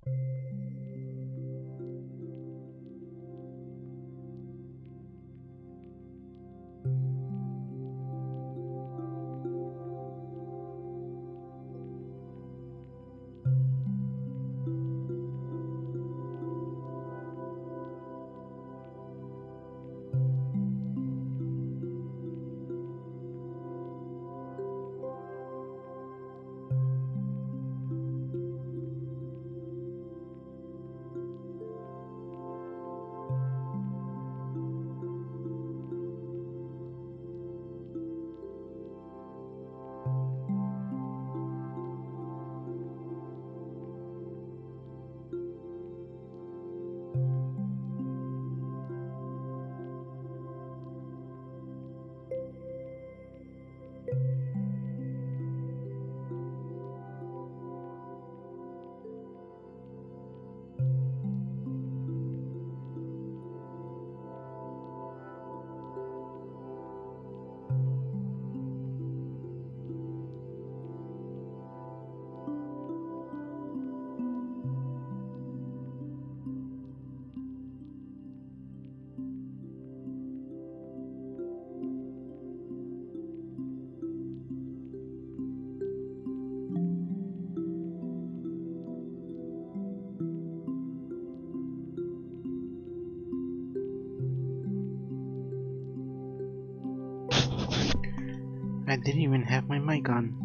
I didn't even have my mic on.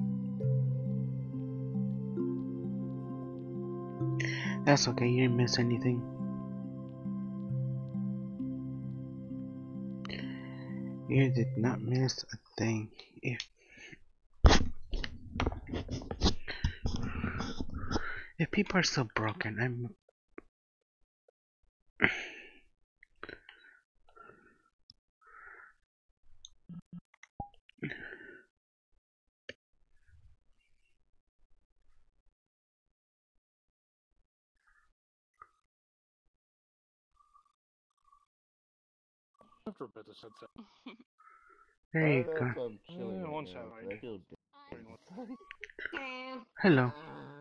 That's okay, you didn't miss anything. You did not miss a thing. If people are so broken, I'm... After a bit of sunset. There you go. One satellite. Hello.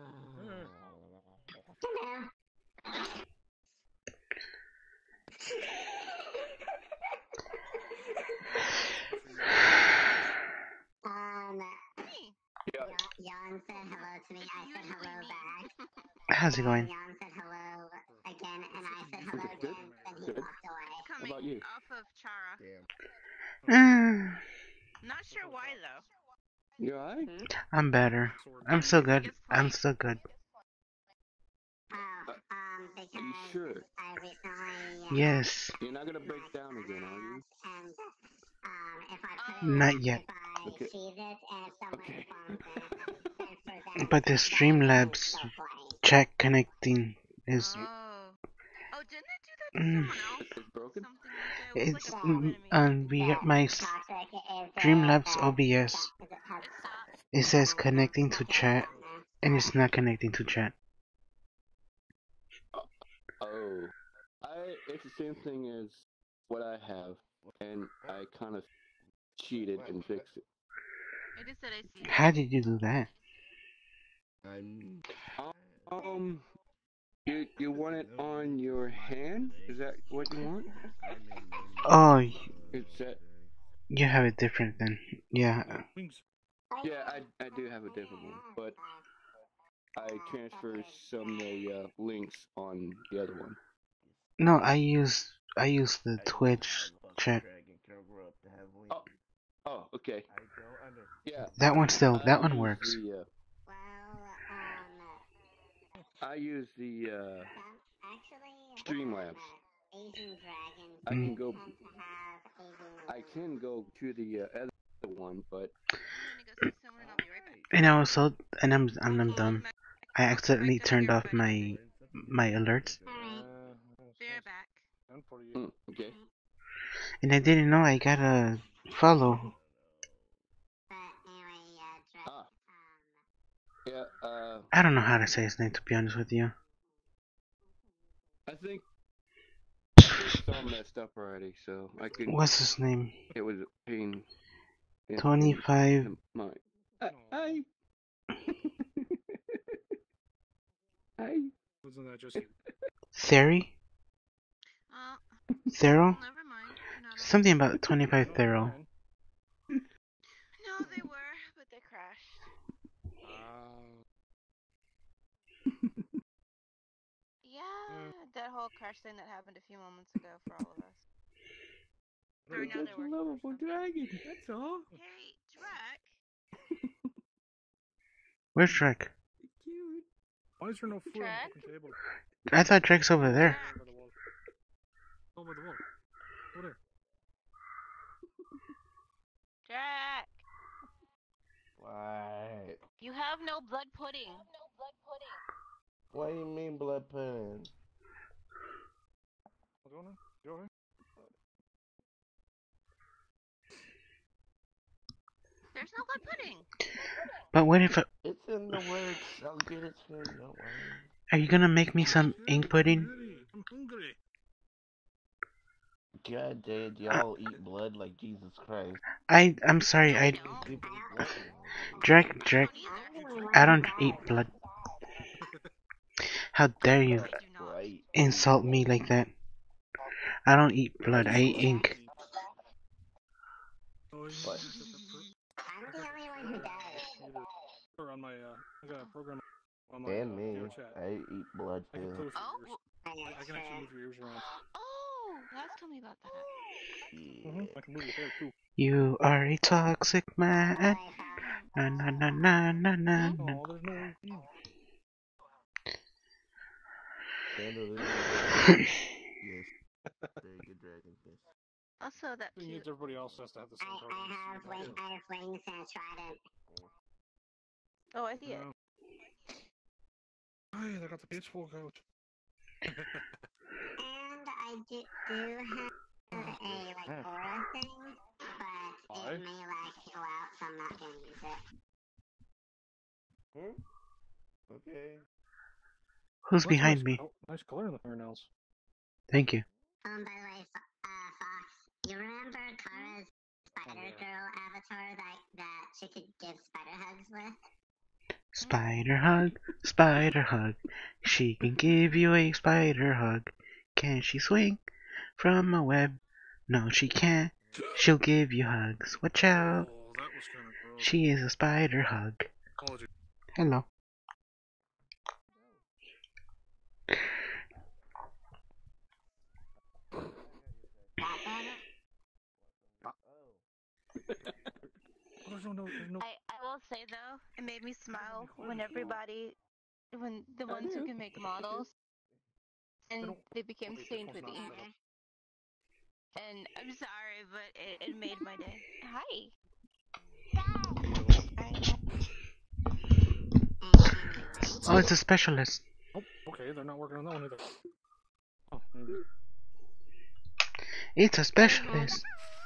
Jan said hello to me. I said hello back. How's it going? Jan said hello again, and I said hello again. Then he walked away. How about you? Off of Chara. Not sure why though. You alright? I'm better. I'm still good. I'm still good. Oh, because Are you sure? I recently. Yes. You're not gonna break down again, are you? And if I put it, Not yet. if I Okay. cheese it and someone Okay. phones in, then for them, But the that's Streamlabs so funny. chat connecting is... Oh, didn't it do that to someone else? It's broken? Something like that. It was It's... like a stupid animation. we got my Streamlabs OBS. It says connecting to chat, and it's not connecting to chat. Oh. It's the same thing as what I have, and I kind of cheated and fixed it. I just said I see it. How did you do that? You want it on your hand? Is that what you want? Oh, Is that... you have it different then. Yeah. Yeah, I do have a different one, but I transfer some of the links on the other one. No, I use the Twitch chat. Oh, okay. Yeah. That one works. I use the Streamlabs. I can go to the other one, but I'm gonna go see someone and I'll be right back. And I also, and I'm dumb. I accidentally turned off my alerts, Be right back. okay. and I didn't know I got a follow. Yeah, I don't know how to say his name, to be honest with you. I think it's all messed up already, so I could... What's his name? It was a pain. 25. Hi. Hi. Hi. Theri? Thero? Never mind. Not on. Something about 25 Thero. No, they were, but they crashed. Yeah, that whole crash thing that happened a few moments ago for all of us. Or now they're working. Lovable dragon. That's all. Hey, Drac. Where's Drake? Cute. Why is there no food on Drac? the fucking table? I thought Drake's over there. Over the wall. Over the wall. Over there. Drac. What? You have no blood pudding. What do you mean blood pudding? What's going on? You alright? There's no blood pudding. But what if... It's in the works. I'll get it soon. Don't worry. Are you gonna make me some ink pudding? I'm hungry. God, did y'all eat blood like Jesus Christ? I'm sorry, I... People eat blood. Drake, Don't either. I don't eat blood. How dare you I do not. Right. insult me like that? I don't eat blood, I eat ink. Oh, What? I'm the only one who does. On my, I got a program on my And me. video chat. I eat blood I can too. close Oh, your ears. I I can actually move your ears around. oh, guys, tell me about that. Yeah. I can move your hair too. You are a toxic man. Na na na na na na. Oh, there's no way. Sandal is yes. Very good dragon fish. Also, that Thing cute. is, everybody else has to have the same I program. have wings and a trident. Oh, I see it. Hey, they got the pitchfork out. And I do have a like aura thing, but Why? it may like go out, so I'm not gonna use it. Okay. Who's That's behind nice, me? Nice color in the fingernails. Thank you. By the way, Fox, you remember Kara's Spider Girl avatar that she could give spider hugs with? Spider hug. She can give you a spider hug. Can she swing from a web? No, she can't. She'll give you hugs. Watch out. Oh, that was kind of gross. She is a spider hug. Apology. Hello. There's no. I will say though, it made me smile when the ones who can make models, and they became stained with ink. And I'm sorry, but it made my day. Hi. Oh, it's a specialist. Oh, okay, they're not working on that one either. Oh, maybe. It's a specialist.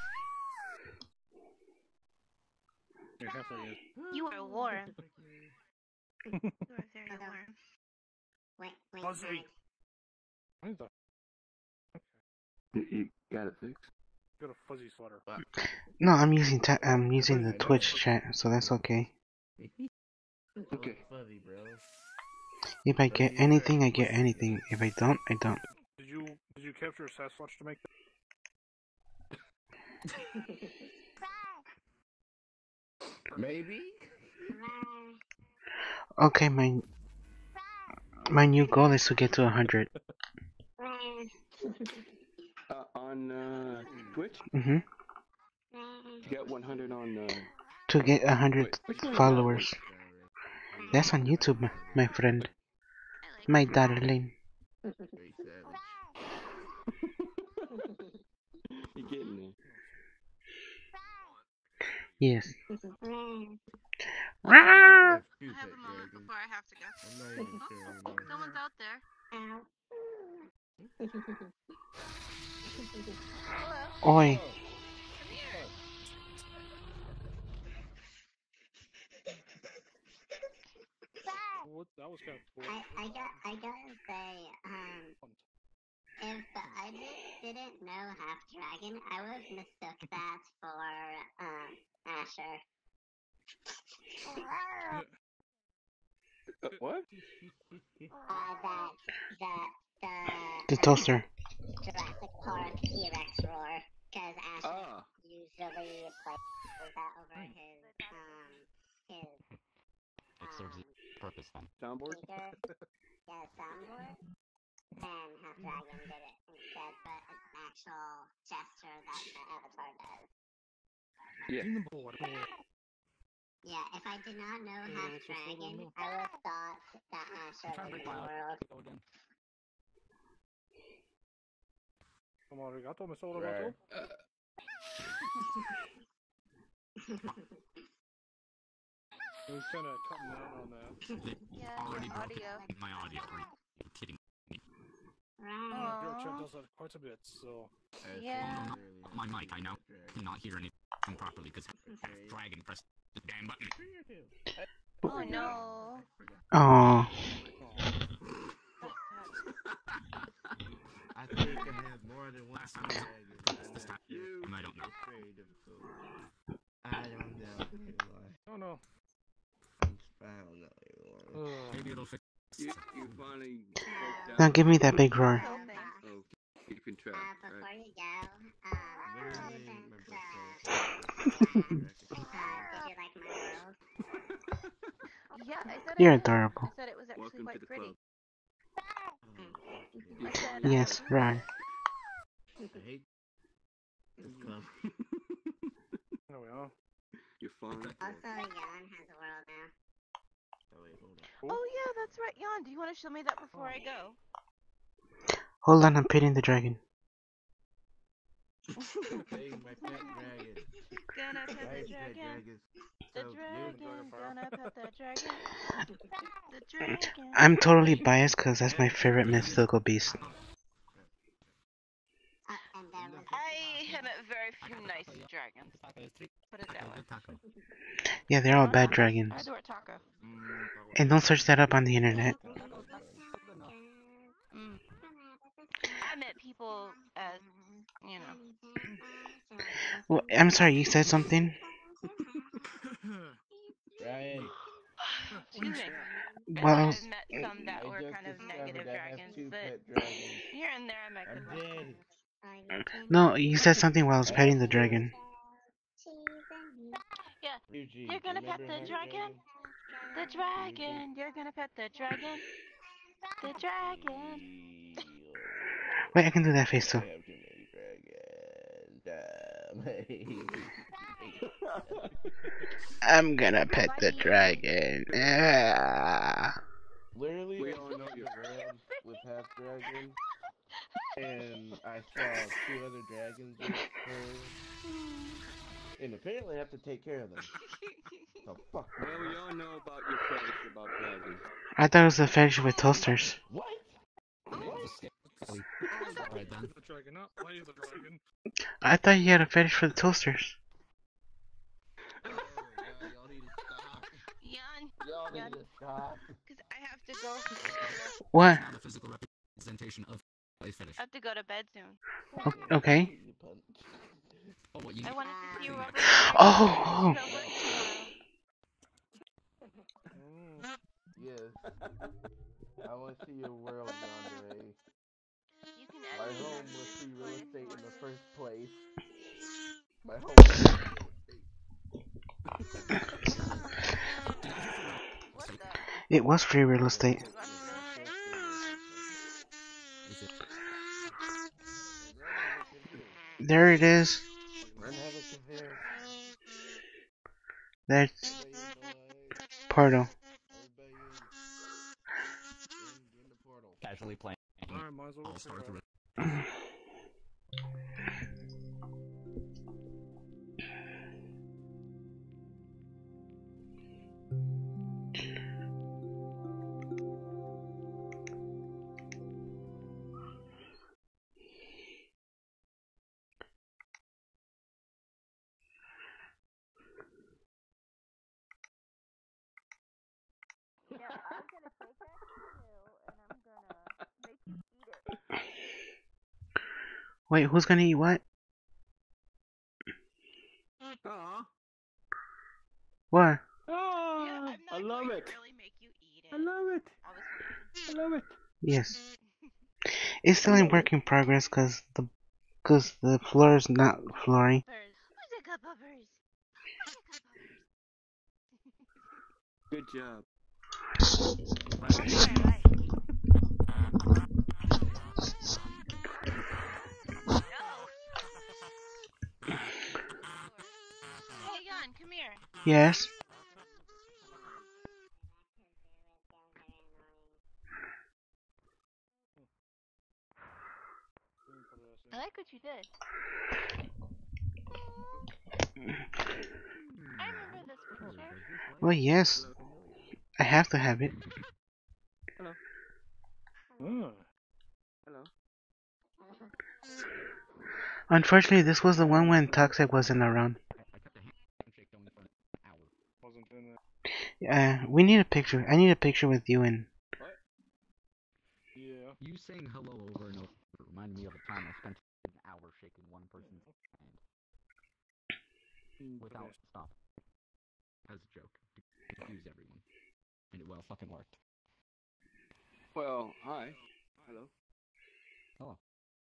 You're halfway in. You are warm. You are very warm. Wait, Fuzzy. What the? You got it fixed. Got a fuzzy sweater. No, I'm using the Twitch chat, so that's okay. Okay. Fuzzy, bro. If I get anything, I get anything. If I don't, I don't. Did you capture a Sasquatch to make that? Maybe? Okay, my new goal is to get to 100. On Twitch, Mhm. you got 100 on. To get 100 followers. That's on YouTube, my friend. My darling. Very savage. You're getting there. Yes. I have a moment before I have to go. I'm not even sure anymore. Someone's out there. Hello. Oi. Come here. What? That was kind of cool. I gotta say, if I didn't know Half Dragon, I would have mistook that for, Asher. What? The toaster. Jurassic Park T-Rex roar, because Asher Ah. usually plays that over his It serves its purpose then. Soundboard? speaker, soundboard, and Half Dragon did it instead, but it's an actual gesture that the avatar does. Yeah. Yeah, if I did not know Half Dragon, I would have thought that Asher was in the world. Come on, arigato, mi sono Right. roto. Who's kind of cutting out on that? Yeah, Already your broken audio. my audio. Are you kidding? Right. Your chat Aww. does that quite a bit, so. Yeah. My mic, I now cannot hear anything properly because Dragon pressed the damn button. Oh no. Oh, I think I have more than one Last time I dragon. this time, I don't know. It's very difficult. I don't know anymore. Oh no. I don't know anymore. Maybe it'll fix. You finally broke down. now give me that big roar. Hoping. Oh, keeping track. Before Right. you go, Literally, did my you like my world? Yeah, I said You're I did. adorable. I said it was actually Welcome to quite the pretty. club. I said Yes, right. I hate this club. There we are. You're fine. Also, Jan has a world now. Oh, wait, hold on. Oh yeah, that's right, Jan. Do you want to show me that before I go? Hold on, I'm pitting the dragon. Hey, my pet dragon. Gonna pet Guys, the pet dragon. dragons. The So dragon. Gonna pet the dragon. The dragon. I'm totally biased because that's my favorite mythical beast. And there was I have met very few nice dragons. Put it that way. Yeah, they're all bad I dragons. adore Taco. And don't search that up on the internet. Mm. I met people as, you know. Well, I'm sorry, you said something? Ryan, Excuse me. Well, I've met some that I were just kind of discovered negative I have dragons, 2 but pet dragons. here and there I met I'm good ones. dead. no, you said something while I was petting the dragon. Yeah, Ryuji, you're gonna pet remember the Half dragon? The dragon. You're gonna pet the dragon? The dragon. Wait, I can do that face too. I have too many dragons. I'm gonna pet the dragon. Yeah. Literally, We I all was know in you. the world with half dragons, and I saw 2 other dragons with her, and apparently I have to take care of them. The fuck? Well, we all know about your fetish about dragons. I thought it was a fetish with toasters. What? Right then. The dragon, not play the dragon. I thought you had a fetish for the toasters. Y'all need to stop. Jan, Y'all need to stop. because I have to go. What? It's not a physical representation of a fetish. I have to go to bed soon. Okay. You punch. Oh, what you I wanted to see you rubber. Oh, Yes. I want to see your world, Yandere. You can My edit home it. was free real estate in the first place. My home was free real estate. What the? it was free real estate. Is it? There it is. Run have a severe. That's Portal. In the portal. Casually playing. Alright, might as well All go Star figure through it it. Yeah, I'm gonna take that canoe and I'm gonna make you eat it. Wait, who's gonna eat what? Aw. What? Yeah, Ah, I'm I not love going it. to really make you eat I love it. I love it. Yes. It's still in work in progress because the floor is not flooring. Who's a couple birds? Good job. Hey, Jan, come here. Yes. I like what you did. I remember this picture. Well, yes. I have to have it. Hello. Oh. Hello. Unfortunately, this was the one when Toxic wasn't around. Wasn't in it. We need a picture. I need a picture with you and. Yeah. You saying hello over and over reminded me of a time I spent an hour shaking one person's hand without stop. As a joke to confuse everyone, and it well fucking worked. Well, hi. Hello. Hello.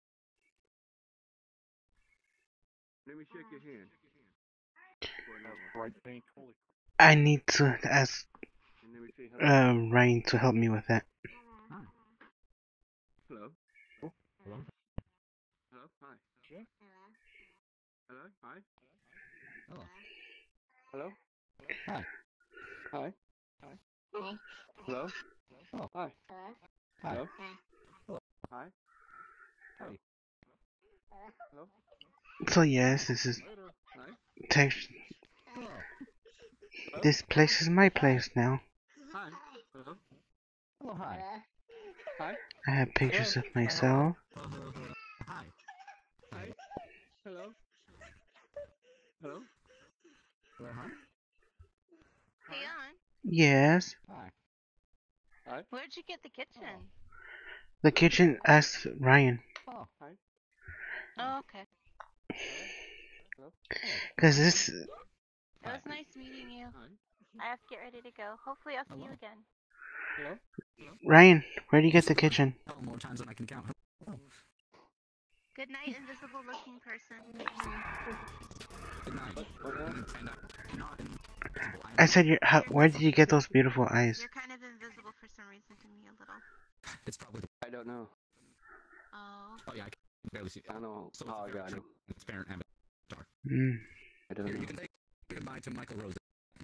Let me shake your hand. Bright pink. Holy. I need to ask And let me say hello. Ryan to help me with that. Hi. Hello. Hello. Hello. Hi. Yeah. Hello. Hi. Hello. Hello. Hi. Hi. Hello. Hello. Hi. Hi. Hello. Hello. Hi. Hi. Hello. So yes, this is Later. Hi. text. Hello. This place is my place now. Hi. Hello. Hello. Hi. Hi. I have pictures of myself. Hi. Hi. Hello. Hello. Hello. Hi. Hey, Jan, Yes. Hi. Hi. where'd you get the kitchen? The kitchen asked Ryan. Oh. Hi. Oh, okay. Hello. Cause this. It was nice meeting you. Hi. I have to get ready to go. Hopefully, I'll see you again. Hello. Ryan, where do you get the kitchen? Hello more times than I can count. Hello. Good night, invisible looking person. Good night. What now? And I'm not invisible. I said, where did you get those beautiful eyes? You're kind of invisible for some reason to me a little. It's probably. I don't know. Oh. Oh yeah, I can barely see. I don't know So how I it's a got very him. transparent avatar. Mm. I don't Here, know. you can say goodbye to Michael Rose.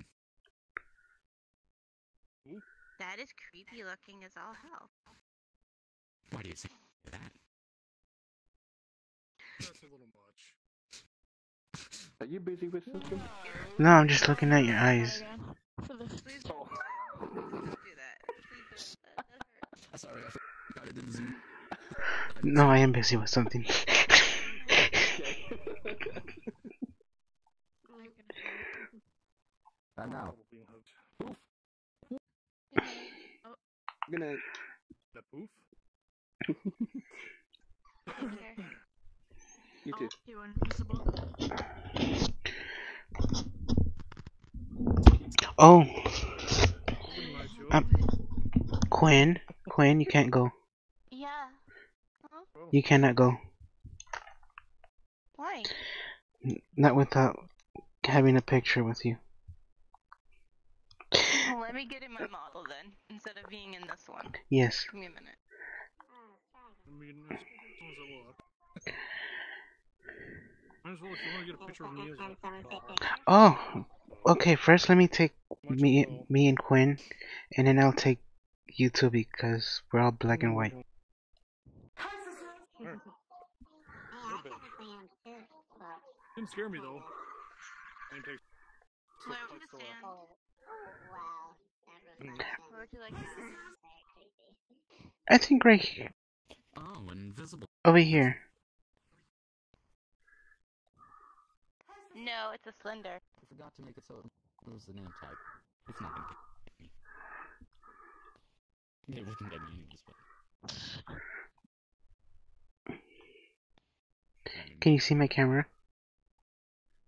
That is creepy looking as all hell. Why do you say that? That's a little much. Are you busy with something? No, I'm just looking at your eyes. Please don't do that. Please don't. That hurts. Sorry, I forgot it didn't zoom. No, I am busy with something. Not now. Being hugged. Good night. The poof? Okay. You too. You invisible. Oh, Good night, you. Quinn, you can't go. Yeah. You cannot go. Why? Not without having a picture with you. Well, let me get in my model then, instead of being in this one. Yes. Give me a minute. I mean, as soon as I look. Might as well, if you want to get a picture of me as well. Oh, okay. First, let me take Might as me well. me and Quinn, and then I'll take you two because we're all black and white. Alright. Didn't scare me though. Name tag. Where would you stand? Oh, wow. That reflection. Where would you like to stand? Very creepy. I think right here, Oh, invisible. over here. No, it's a slender. I forgot to make it so it was the name tag. It's not gonna get me. It wouldn't get me anyways, but... Can you see my camera?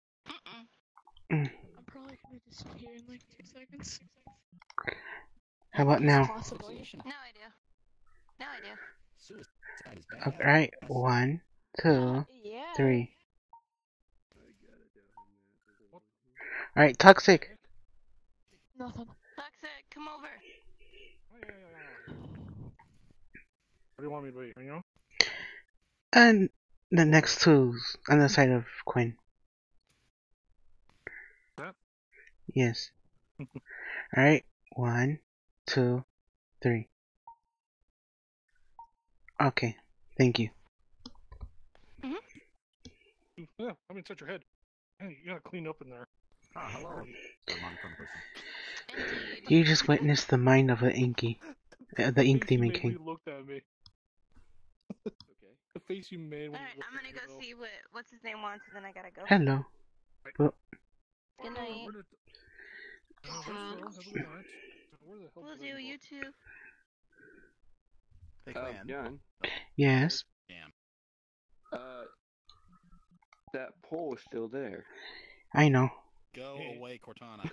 Mm-mm. Mm. I'm probably gonna disappear in like 2 seconds. How about now? Possibly. No idea. No idea. Suicide is bad. Alright, 1, 2, Yeah. 3. Alright, Toxic. Nothing. Toxic, come over. What do you want me to be? You know? And the next two on the side of Quinn. That? Yes. Alright, 1, 2, 3. Okay, thank you. Yeah, I mean, touch your head. Hey, you gotta clean up in there. Ah, hello. Demonic person. Indeed. You just witnessed the mind of the Inky. The Ink face you Demon made when King. you looked at me. Okay. The face you made when Alright, you I'm looked gonna at me. go see what's his name wants, and then I gotta go. Hello. Good night. Where did... Have a good night. Where the hell Will did I do, go? you too. Hey, Clan. John. Yes. Damn. That pole is still there. I know. Go away, Cortana.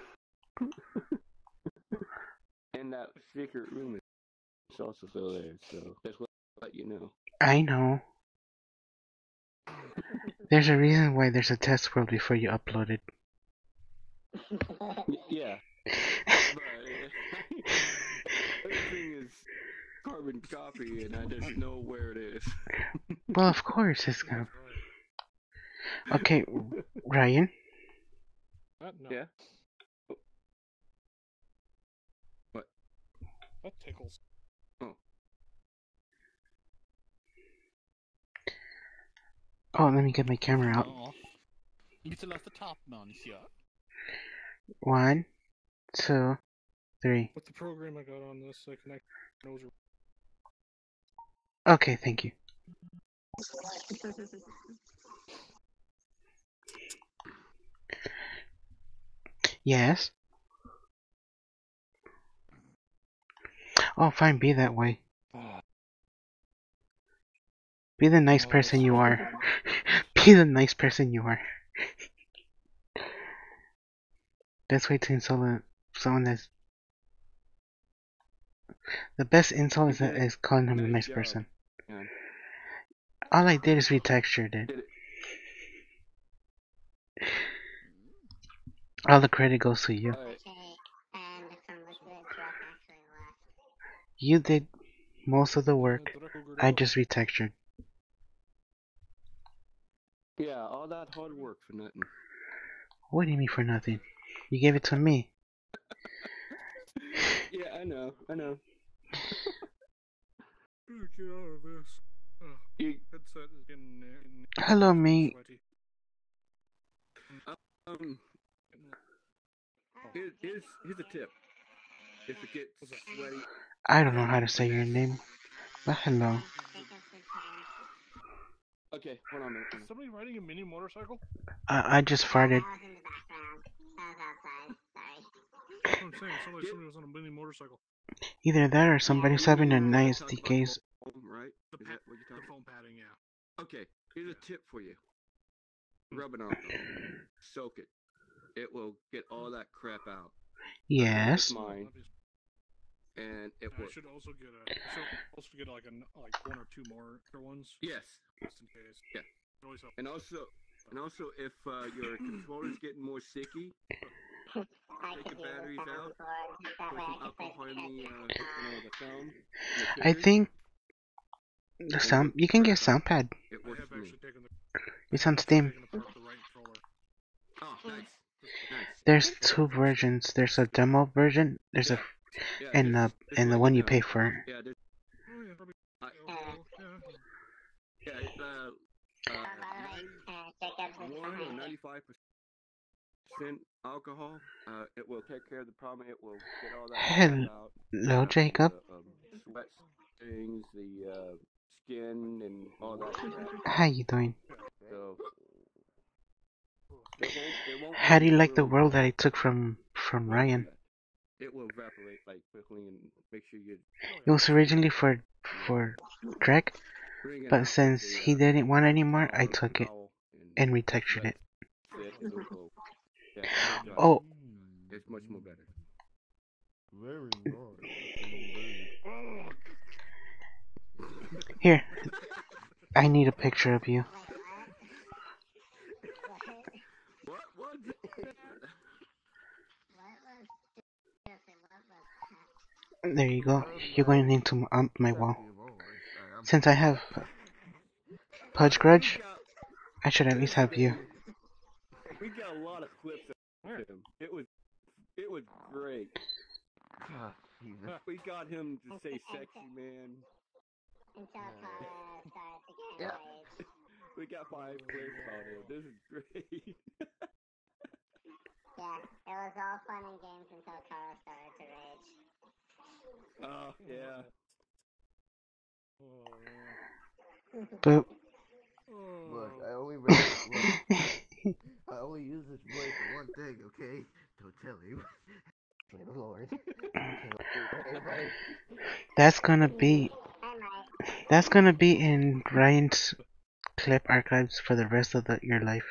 And that secret room is also still there, so just let you know. I know. There's a reason why there's a test world before you upload it. Yeah. But everything is carbon copy, and I just know where it is. Well, of course it's gonna. Okay, Ryan. That? No. Yeah. That tickles. Oh, let me get my camera out. Oh. You to left the top, monsieur. 1, 2, 3. With the program I got on this, I connect nose. Okay, thank you. Yes. Oh, fine, be that way. Be the nice person you are. Be the nice person you are. Best way to insult someone that's... The best insult is calling him a nice job. person. Yeah. All I did is retextured it. Did it. All the credit goes to you. Alright. Okay, and from Liquid, Drake actually left. You did most of the work. I just retextured. Yeah, all that hard work for nothing. What do you mean for nothing? You gave it to me. Yeah, I know. Get out of this. You, Headset is getting Hello, mate. sweaty. here's a tip. If it gets sweaty, I don't know how to say your name, but hello. okay, hold on a minute. Is somebody riding a mini motorcycle? I just farted. I was in the background. I was outside. Sorry. That's what I'm saying. It sounded like somebody was on a mini motorcycle. Either that or somebody's having a nice DK's. Right? Is that what you're The talking foam padding, yeah. about? Okay, here's a tip for you. Rub it on. Soak it. It will get all that crap out. Yes. Mine. And it I will. should also get like one or two more extra ones, Yes. just in case. Yeah. It always helps. And also, if your controller's getting more sticky, I take could the use batteries the out, soundboard. That put way some I could play alcohol in the the thumb. I think the sound. You can get sound pad. It I works have for me. actually taken the. It's on I've Steam. taken apart the right controller. Oh, nice. There's two versions. There's a demo version. There's a Yeah, and just the let one me you know. pay for. Yeah, there's, Oh yeah, probably. I, Yeah. yeah, by the way, Jacobs is 1 or behind 95% alcohol, it will take care of the problem. It will get all that Hello, crap out. Jacob. The sweat things, the skin, and all that crap. How you doing? So it won't How do you like the ruin world that I took from Ryan? It will evaporate like quickly and make sure you It was originally for Greg, bring it but out since with he didn't want anymore, I took it towel and retextured it. it will, yeah, Oh, it's much more better. Very nice. Here, I need a picture of you. What? What? There you go. You're going into my wall. Since I have Pudge Grudge, I should at least have you. We got a lot of clips of him. It was great. We got him to say "sexy man." Until Kara starts to get Yeah. enraged. We got 5 clips about it. This is great. Yeah, it was all fun and games until Kara started to rage. Oh yeah. Boop. Look, I only use this voice for one thing, okay? Don't tell him. Good Lord. That's gonna be in Ryan's clip archives for the rest of your life.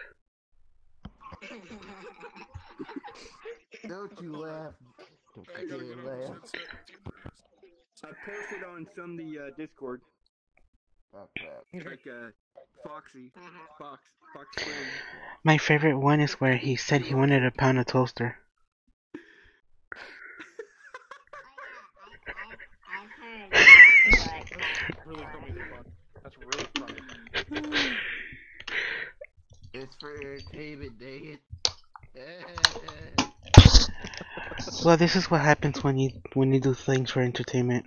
Don't you laugh. Don't you laugh. I posted on some of the Discord. Oh, crap. Like Foxy, Fox friend. My favorite one is where he said he wanted a pound of toaster. I've heard. Really funny, Devon. That's really funny. It's for entertainment, dang it. Well, this is what happens when you do things for entertainment.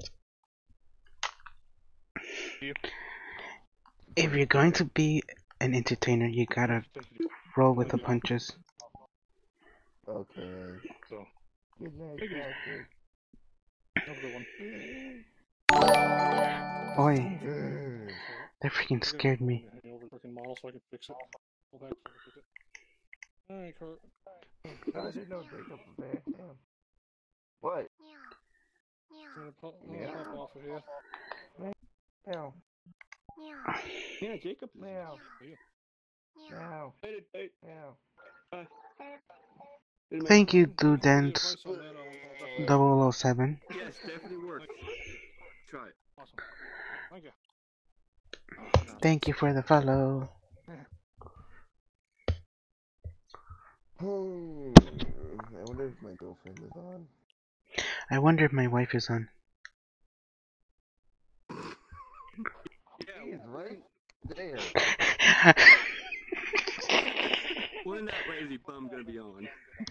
If you're going to be an entertainer, you gotta roll with the punches. Okay. So, Good night, Patrick. have a good one. Boy, that freaking scared me. Hand over the freaking model so I can fix it. Go back so I can fix it. Alright, Kurt. I didn't know they took the back down. What? I'm gonna pop off of here. Meow. Yeah, Jacob. Meow. Meow. Hey. Meow. Thank you, Give me Dudens advice on that, I'll 007. Yes, definitely works. Try it. Awesome. Thank you. Thank you for the follow. I wonder if my girlfriend is on. I wonder if my wife is on. She is right there. When that lazy bum gonna be on?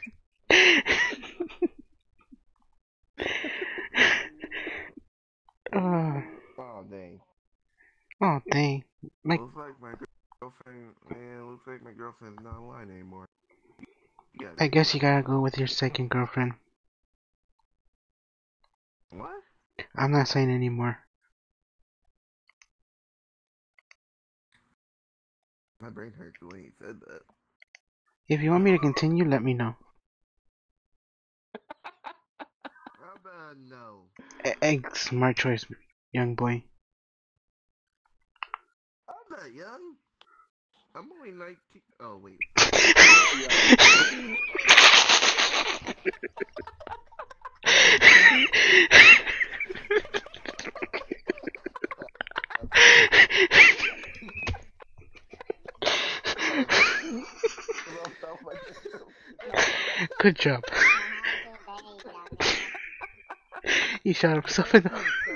Oh, dang. Oh, dang. Looks like my girlfriend, man, looks like my girlfriend's not online anymore. I guess you gotta go with your second girlfriend. What? I'm not saying anymore. My brain hurts when he said that. If you want me to continue, let me know. How about no? Smart choice, young boy. I'm not young. I'm only 19. Oh, wait. Good job. He shot himself in the...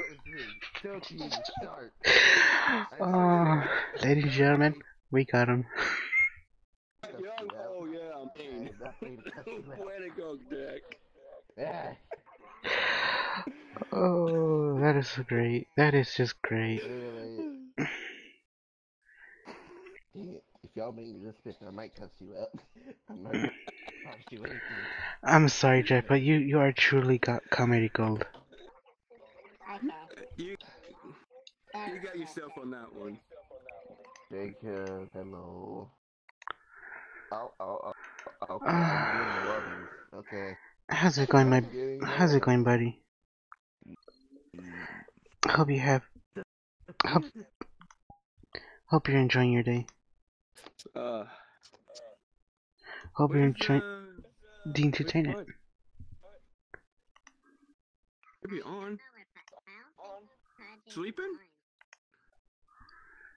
Ladies and gentlemen, we got him. Young, oh yeah, I'm pain. Way to go, Jack. Oh, that is great. That is just great. If y'all make me this bitch, I might cuss you out. I'm not gonna promise you anything. I'm sorry, Jeff, but you are truly got comedy gold. You got yourself on that one. Jacob, hello. Okay, I'm getting the lobbies. Okay. How's it going, buddy? Hope you have. Hope you're enjoying your day. Hope you're enjoying the entertainment. Could be on. Sleeping?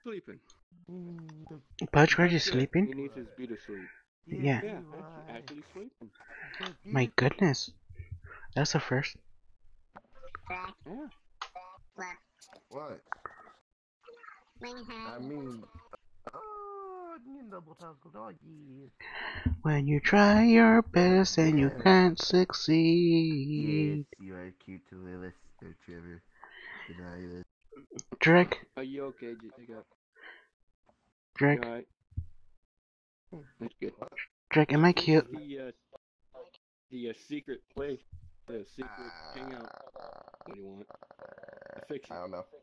Sleeping. Pudge, were you That's good. He sleeping? needs his beauty sleep. Yeah. Yeah, actually sleeping. My goodness. That's a first. Drac, Yeah. look, What? swing I hard. mean, oh, you double tackle doggy. When you try your best and you Yeah. can't Yes, succeed. you are cute to Lilith. Don't you ever deny this. Drake, Are you okay, Jacob? Drake, Alright. That's good. Drake, am I What's cute? the secret place? The secret hangout. What do you want? A fiction. I don't know.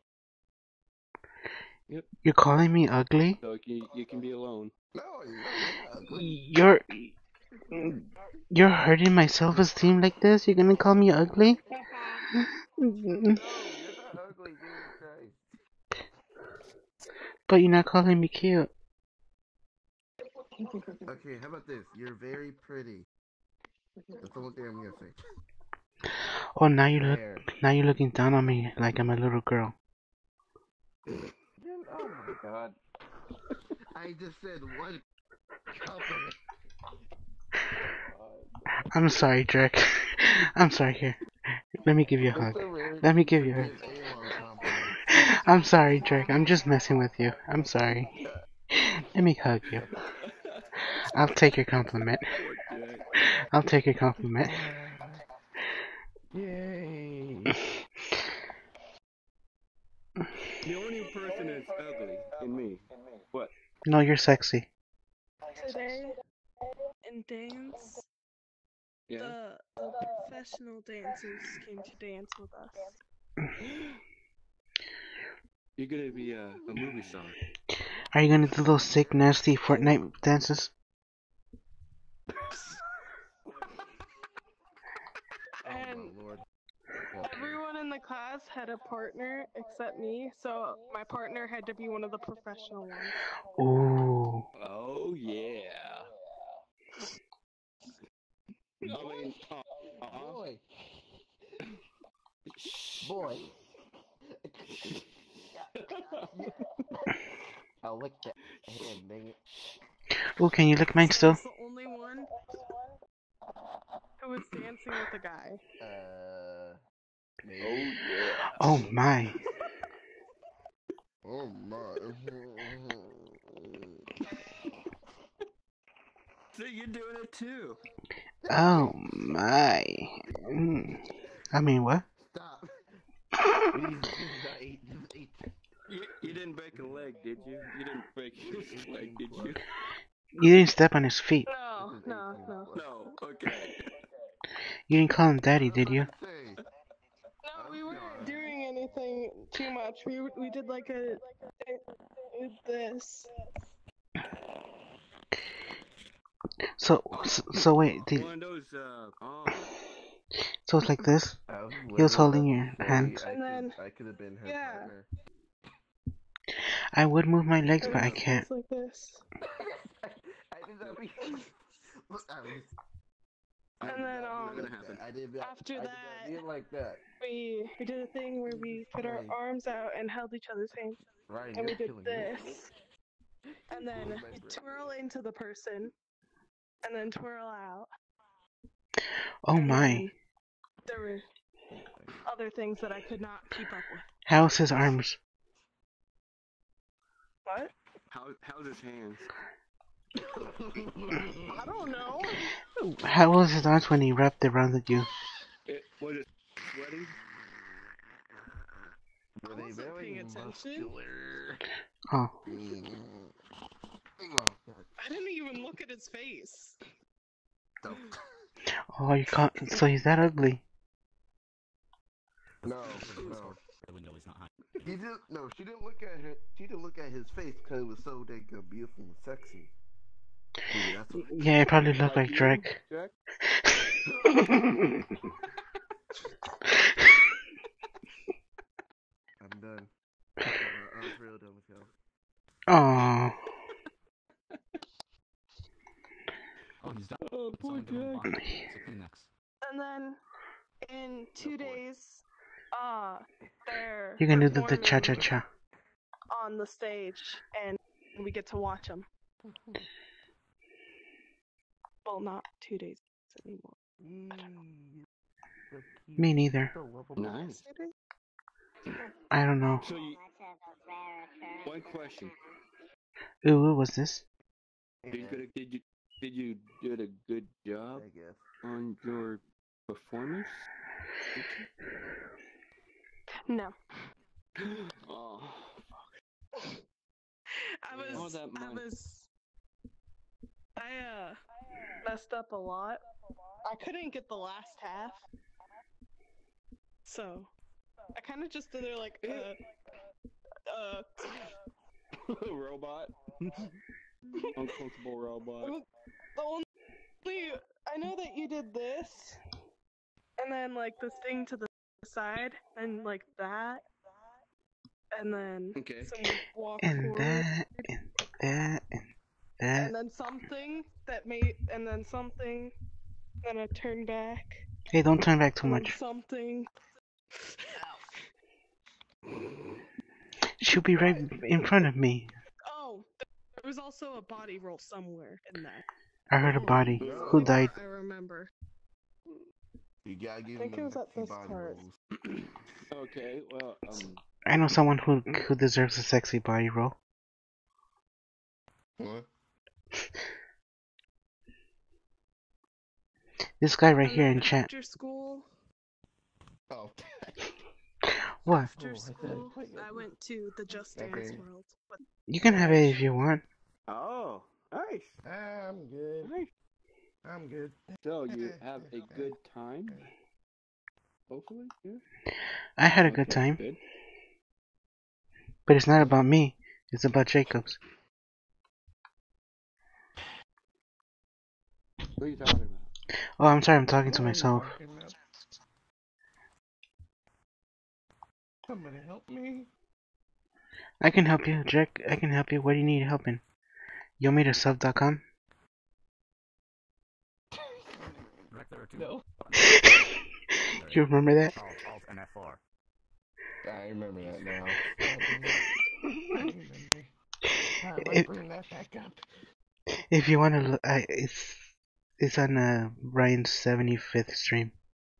Yep. You're calling me ugly? So you can be alone. No, you're not ugly. You're hurting my self-esteem like this? You're gonna call me ugly? No, you're not ugly, Jesus Christ. But you're not calling me cute. Okay, how about this? You're very pretty. That's the only thing I'm gonna say. Oh, now you're looking down on me like I'm a little girl. Oh my god. I just said one compliment. I'm sorry, Drake. I'm sorry, here. Let me give you a hug. Let me give you a hug. I'm sorry, Drake. I'm just messing with you. I'm sorry. Let me hug you. I'll take your compliment. I'll take your compliment. Yay. The only person that's ugly in me. What? No, you're sexy. Today, in dance, Yeah. the professional dancers came to dance with us. You're gonna be a movie star. Are you gonna do those sick, nasty Fortnite dances? And oh, Lord. everyone in the class had a partner except me, so my partner had to be one of the professional ones. Ooh. Oh yeah. I mean, Boy. Boy. I'll lick that hand, dang it. Ooh, can you lick mine I still? was the only one who was dancing with a guy. Maybe. oh yeah. Oh my. Oh my. So you're doing it too. Oh my. I mean, what? Stop. You didn't break a leg, did you? You didn't break his leg, did you? You didn't step on his feet. No. No. Okay. You didn't call him daddy, did you? No, we weren't doing anything too much. We did like this. So wait, One of those. so it's like this? He was holding your hand. And then I could have been her yeah. partner. I would move my legs, but I It can't. was like this. I did not mean. And then after that, I did like that. we did a thing where we put our arms out and held each other's hands, Ryan, and we you're did killing this. me. And then you twirl into the person, and then twirl out. Oh And my. then there were other things that I could not keep up with. How's his arms? What? How's his hands? I don't know. How was his arms when he wrapped around you? Was it sweaty? Were they wasn't very paying attention. muscular? Oh. I didn't even look at his face. Oh, you can't. So he's that ugly. No. The window is not high. He didn't. No, she didn't look at her. She didn't look at his face because it was so dang beautiful and sexy. Maybe that's why. Yeah, it probably looked like you, Drake. Jack? I'm done. I was real done with him. Oh. Oh, he's done. Oh, poor Someone give him a Jack. bottle. It's a Kleenex. And then in 2 days, they're You can do the performing cha-cha-cha. on the stage, and we get to watch them. Well, not 2 days anymore. Me neither. Nice. I don't know. So you, one question. Ooh, what was this? Did you do a good job I guess. on your performance? No. Oh, I messed up a lot. I couldn't get the last half. So, I kind of just stood there like, robot. Uncomfortable robot. The only, I know that you did this, and then like this thing to the side, and like that, and then Okay. some walk And forward, that, and that, and that. and then something that made, and then something, then I turned back, Hey, don't turn back too and then much. something. She'll be right in front of me. Oh, there was also a body roll somewhere in that. I heard a body. Who died? I remember. You gotta give I think them it was at the this body part. rolls. Okay, well, I know someone who deserves a sexy body roll. What? This guy right And here then in chat. after school, Oh. What? after school, I went to the Just Dance Okay. World. But You can have it if you want. oh, nice. I'm good. Nice. I'm good. So you have a good time? Hopefully, yeah. I had a good Okay, time, Good. but it's not about me. It's about Jacobs. What are you talking about? Oh, I'm sorry. I'm talking to myself. Somebody help me. I can help you, Jack. I can help you. What do you need help in? You want me to sub.com? Director two. No. You remember that? Alt and F4. I remember that now. I remember. How do I If, bring that back up? if you want to look, it's on Ryan's 75th stream.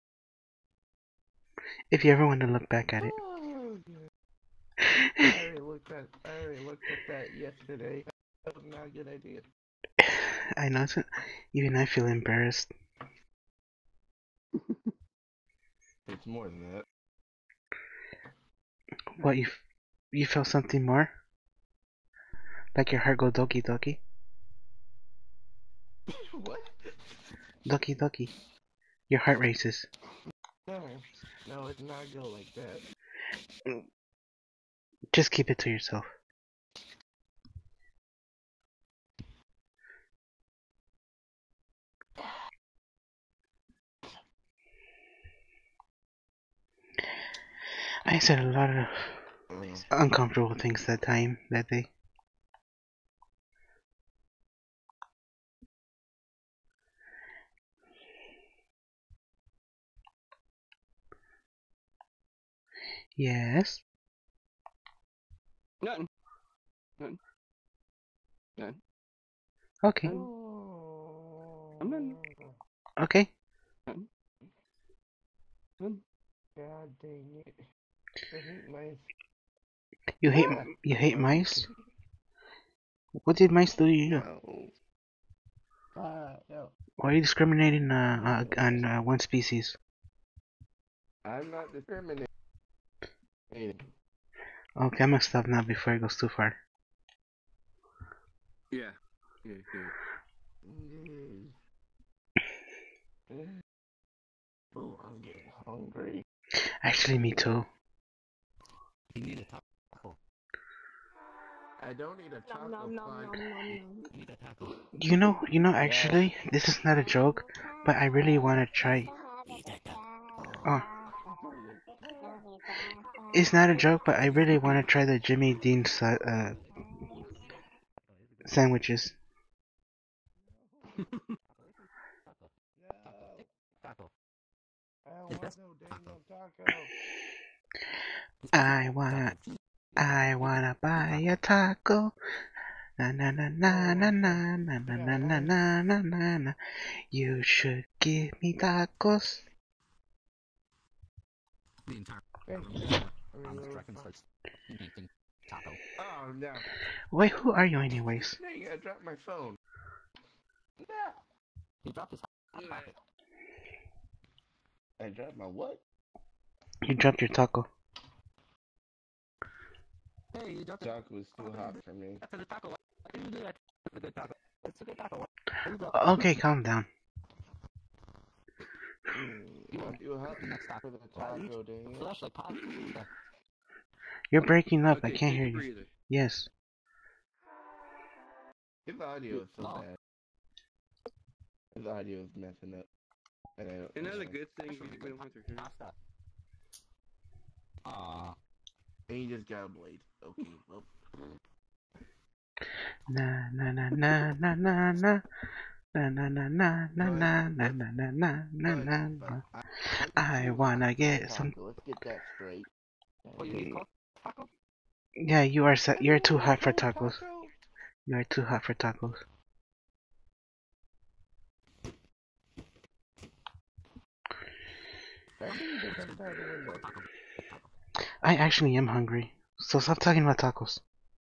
If you ever want to look back at it. Oh, I already looked at that yesterday. That was not a good idea. I know. Even I feel embarrassed. It's more than that. What, you felt something more? Like your heart go doki doki? What? Doki doki. Your heart races. No, it did not go like that. Just keep it to yourself. I said a lot of uncomfortable things that day. Yes. Nothing. Okay. I'm not. Okay. Nothing. God dang it. I hate mice. You hate mice? What did mice do to you? No. Why are you discriminating on one species? I'm not discriminating. Okay, I'm gonna stop now before it goes too far. Yeah. Oh, I'm getting hungry. Actually, me too. You need a taco. I don't need a taco. nom nom nom nom nom. You need a taco. You know, actually, this is not a joke, but I really want to try. Oh, it's not a joke, but I really want to try the Jimmy Dean sandwiches. Taco. I don't want no damn taco. I want I wanna buy a taco. Na na na na na na na na na na na na na na. You should give me tacos. The entire Thank you. the dragon starts making taco. Oh no! Wait, who are you anyways? Dang, I dropped my phone. No! He dropped his pocket. I dropped my what? You dropped your taco. Hey, you dropped Taco was too hot for me. That's a taco. Why did you do that? It's a good taco. It's a good taco. Okay, calm down. You want to do a hot for the taco, dang it. Flesh like pop. You're breaking up. I Okay, can't take hear a you. breather. Yes. His audio is so Oh. bad. His audio is messing up. And I don't Another know. good thing we don't have to hear. Pasta. Aw. And you just got a blade. Okay, well. Na na na na na na na. Na na na na na na na na na na na na na. I wanna get some. Let's get that straight. What you need? Taco? Yeah, you are. You're too hot for tacos. You are too hot for tacos. I actually am hungry, so stop talking about tacos.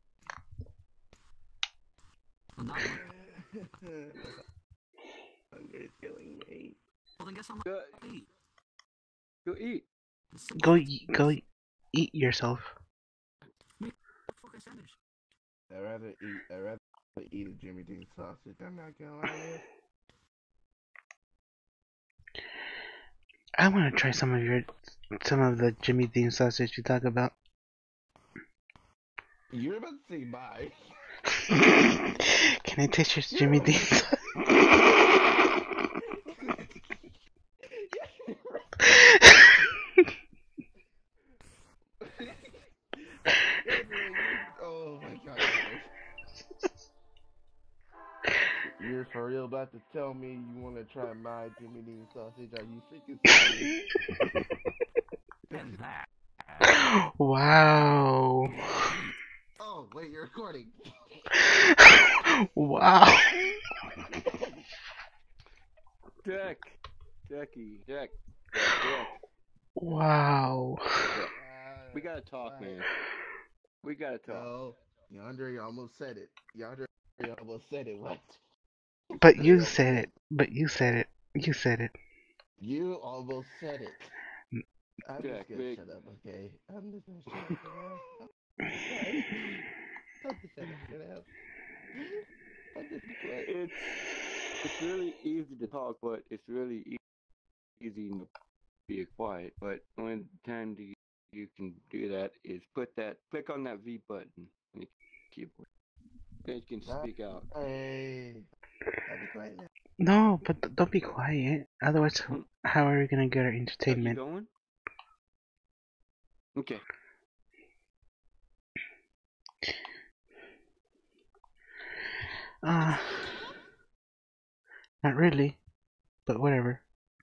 Hunger's killing me. Well, then guess I'm Go, gonna eat. go eat. Go eat yourself. Make a fucking sandwich. I'd rather eat a Jimmy Dean sausage. I'm not gonna lie to you. I want to try some of the Jimmy Dean sausage you talk about. You're about to say bye. Can I taste your Jimmy Dean sausage? Oh my god. You're for real about to tell me you want to try my Jimmy Dean sausage? Are you freaking serious? And that. Wow. Oh, wait, you're recording. Wow. Jack. Wow. We gotta talk, man. We gotta talk. No, Yandere almost said it. Yandere almost said it. What? But you said it. You said it. You almost said it. I'm Jack, just gonna big. shut up, okay? I'm just gonna shut up for now. I'm sorry. I'm just gonna shut up. I'm just be quiet. It's really easy to talk, but it's really easy to be quiet. But only time you can do that is click on that V button on your keyboard. Then you can speak out. Hey, I'll be quiet now. No, but don't be quiet. Otherwise, how are we gonna get our Are you entertainment? going? Okay. Not really, but whatever.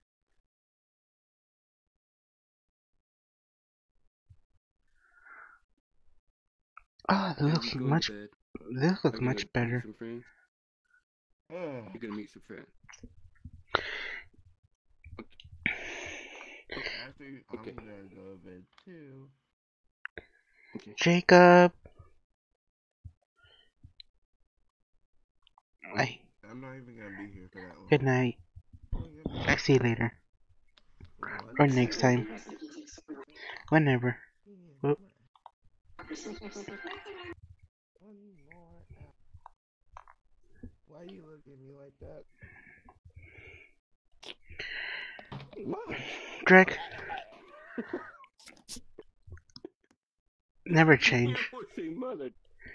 Ah, Then you go to bed. this looks Are you much gonna better. Meet some friends? You're gonna meet some friends. After Okay. I'm gonna go to bed too. Okay. Jacob. I'm not even gonna be here for that long. Good night. I'll see you later. Or next time. Whenever. Whoop. One more hour. Why you look at me like that? What? Drake. Never change. Mother.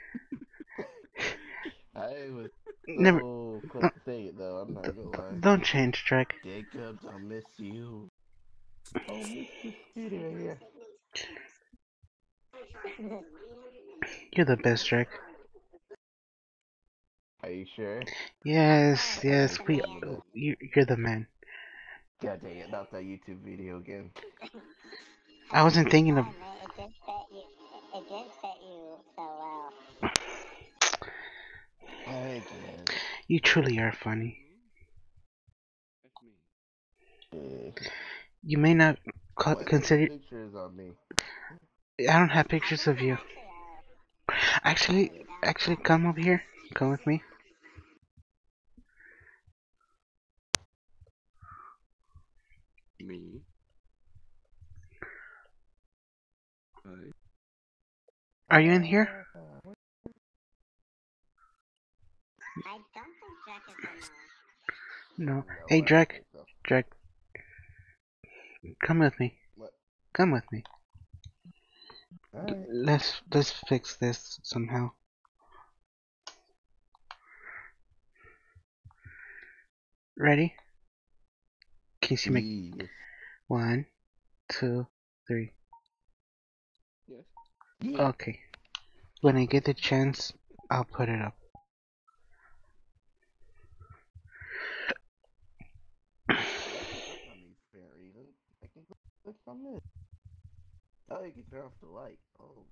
I was Never. so quick to say it though, I'm not gonna lie. Don't change, Drake. Jacob, I miss you. Oh, Mr. Scooter here. You're the best, Drake. Are you sure? Yes, you're the man. God dang it, not that YouTube video again. I wasn't thinking of. It's just that it did fit you so well. I guess. You truly are funny. That's me. Yeah. You may not Why do consider. pictures on me? I don't have pictures of you. Actually, come over here. Come with me. Me. Right. Are you in here? I don't think Jack is in No. No, Hey, I don't Drake. think so. Drake. Come with me. What? Come with me. Alright. Let's fix this somehow. Ready? Can you see me? Yes. 1, 2, 3. Yes. Yeah. Okay. When I get the chance, I'll put it up. I can click on these for a reason. I can click on this. Oh, you can turn off the light. Oh.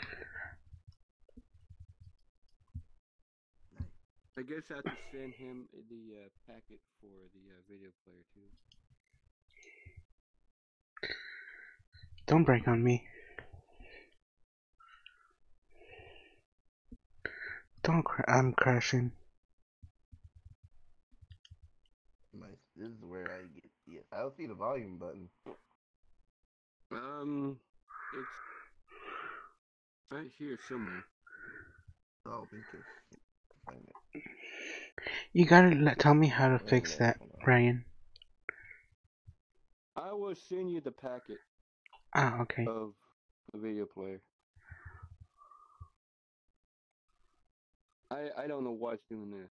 Nice. I guess I have to send him the packet for the video player too. Don't break on me. Don't I'm crashing. Nice. This is where I get the. I don't see the volume button. It's right here somewhere. Oh, thank you. Find it. You gotta tell me how to Wait a fix minute, that, hold on. Ryan. I will send you the packet Ah, okay. of the video player. I don't know why it's doing this.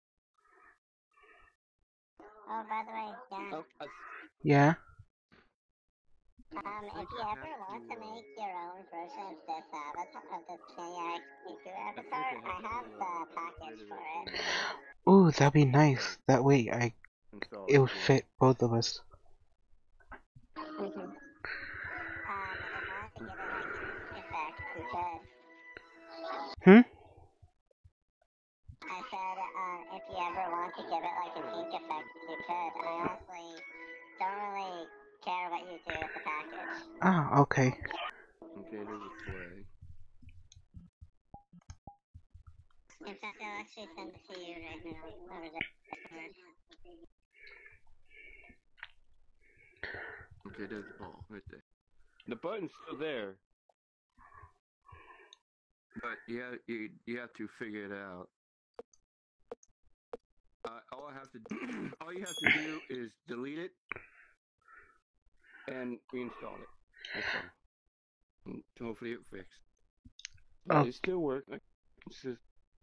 Oh, by the way, Dan. Oh, Yeah? If you ever want to make your own version of this avatar, of this Kenyak Miku avatar, I have the package for it. Ooh, that'd be nice. That way it would fit both of us. If you want to give it like an effect, you could. Hmm? I said, if you ever want to give it like an ink effect, you could. I honestly don't really care what you do with the package. Ah, okay. Okay, there's a flag. In fact, I'll actually send it to you right now. Over there. Okay, there's the ball right there. The button's still there, but you have to figure it out. All you have to do is delete it and reinstall it. That's all. And hopefully it fixed. Oh. It still works. It's just...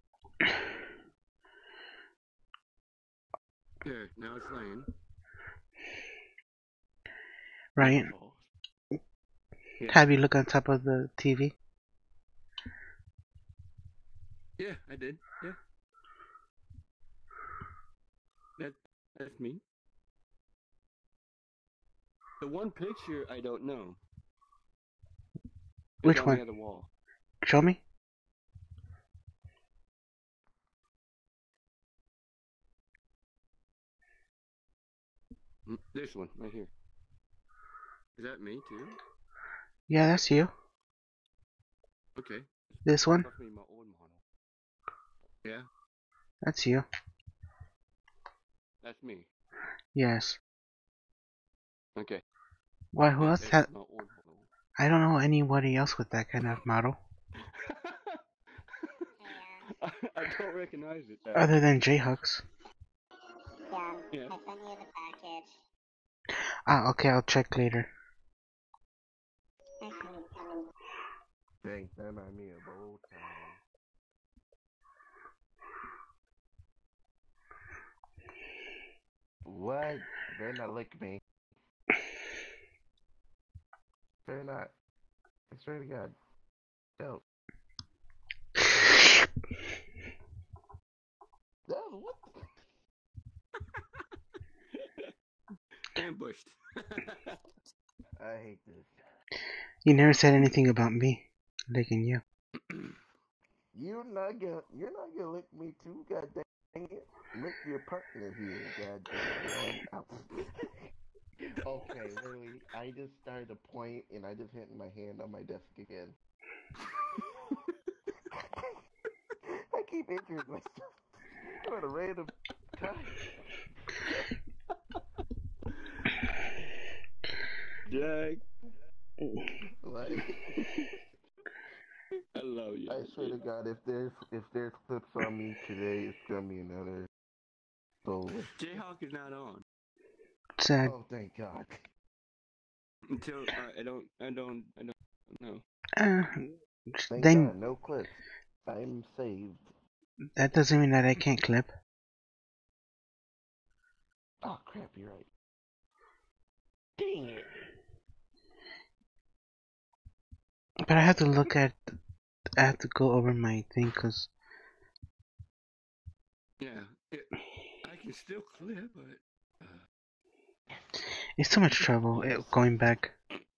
There, now it's laying. Ryan, Yeah. have you look on top of the TV? Yeah, I did. Yeah. That's me. The one picture I don't know. Which It's on one? the other wall. Show me. This one right here. Is that me too? Yeah, that's you. Okay. This one? Must be my old model. Yeah, That's you. that's me. Yes. Okay. Why, who Yeah, else that's had... my old model. I don't know anybody else with that kind of model. I don't recognize it. Other than Jayhawks. Yeah, I sent you the package. Ah, okay, I'll check later. Dang, that reminded me of old times. What? Better not lick me. Better not. I swear to God. Don't. No, what? Ambushed. I hate this. You never said anything about me licking you. You're not gonna lick me too, god dang it. Lick your partner here, god dang it. Okay, literally, I just started to point and I just hit my hand on my desk again. I keep injuring myself at a random time. Jack, Like, I love you. I swear to God, if there's clips on me today, it's gonna be another solo. Jayhawk is not on Zach, Oh, thank God. until I don't know. uh, Thank then God, no clips. I'm saved. that doesn't mean that I can't clip. Oh crap, you're right. Dang it. But I have to look at. I have to go over my thing because Yeah, I can still clip, but it's too much trouble going back.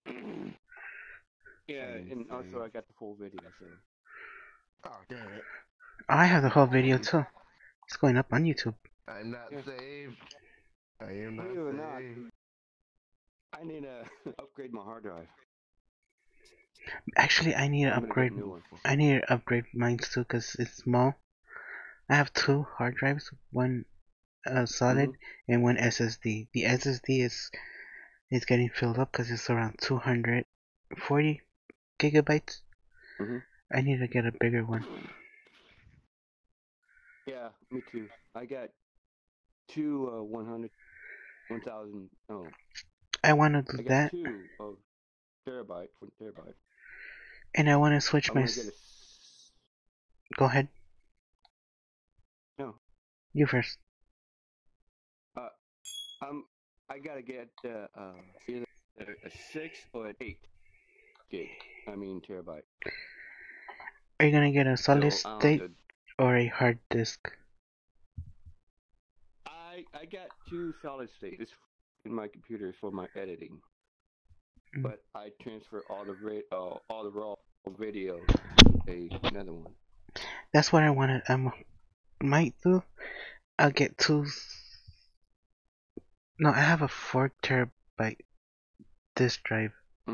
yeah, and also I got the full video, so. Oh, dang it. I have the whole video too. It's going up on YouTube. I'm not saved. I am not Believe it or saved. not, I need to upgrade my hard drive. Actually, I need to I'm gonna upgrade. get a new one. I need to upgrade mine too because it's small. I have 2 hard drives, one solid and one SSD. The SSD is getting filled up because it's around 240 gigabytes. I need to get a bigger one. Yeah, me too. I got two 1,000. Oh, I want to do I got that, 2 of terabyte, 1 terabyte. and I want to switch I'm my. gonna get Go ahead. No. You first. I gotta get either a 6 or an 8 gig. I mean terabyte. Are you gonna get a solid So, state or a hard disk? I got 2 solid states in my computer for my editing, but I transfer all the raw video to another one. That's what I wanted. I might do. I'll get 2. No, I have a 4 terabyte disk drive.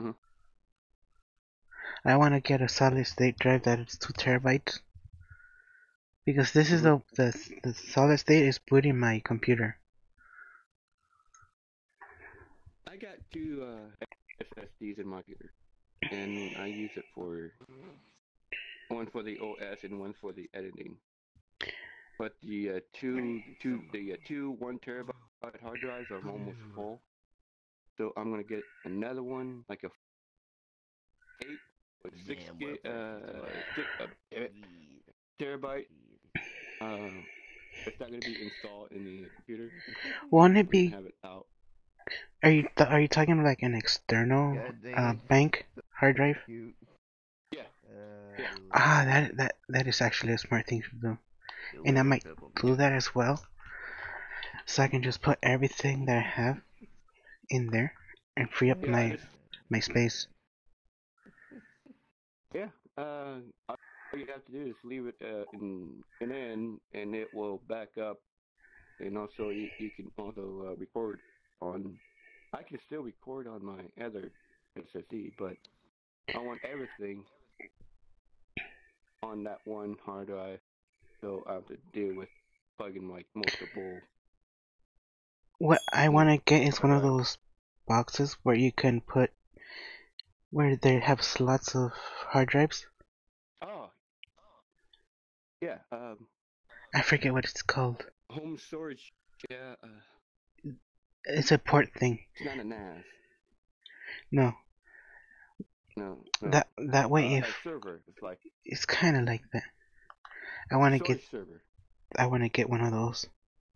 I want to get a solid state drive that is 2 terabytes because this is the solid state is booting my computer. I got 2 SSDs in my computer, and I use it for one for the OS and one for the editing. But the two 1 terabyte hard drives are almost full, so I'm gonna get another one, like a 8 or 6 terabyte. It's not gonna be installed in the computer. Won't it be? Have it out. Are you talking like an external bank hard drive? Yeah. That is actually a smart thing to do, and I might do that as well, so I can just put everything that I have in there and free up my space. Yeah. All you have to do is leave it in, and it will back up, and also you can also record on. I can still record on my other SSD, but I want everything on that one hard drive, so I have to deal with plugging like multiple. What I want to get is one of those boxes where you can put, where they have slots of hard drives. Oh. Yeah. I forget what it's called. Home storage. Yeah. It's a port thing. It's not a NAS. No. No. That way, if a server, it's like. It's kind of like that. I want to get. Server. I want to get one of those.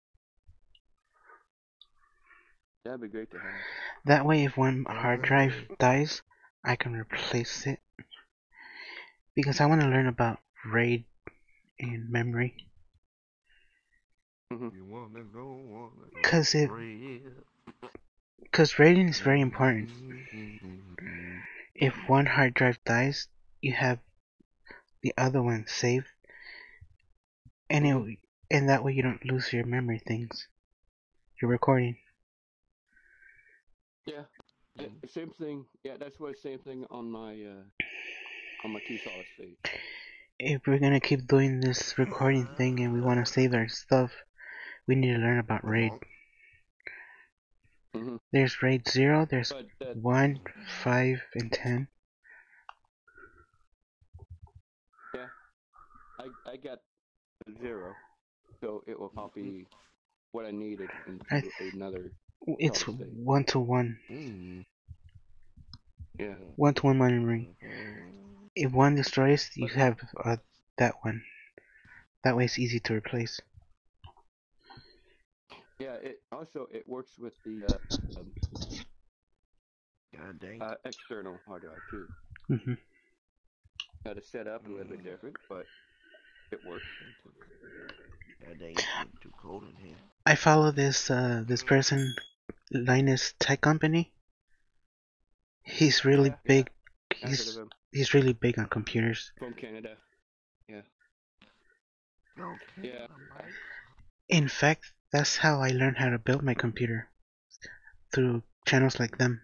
That'd be great to have. That way, if one hard drive dies, I can replace it. Because I want to learn about RAID and memory. Because RAIDing is very important. If one hard drive dies, you have the other one save, and that way you don't lose your memory things. Your recording. Yeah. Same thing. Yeah, that's what same thing on my two solid state. If we're gonna keep doing this recording thing and we want to save our stuff, we need to learn about RAID. There's RAID 0, there's 1, 5, and 10. Yeah, I got 0, so it will copy what I needed into another. It's 1-to-1. Yeah. 1-to-1 memory. If one destroys, you have that one. That way it's easy to replace. Yeah, it works with the external hard drive too. Got to set up a little bit different, but it works. Too cold in here. I follow this person, Linus Tech Company. He's really big. He's really big on computers. From Canada. Yeah. Yeah. In fact, that's how I learned how to build my computer. Through channels like them.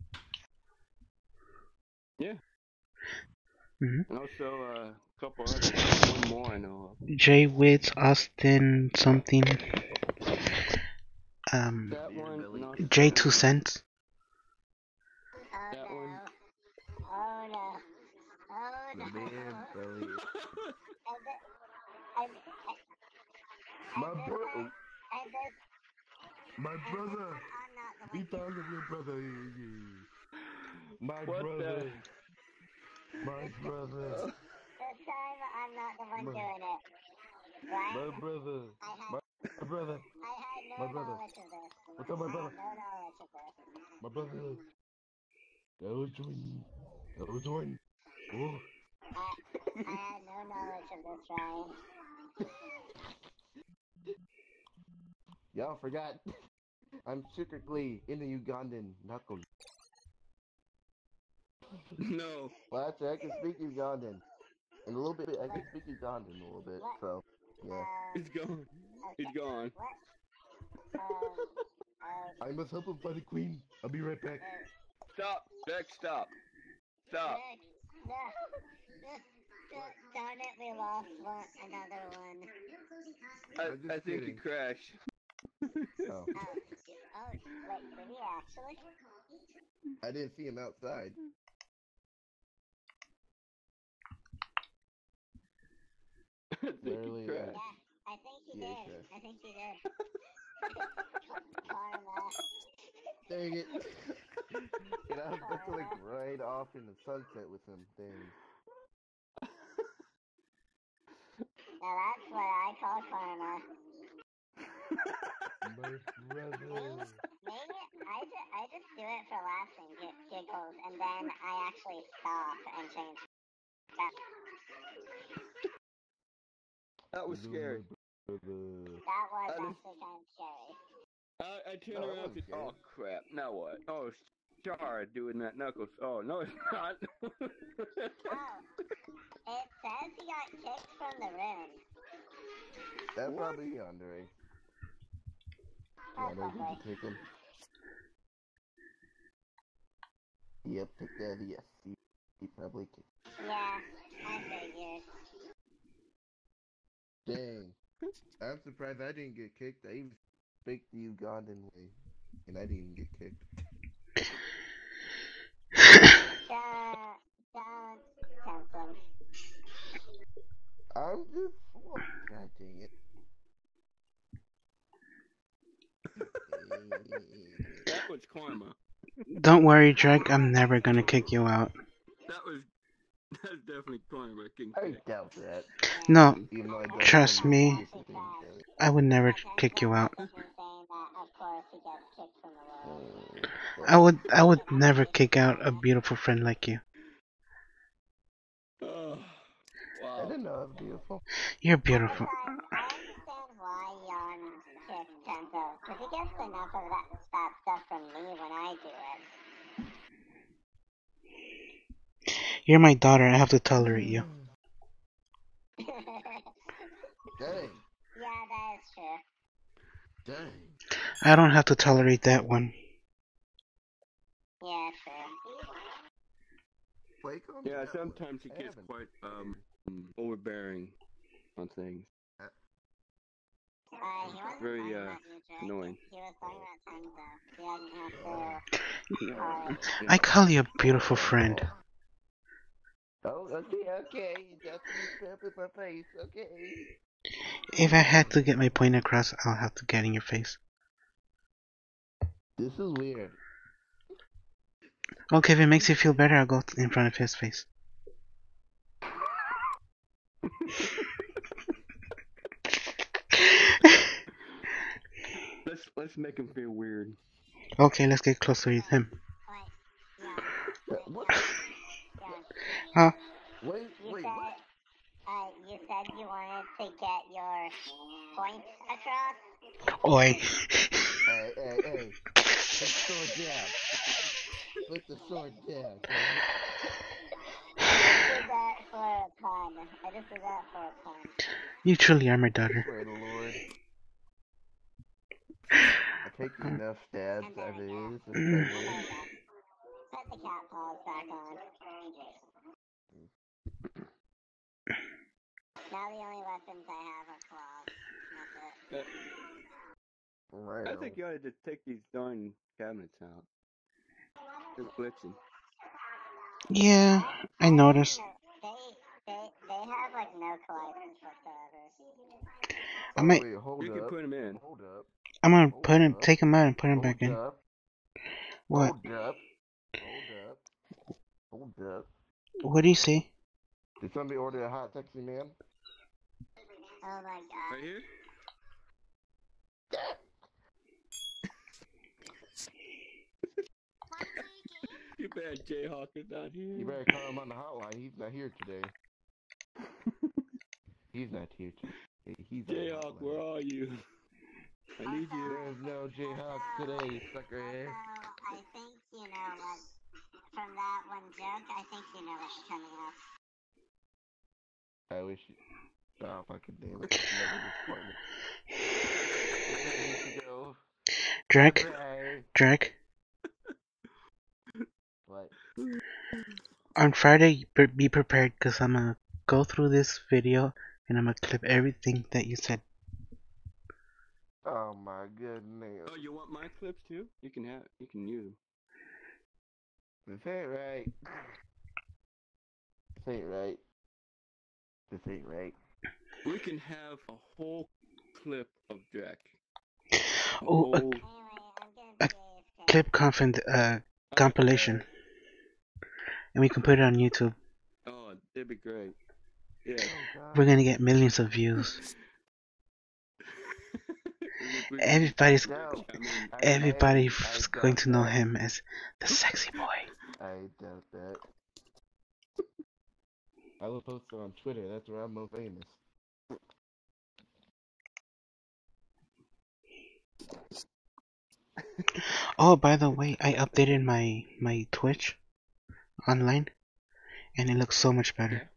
Yeah. And also a couple others. One more I know of. Jay Witz, Austin something. That one, J2 Cents. That one. Oh no. Oh no. My brother. We found your brother. My brother. My brother. This time I'm not the one doing it. Right? My brother. My brother. I had no knowledge of this. What's up, my brother? No knowledge of this. My brother. That was one. Oh. I had no knowledge of this, Ryan. Y'all forgot. I'm secretly in the Ugandan knuckle. No. Well, actually, I can speak Ugandan. And a little bit, I can speak Ugandan a little bit, so, yeah. He's gone. He's gone. I must help him find the queen. I'll be right back. Stop. Beck, stop. Stop. No. Darn it, we lost another one. I think he crashed. Oh. Oh, wait, did he actually? I didn't see him outside. Really? Yeah, I think he did. I think he did. Karma. Dang it. And I was about to like ride off in the sunset with him. Dang. Now that's what I call karma. My brother. Maybe I just do it for laughs and giggles, and then I actually stop and change that. That was scary. That was actually kind of scary. I turned around and said, oh crap, now what? Oh, Char doing that knuckles. Oh, no it's not. Oh, it says he got kicked from the room. That's probably Andre. Andre, did you kick him? Yep, pick that, yes. He probably kicked him. Yeah, I figured. Dang. I'm surprised I didn't get kicked. I even faked the Ugandan way, and I didn't get kicked. Don't tempt him. I'm just... Oh, God dang it. That was karma. Don't worry, Drake. I'm never gonna kick you out. That's definitely karma. I doubt that. No, trust me. I would never kick you out. I would never kick out a beautiful friend like you. Oh, wow. I didn't know it was beautiful. You're beautiful. I understand why Jan kicks Tenzo, because he gets enough of that stuff from me when I do it. You're my daughter. I have to tolerate you. Dang. I don't have to tolerate that one. Yeah, true. Playcom? Yeah, sometimes he gets quite overbearing on things. He wasn't Very talking about you, Drake. annoying. He was talking about Tang, though. He doesn't have to I call you a beautiful friend. Oh, okay. That's me up with my face, okay. If I had to get my point across, I'll have to get in your face. This is weird. Okay, if it makes you feel better, I'll go in front of his face. Let's make him feel weird. Okay, let's get closer with him. What? Huh? Wait, what? You said you wanted to get your point across? Oi. Hey. Put the sword down. Put the sword down. I just did that for a pun. You truly are my daughter. Pray the Lord. I take enough stabs as it is. Put the cat paws back on. Now the only weapons I have are claws. That's it. Right. I think you ought to just take these darn cabinets out. They're glitching. Yeah, I noticed. They have like no colliders whatsoever. I might. Wait, hold You up. can put them in. Hold up. I'm gonna Hold up. take him out and put him Hold back in. up. What? Hold up. Hold up. Hold up. What do you say? Did somebody order a hot sexy man? Oh my god. Right here? You bad Jayhawk is not here. You better call him on the hotline. He's not here today. He's not here today. He's on the Jayhawk, hotline. where are you? I need you. There's no Jayhawk today, sucker. I think you know what. From that one joke, I think you know what's coming up. I wish you. Oh, fucking damn it. Never disappointment. Where did you go? Drake? Bye. Drake? What? On Friday, be prepared because I'm gonna go through this video and I'm gonna clip everything that you said. Oh my goodness. Oh, you want my clips too? You can use them. This ain't right. This ain't right. This ain't right. We can have a whole clip of Jack. Oh, Anyway, I'm gonna be clip compilation. And we can put it on YouTube. Oh, that'd be great. Yeah. Oh, We're gonna get millions of views. Everybody's going to know him as the sexy boy. I doubt that. I will post it on Twitter. That's where I'm most famous. Oh, by the way, I updated my Twitch online, and it looks so much better.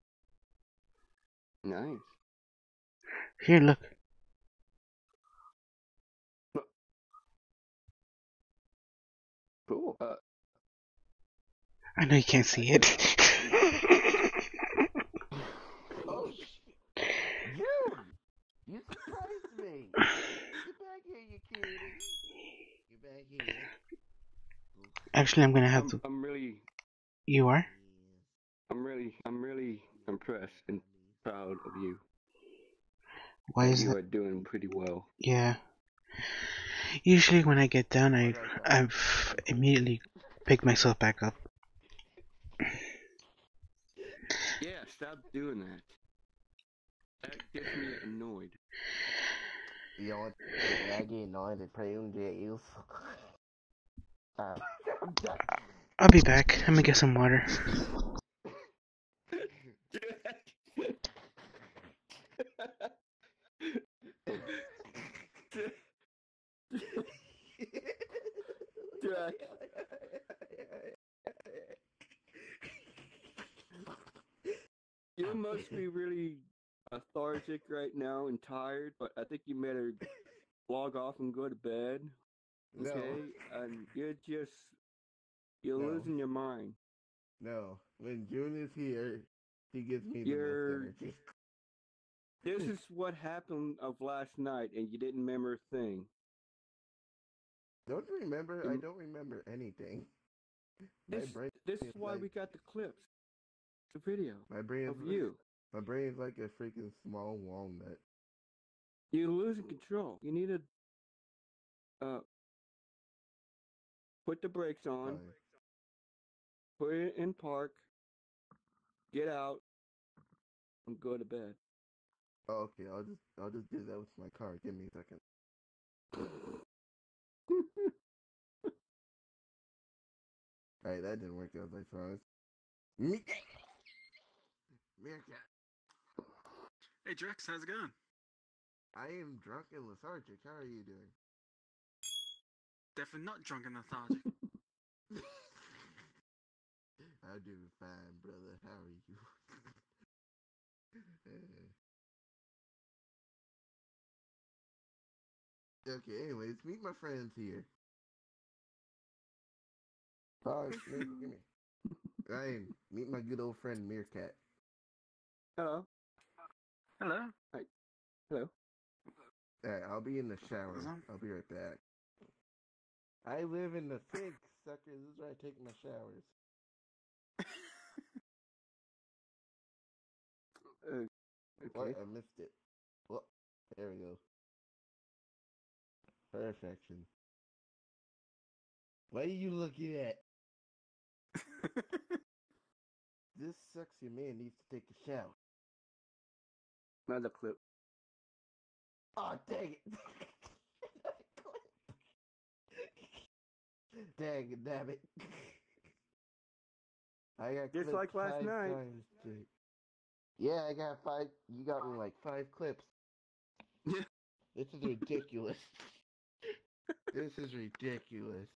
Nice. Here, look. Cool. I know you can't see it. Oh, Dude! You surprised me! Get back here, you cutie! Get back here. Actually, I'm gonna have to. I'm really. You are? I'm really impressed and proud of you. Why is you that? are doing pretty well. Yeah. Usually when I get down, I've immediately pick myself back up. Yeah, stop doing that. That gets me annoyed. You know what? I get annoyed at playing jails. I'll be back. I'm gonna get some water. You must be really lethargic right now and tired, but I think you made a log off and go to bed. No. Okay, and you're No. losing your mind. No. When June is here, he gives me the You're- most energy. This is what happened of last night, and you didn't remember a thing. Don't you remember? I don't remember anything. This is why we got the clips, the video My brain of you. My brain is like a freaking small walnut. You're losing control. You need to put the brakes on, put it in park, get out, and go to bed. Oh, okay, I'll just do that with my car. Give me a second. Alright, that didn't work out, I promise. Meerkat! Hey Drex, how's it going? I am drunk and lethargic. How are you doing? Definitely not drunk and lethargic. I'm doing fine, brother. How are you? Okay, anyways, meet my friends here. Give me. Ryan, meet my good old friend Meerkat. Hello. Hello. Hi. Hello. Alright, I'll be in the shower. I'll be right back. I live in the sink, sucker. This is where I take my showers. Okay. What? I missed it. Well, there we go. Perfection. What are you looking at? This sexy man needs to take a shower. Another clip. Oh, dang it. Dang it, damn it. I got Just clipped like last 5 night. times, dude. Yeah, I got 5. You got me like 5 clips. Yeah. This is ridiculous. This is ridiculous.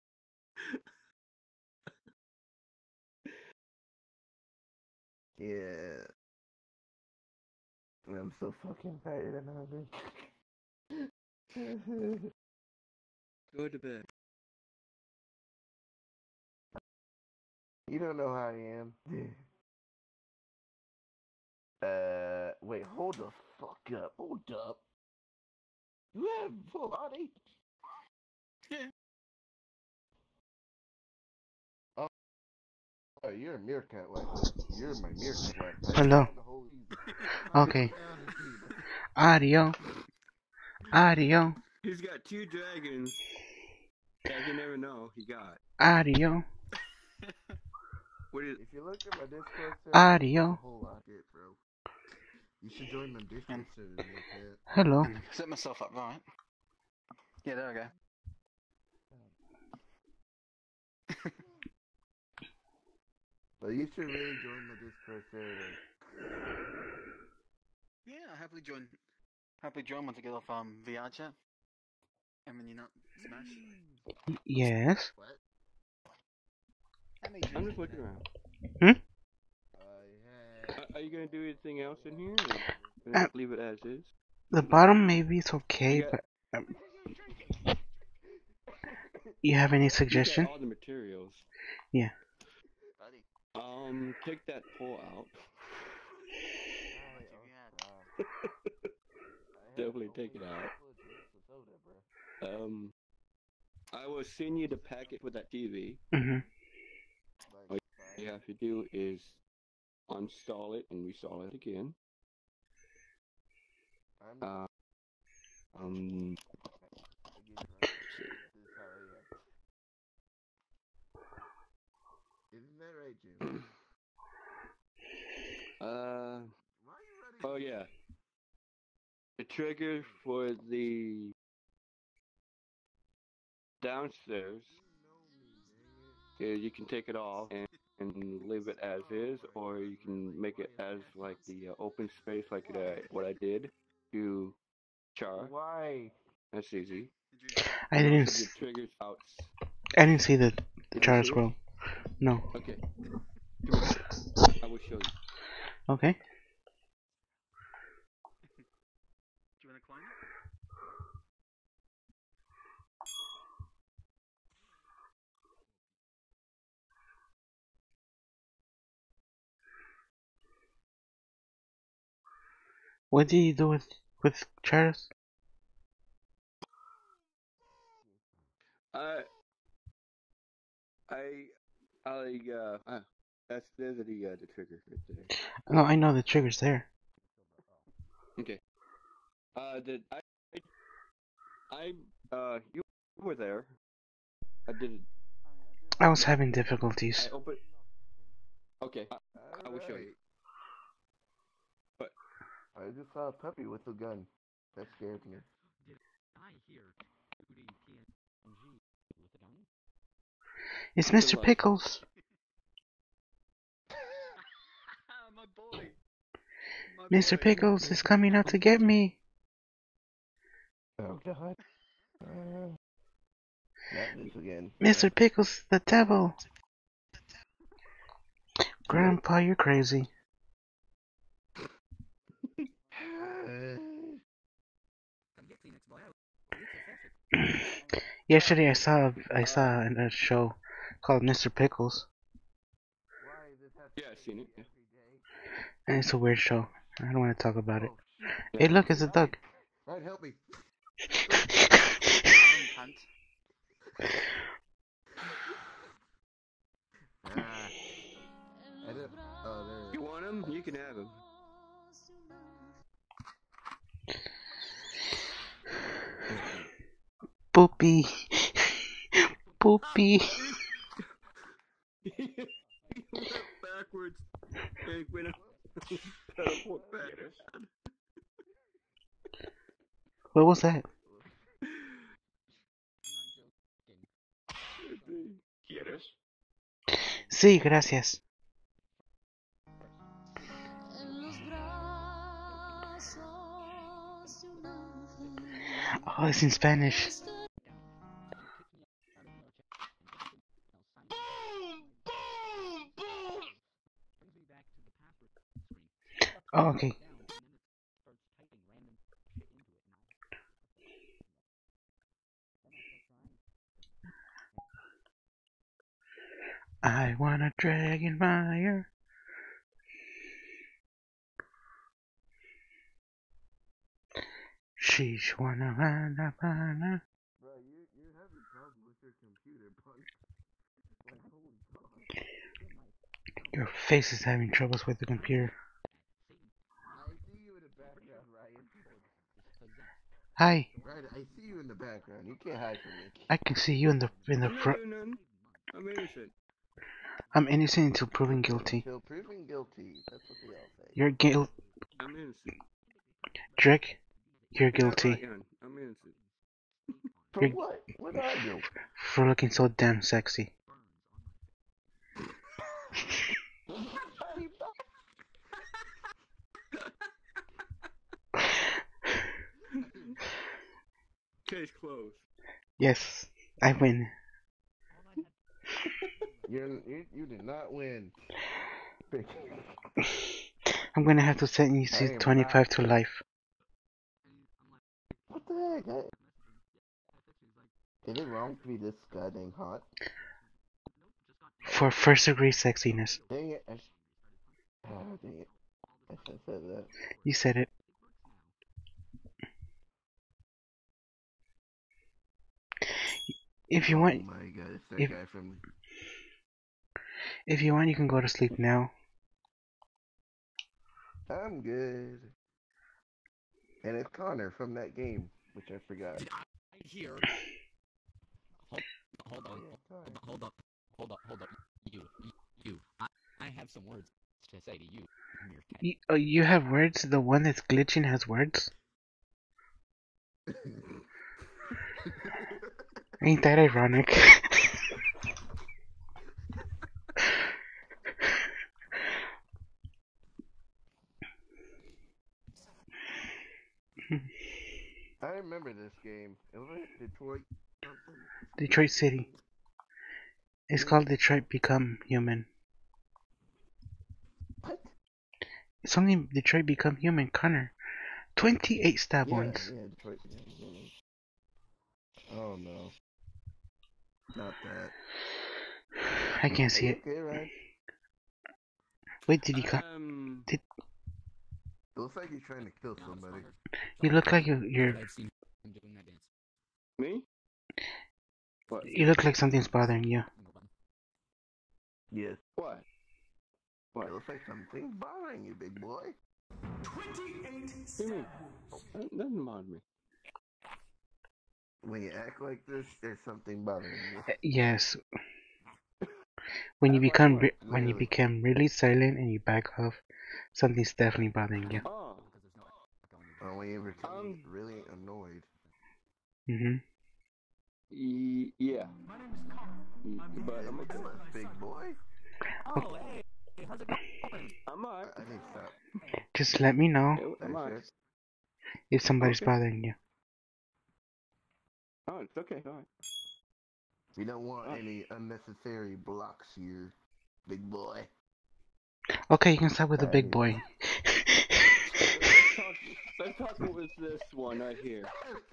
Yeah. I'm so fucking tired and hungry. Go to bed. You don't know how I am. Wait, hold the fuck up. Hold up. You have full body? Yeah. Oh, you're a meerkat wife. You're my meerkat wife. Hello. Okay. Audio. Audio. He's got 2 dragons that you never know he got. Audio. What is? If you look at my Discord server, Audio. there's a whole lot here, bro. You should join my Discord server, meerkat. Hello. Set myself up right. Yeah, there we go. But you should really join my Discord server. Yeah, I'll happily join once I get off VR chat. And when you're not Smash. Yes. What? I'm just looking around. Are you gonna do anything else in here? Or gonna leave it as is? The bottom maybe it's okay, but you have any suggestion? All the materials. Yeah. Take that pole out. Definitely take it out. I will send you the packet for that TV. All you have to do is uninstall it and reinstall it again. Isn't that right, Jim? Oh yeah. The trigger for the downstairs is you can take it off and leave it as is, or you can make it as like the open space, like what I did to Char. Why? That's easy. I didn't. The triggers out. I didn't see the char scroll. No. Okay. Come on. I will show you. Okay. Do you want to climb? What did you do with Charos? That's the trigger right there. No, I know the trigger's there. Okay. You were there. I did it. I was having difficulties. I opened. Okay, I will show you. But I just saw a puppy with a gun. That scared me. Did I hear shooting PNG with a gun? It's Mr. Pickles. My boy. Mr. Pickles is coming out to get me. Oh God. Not this again. Mr. Pickles, the devil. Grandpa, you're crazy. Yesterday I saw a show called Mr. Pickles, yeah, I've seen it. Yeah. and it's a weird show. I don't want to talk about it. Hey, look, it's a dog. Ryan, help me. You want him? You can have him. Poopy. Poopy. He went backwards and went up. Teleport back. What was that? ¿Quieres? Sí, gracias. Oh, it's in Spanish. Oh, okay. I want a dragon fire. Sheesh, wanna. Bro, you're having problems with your computer, bud. Like, holy God. Your face is having troubles with the computer. I see you in the background, Ryan. Hi. Ryan, I see you in the background. You can't hide from me. I can see you in the front. I'm innocent. I'm innocent until proven guilty. Until proven guilty. That's what they all say. You're guilty. I'm innocent. Drake, you're guilty. I'm innocent. For what? What did I do? For looking so damn sexy. Case closed. Yes, I win. You did not win. I'm gonna have to sentence you 25 to life. What the heck? Is it wrong to be this goddamn hot? For first degree sexiness. Dang it. Oh, dang it. I should have said that. You said it. If you want, oh my God, it's that guy from. If you want, you can go to sleep now. I'm good. And it's Connor from that game, which I forgot. Here. Hold up. You. I have some words to say to you. You have words? The one that's glitching has words? Ain't that ironic? I remember this game. It was Detroit. Detroit City. It's called Detroit Become Human. What? It's only Detroit Become Human, Connor. 28 stab wounds. Yeah, Detroit Become Human. Oh no. Not that. I can't see it. Okay, right. Wait, did he come? It looks like you're trying to kill somebody. You look like you're. I've seen him doing that dance. Me? What? You look like something's bothering you. Yes. What? What? It looks like something's bothering you, big boy. 28 doesn't bother me. When you act like this, there's something bothering you. Yes. When you become really silent and you back off, something's definitely bothering you. Oh. Or when you become really annoyed. Yeah. But I'm okay. Big boy. Oh, hey, how's it going? I'm alright. I need to stop. Just let me know I'm alright. if somebody's Okay. bothering you. Oh, it's okay. Alright. We don't want any unnecessary blocks here, big boy. Okay, you can start with the big boy. Let's talk with this one right here.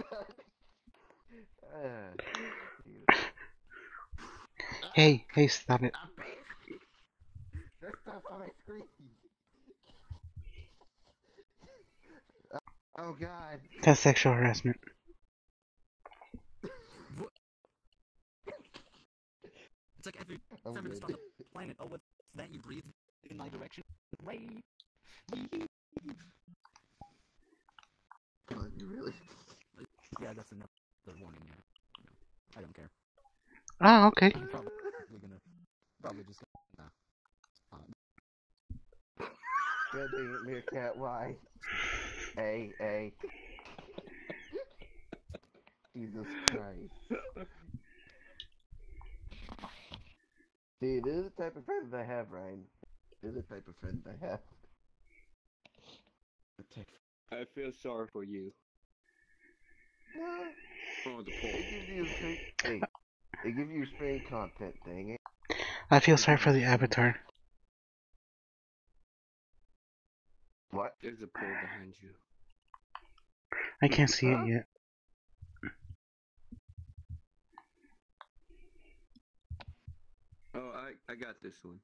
Hey, stop it. That's not on my screen. Oh God. That's sexual harassment. It's like every feminist on the planet. Oh, what's that you breathe in my direction? Wait. Oh, you really? Yeah, that's another warning. Yeah. I don't care. Ah, okay. I'm probably just gonna. God dang it, Meerkat, why? Hey. Jesus Christ. See, this is the type of friends I have, Ryan. This is the type of friends I have. I feel sorry for you. No. Oh, the poor. It gives you screen content, dang it. I feel sorry for the avatar. What? There's a pole behind you. I can't see it yet. Oh, I got this one.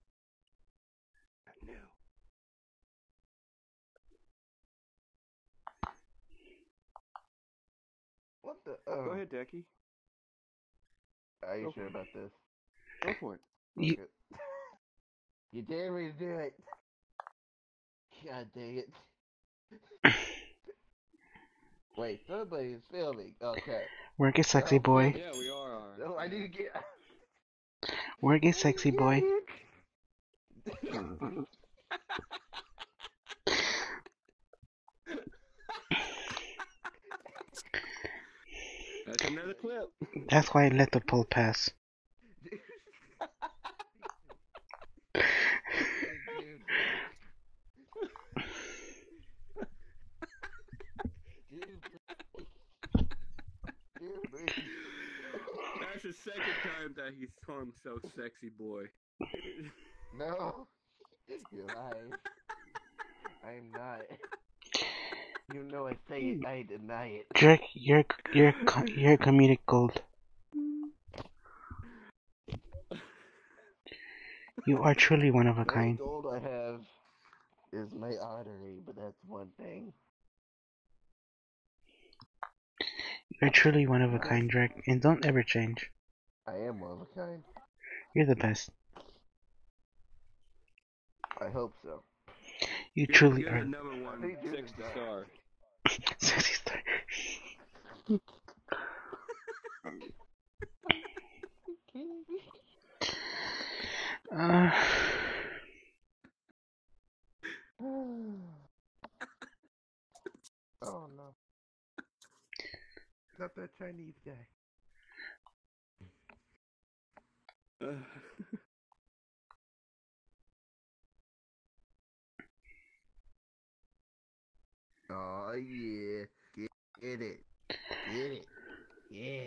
No. What the? Go ahead, Decky. Are you sure about this? Go for it. You, You dare me to do it. God dang it. Wait, somebody is filming. Okay. work it, sexy boy. Yeah, we are. No, I need to get. Work it, sexy boy. That's another clip. That's why I let the poll pass. That's the second time that he's called himself sexy boy. No. You're lying. I'm not. You know I say it, I deny it. Drake, you're comedic gold. You are truly one of a The kind. gold I have is my artery, but that's one thing. You're truly one of a kind, Drake, and don't ever change. I am one of a kind. You're the best. I hope so. You truly you're are. the number one sexy star. Sexy star. Oh no. Not that Chinese guy. Oh yeah. Get it. Get it. Yeah.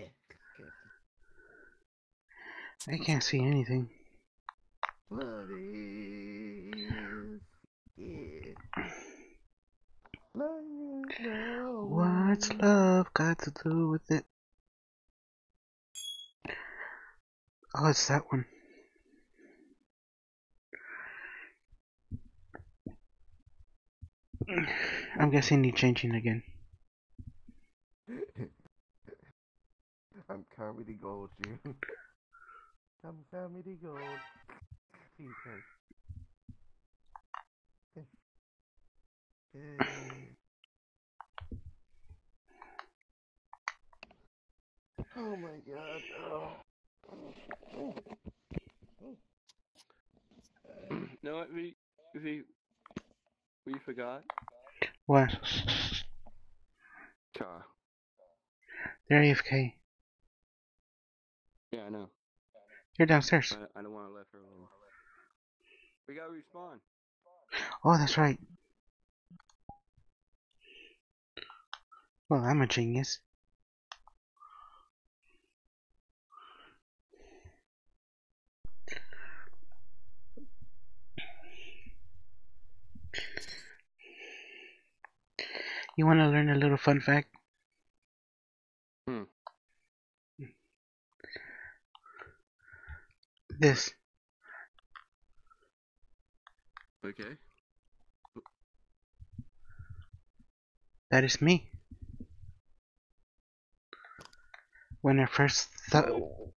I can't see anything. Love is. Yeah. What's love got to do with it? Oh, it's that one. I'm guessing you're changing again. I'm comedy gold, June. I'm comedy gold. Jesus. Oh my god. Oh. No, what we forgot? What? Car. They're AFK. Yeah, I know. You're downstairs. I don't want to let her alone. We gotta respawn. Oh, that's right. Well, I'm a genius. You want to learn a little fun fact? This. Okay. That is me. When I first took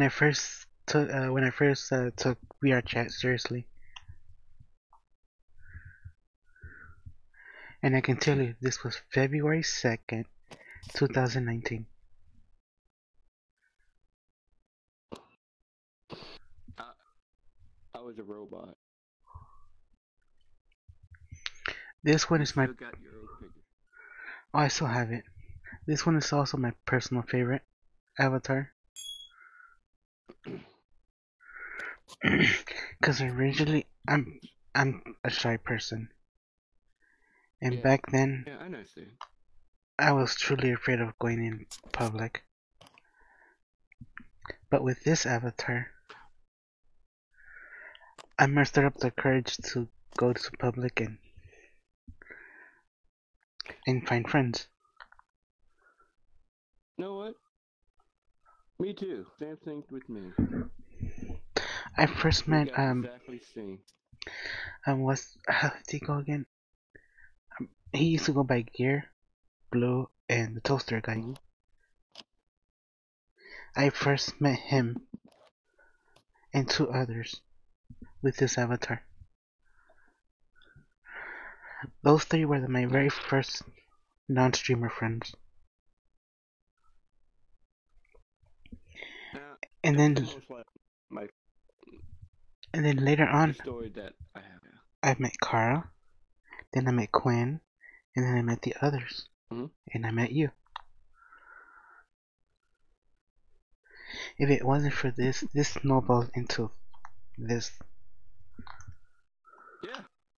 VR chat seriously, and I can tell you this was February 2nd, 2019. I was a robot. This one is my. Still got your old picture. Oh, I still have it. This one is also my personal favorite avatar. Cause originally I'm a shy person, and back then Yeah, I know, Steve. I was truly afraid of going in public. But with this avatar, I mustered up the courage to go to public and find friends. You know what? Me too. Same thing with me. I first met exactly same. What's how did he go again? He used to go by Gear, Blue, and the Toaster guy. I first met him and two others with this avatar. Those three were my very first non-streamer friends. And then later on, story that I have. I met Carl, then I met Quinn, and then I met the others, and I met you. If it wasn't for this snowballed into this. Yeah.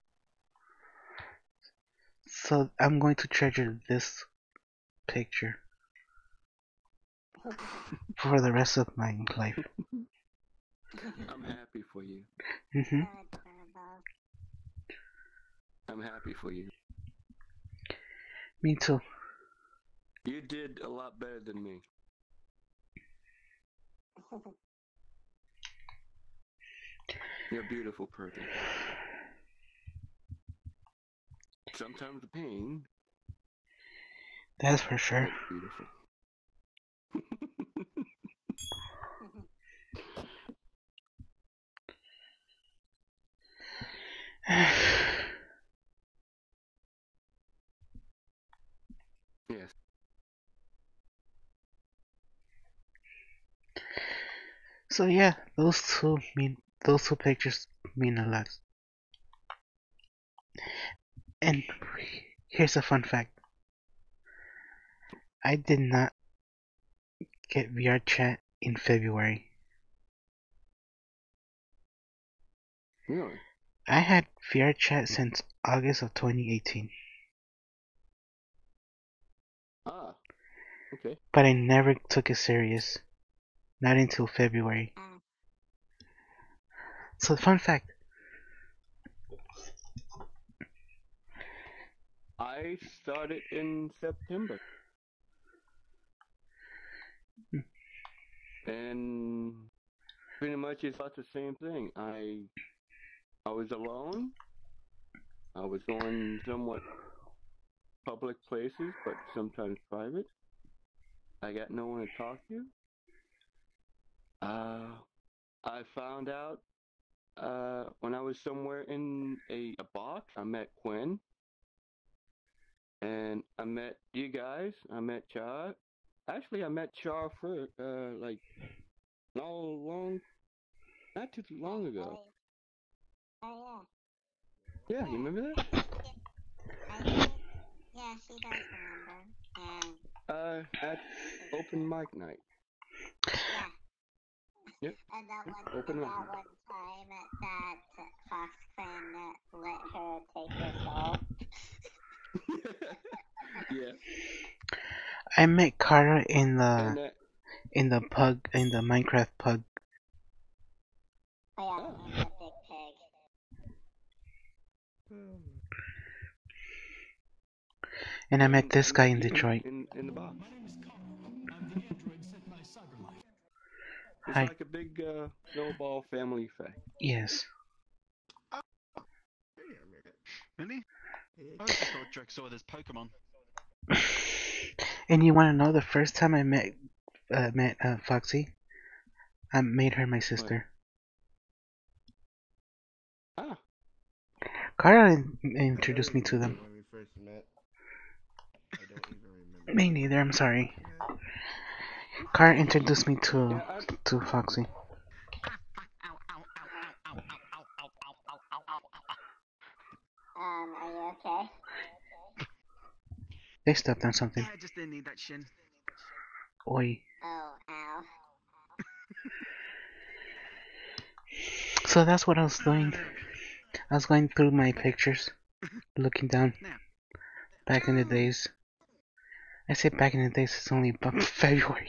So I'm going to treasure this picture for the rest of my life. I'm happy for you. I'm happy for you. Me too. You did a lot better than me. You're a beautiful person. Sometimes the pain. That's for sure. Beautiful. Yes. So yeah, those two pictures mean a lot. And here's a fun fact. I did not get VR chat in February. Really? I had VR chat since August of 2018. Ah, okay. But I never took it serious. Not until February. So fun fact. I started in September. And pretty much it's about the same thing. I was alone. I was going somewhat public places, but sometimes private. I got no one to talk to. I found out when I was somewhere in a box. I met Quinn, and I met you guys. I met Char. Actually, I met Char for like not too long ago. Oh, Yeah, you remember that? I did. Yeah, she does remember. And At open mic night. yeah. Yep. And that Open mic. one time that Fox Quinn let her take your soul. Yeah. I met Kara in And the Minecraft pug. Oh yeah, and the big pig. And I met this guy in Detroit. In the box. It's Hi. like a big snowball family effect. Yes. Really? I just thought Drake saw this Pokemon. And you want to know the first time I met Foxy? I made her my sister. Ah. Kara introduced me to them. When we first met, I don't even remember. Me neither. I'm sorry. Kara introduced me to Foxy. Are you okay? They stepped on something. Yeah, I just didn't need that shin. Oi. Oh, ow. So that's what I was doing. I was going through my pictures, looking down. Back in the days. I say back in the days, it's only about February.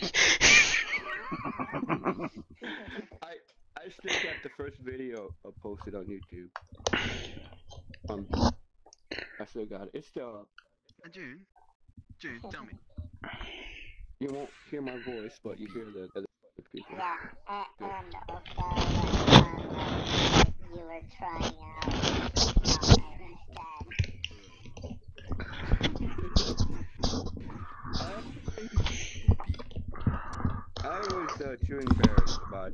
I still got the first video posted on YouTube. I still got it. It's still up. June, tell me. You won't hear my voice, but you hear the other people. Yeah, and also, you were trying out I was too embarrassed about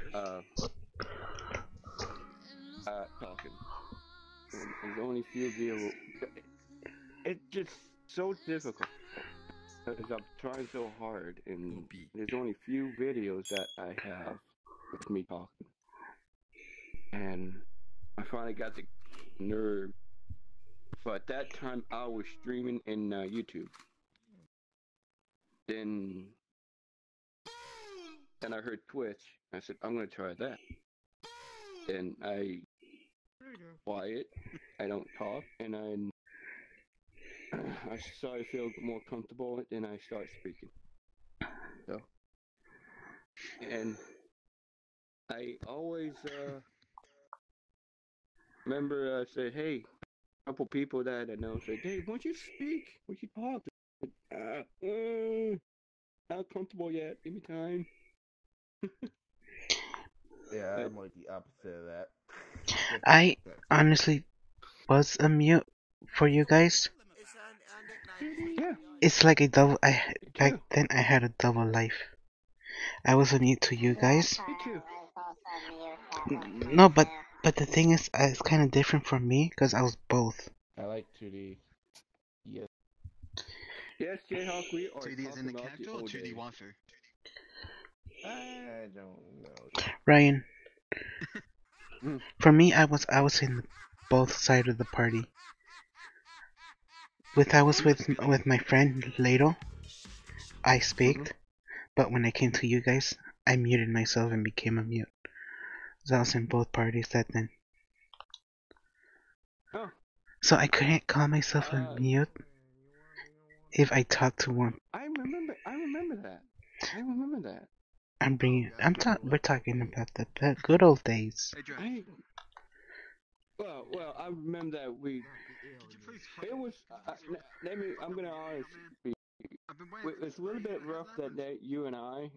talking. And there's only few videos. It's just so difficult. Because I'm trying so hard, and there's only few videos that I have with me talking. And I finally got the nerve. But at that time, I was streaming in YouTube. Then I heard Twitch. I said, I'm going to try that. And I quiet. I don't talk, and I started to feel more comfortable, and I start speaking. So, and I always remember say, hey, a couple people that I know say, hey, won't you speak? Won't you talk? Not comfortable yet. Give me time. Yeah, I'm like the opposite of that. I honestly was a mute for you guys. Yeah. It's like a double. Back then I had a double life. I was a mute to you guys. Me too. No, but the thing is, it's kind of different from me because I was both. I like 2D. Yes. Yes, Jayhawk, we are 2D is in the talking about character or 2D waifu? I don't know. Ryan. For me, I was in both sides of the party. I was with my friend Lato, I speaked, but when I came to you guys, I muted myself and became a mute. So I was in both parties that then. Oh. So I couldn't call myself a mute if I talked to one. I remember that. We're talking about the good old days. Well, I remember that it was, I'm gonna honestly be, it's a little bit rough that day, you and I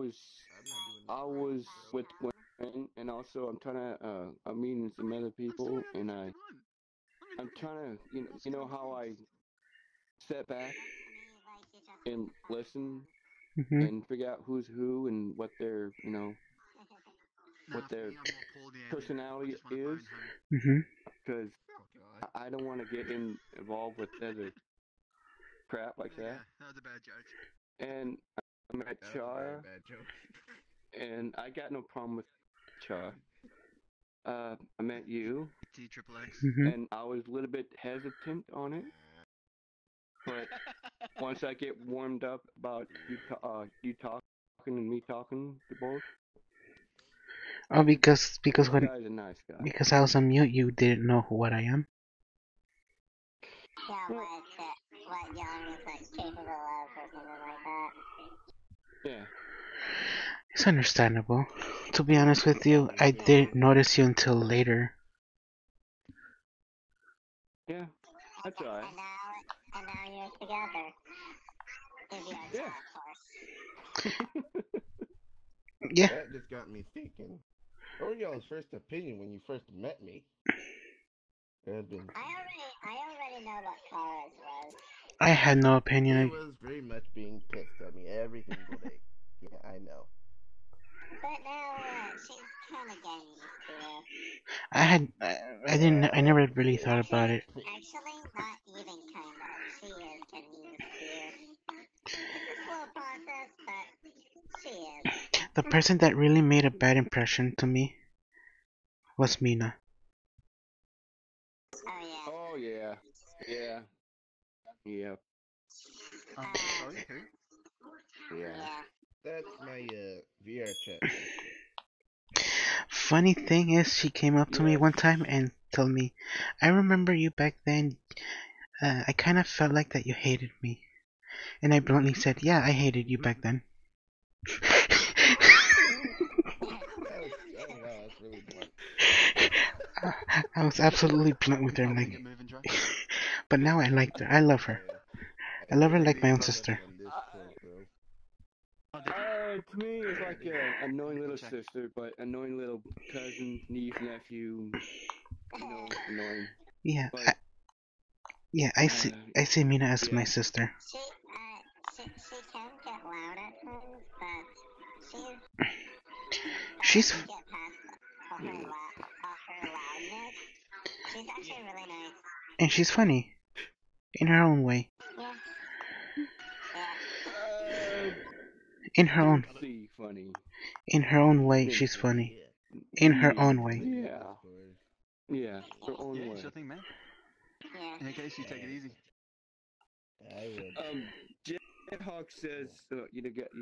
was with Gwen, and also I'm trying to, I'm meeting some other people, and I'm trying to, you know how I step back and listen Mhm. and figure out who's who and what their Nah, what for their me, I'm more Paul the Alien. I personality just want to is, bone home. Mhm. because Oh god. I don't want to get involved with other crap like Yeah, that. that was a bad joke. And I met That was a Char, very bad joke. and I got no problem with Char. I met you, T triple X. Mhm. and I was a little bit hesitant on it, but once I get warmed up about you talking and me talking to both, Oh, because this when guy's a nice guy. because I was on mute, you didn't know what I am. Yeah, what Young is like capable of or something like that. Yeah. It's understandable. To be honest with you, I didn't notice you until later. Yeah, that's alright. And now you're together. If you have Yeah. of course. Yeah. That just got me thinking. What were y'all's first opinion when you first met me? It had been. I already know what Kara's was. I had no He opinion. was very much being pissed at me every single day. Yeah, I know. But now she's kind of getting used to it. I never really thought about it. Actually, not even kind of. She is getting used to it. It's a slow process, but she is. The person that really made a bad impression to me was Mina. Oh yeah. Oh yeah. Yeah. Yeah. Sorry, who? Yeah. That's my VR chat. Funny thing is, she came up to me one time and told me, "I remember you back then. I kind of felt like that you hated me." And I bluntly said, "Yeah, I hated you back then." Wow, that's really blunt. I was absolutely blunt with her, I'll like, get moving, Jack. but now I liked her. I love her. I love her like my own sister. To me, it's like a annoying little sister, but annoying little cousin, niece, nephew. Annoying. Yeah, But I see Mina as yeah. my sister. She can get loud at times, but She's get past her loudness. She's actually really nice. and she's funny in her own way. Yeah. In her own funny. In her own way, she's funny. In her own way. Yeah. Yeah. Her own Yeah, way. sure thing, man. Yeah. In any case, you take it easy. I would. Jayhawk says you to get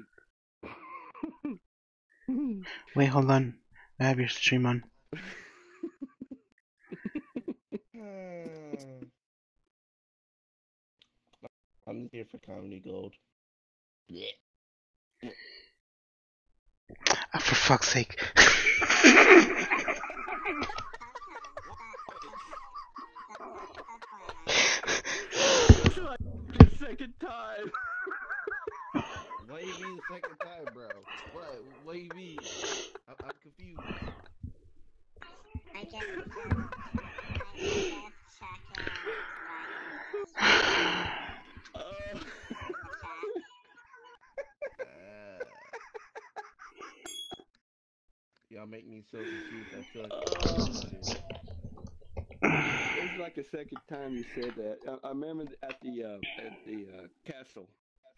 you. Wait, hold on. I have your stream on. I'm here for comedy gold. Yeah. Oh, for fuck's sake. The second time. What do you mean the second time, bro? What do you mean? I'm confused. I guess Y'all make me so confused. I feel like It's like the second time you said that. I remember at the castle.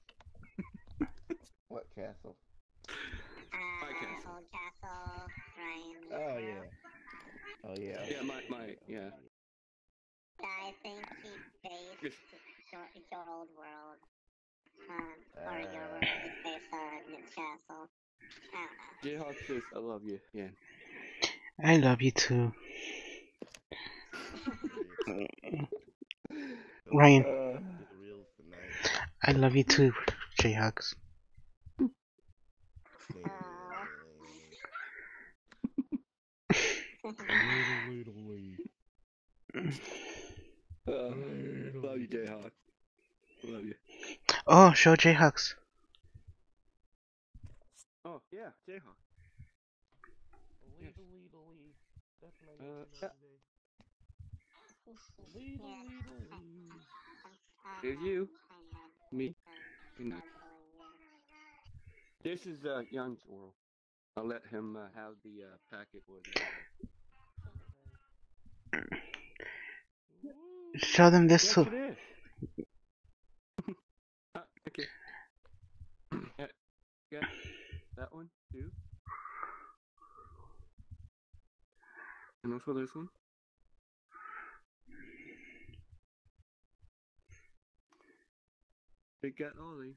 What castle? My castle. Old Castle, Ryan. Oh yeah. Oh yeah. Yeah, my yeah. I think he based your old world. Or your world is based on Nick's castle. I don't know. Jayhawk says, "I love you." Yeah. I love you too. Ryan. I love you too, Jayhawks. Love you, Jayhawk. Love you. Oh, show Jayhawks. Oh yeah, Jayhawk. There's you. Me. And this is young Squirrel. I'll let him have the packet with it. Show them this. Yes, So it is. Okay. Yeah. That one too. And also this one. Big Cat Ollie.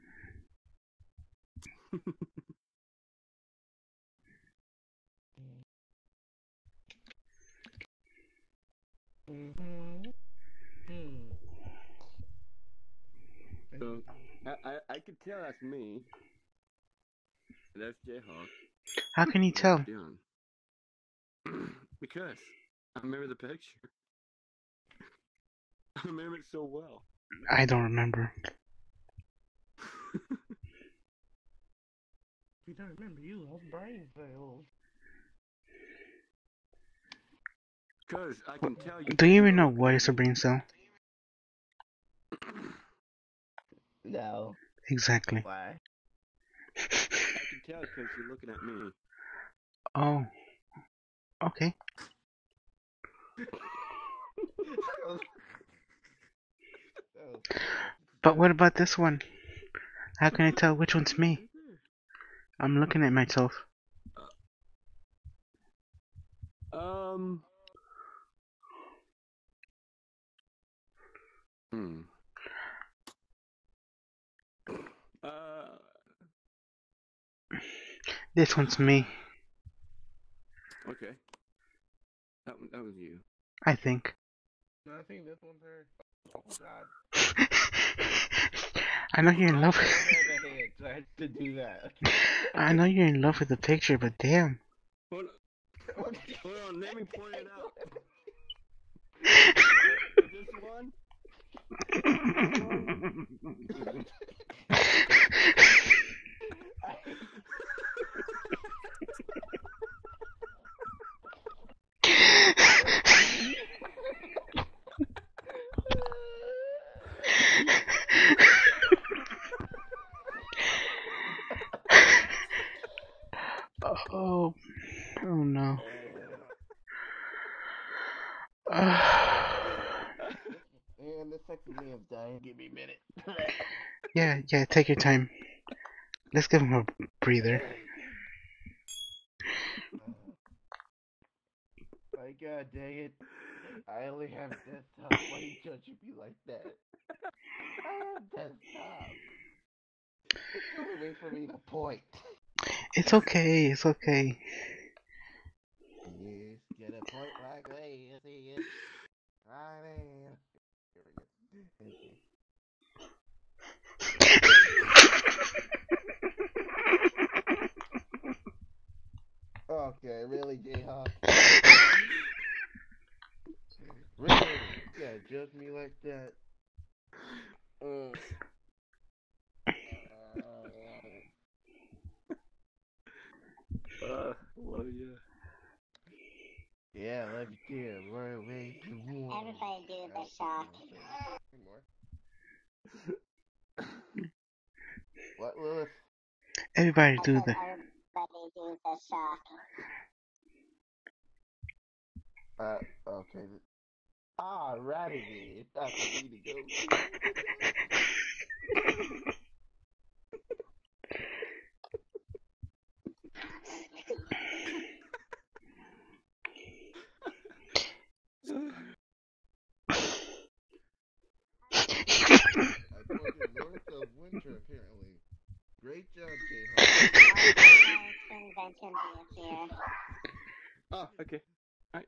So I could tell that's me. That's Jayhawk. how can you tell? Dion. Because I remember the picture. I remember it so well. I don't remember. You don't remember you have brain failed. Because I can tell you. Do you even know what is a brain cell? No. Exactly. Why? I can tell because you're looking at me. Oh. Okay. But what about this one? How can I tell which one's me? I'm looking at myself. This one's me. Okay. That was you. I think. No, I think this one's her. Oh God. I know you're in love. So I had to do that. I know you're in love with the picture, but damn. Hold on, let me point it out. This one? Oh no. Man, the sex of me is dying. Give me a minute. Yeah, take your time. Let's give him a breather. My God dang it. I only have desktop. Why you judging me like that? I have desktop. It's the only way for me to point. It's okay, it's okay. Yes, get a point like way you see it. Right in. Here we go. Okay, really, Jayhawk? Really? Yeah, judge me like that. Love you. Yeah, love you too. We're way too warm. Everybody do the shock. What, Lilith? Everybody I do said the. everybody do the shock. Okay. Righty, it's time for me to go. I pointed north of winter, apparently. Great job, Jayhawk. Invention here. Oh, okay. Alright.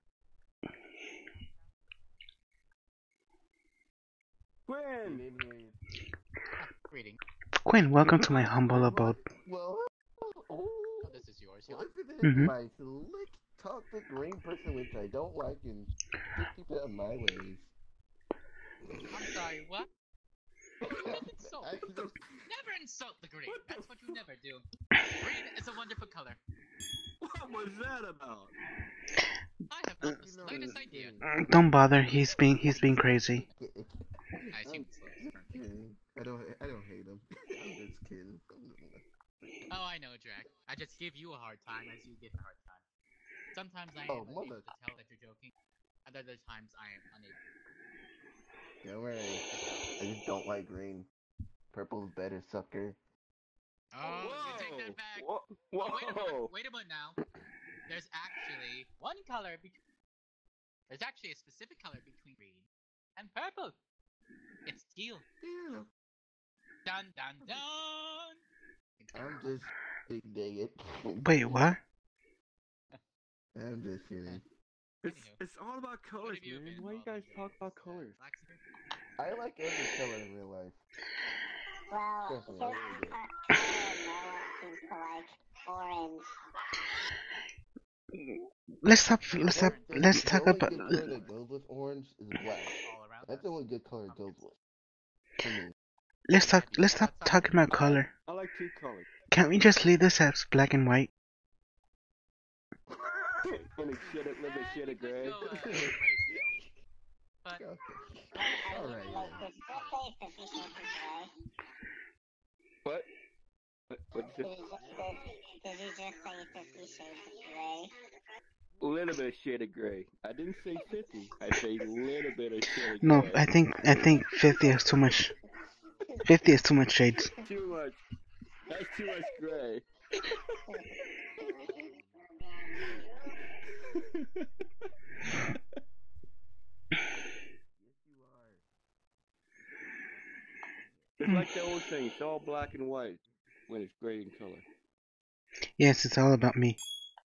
Quinn! Greeting. Quinn, welcome to my humble abode. Well, Oh, this is yours, yeah? look at this. Mhm. My slick, toxic green person, which I don't like, and just keep it on my ways. I'm sorry, what? Don't insult. Never insult the green. That's what you never do. Green is a wonderful color. What was that about? I have not the slightest idea. Don't bother, he's being crazy. I assume it's give you a hard time as you give a hard time. Sometimes I Oh, am able mother. to tell that you're joking. At other times I am unable. Don't worry. I just don't like green. Purple's better, sucker. Oh, you take that back. Whoa! Oh, wait a minute now. There's actually one color between. There's actually a specific color between green and purple. It's teal. Dun dun dun. I'm just dang it. Wait, what? I'm just kidding. It's all about colors, man. Why you guys talk about colors? I like every color in real life. Well, Trust me, I here's really do. the color no one seems to like. Orange. Let's talk The only about. good color that goes with orange is black. That's the only good color it goes with. For me. Let's stop talking about color. I like two colors. Can't we just leave this as black and white? And a shade of gray. But Alright. Like, did you just say 50 Shades of Grey? What? What Did you just say 50 Shades of Grey? A little bit of shade of gray. I didn't say 50. I say a little bit of shade of No, gray. I think 50 is too much. 50 is too much shades. Too much. That's too much gray. It's like the old saying, it's all black and white when it's gray in color. Yes, it's all about me.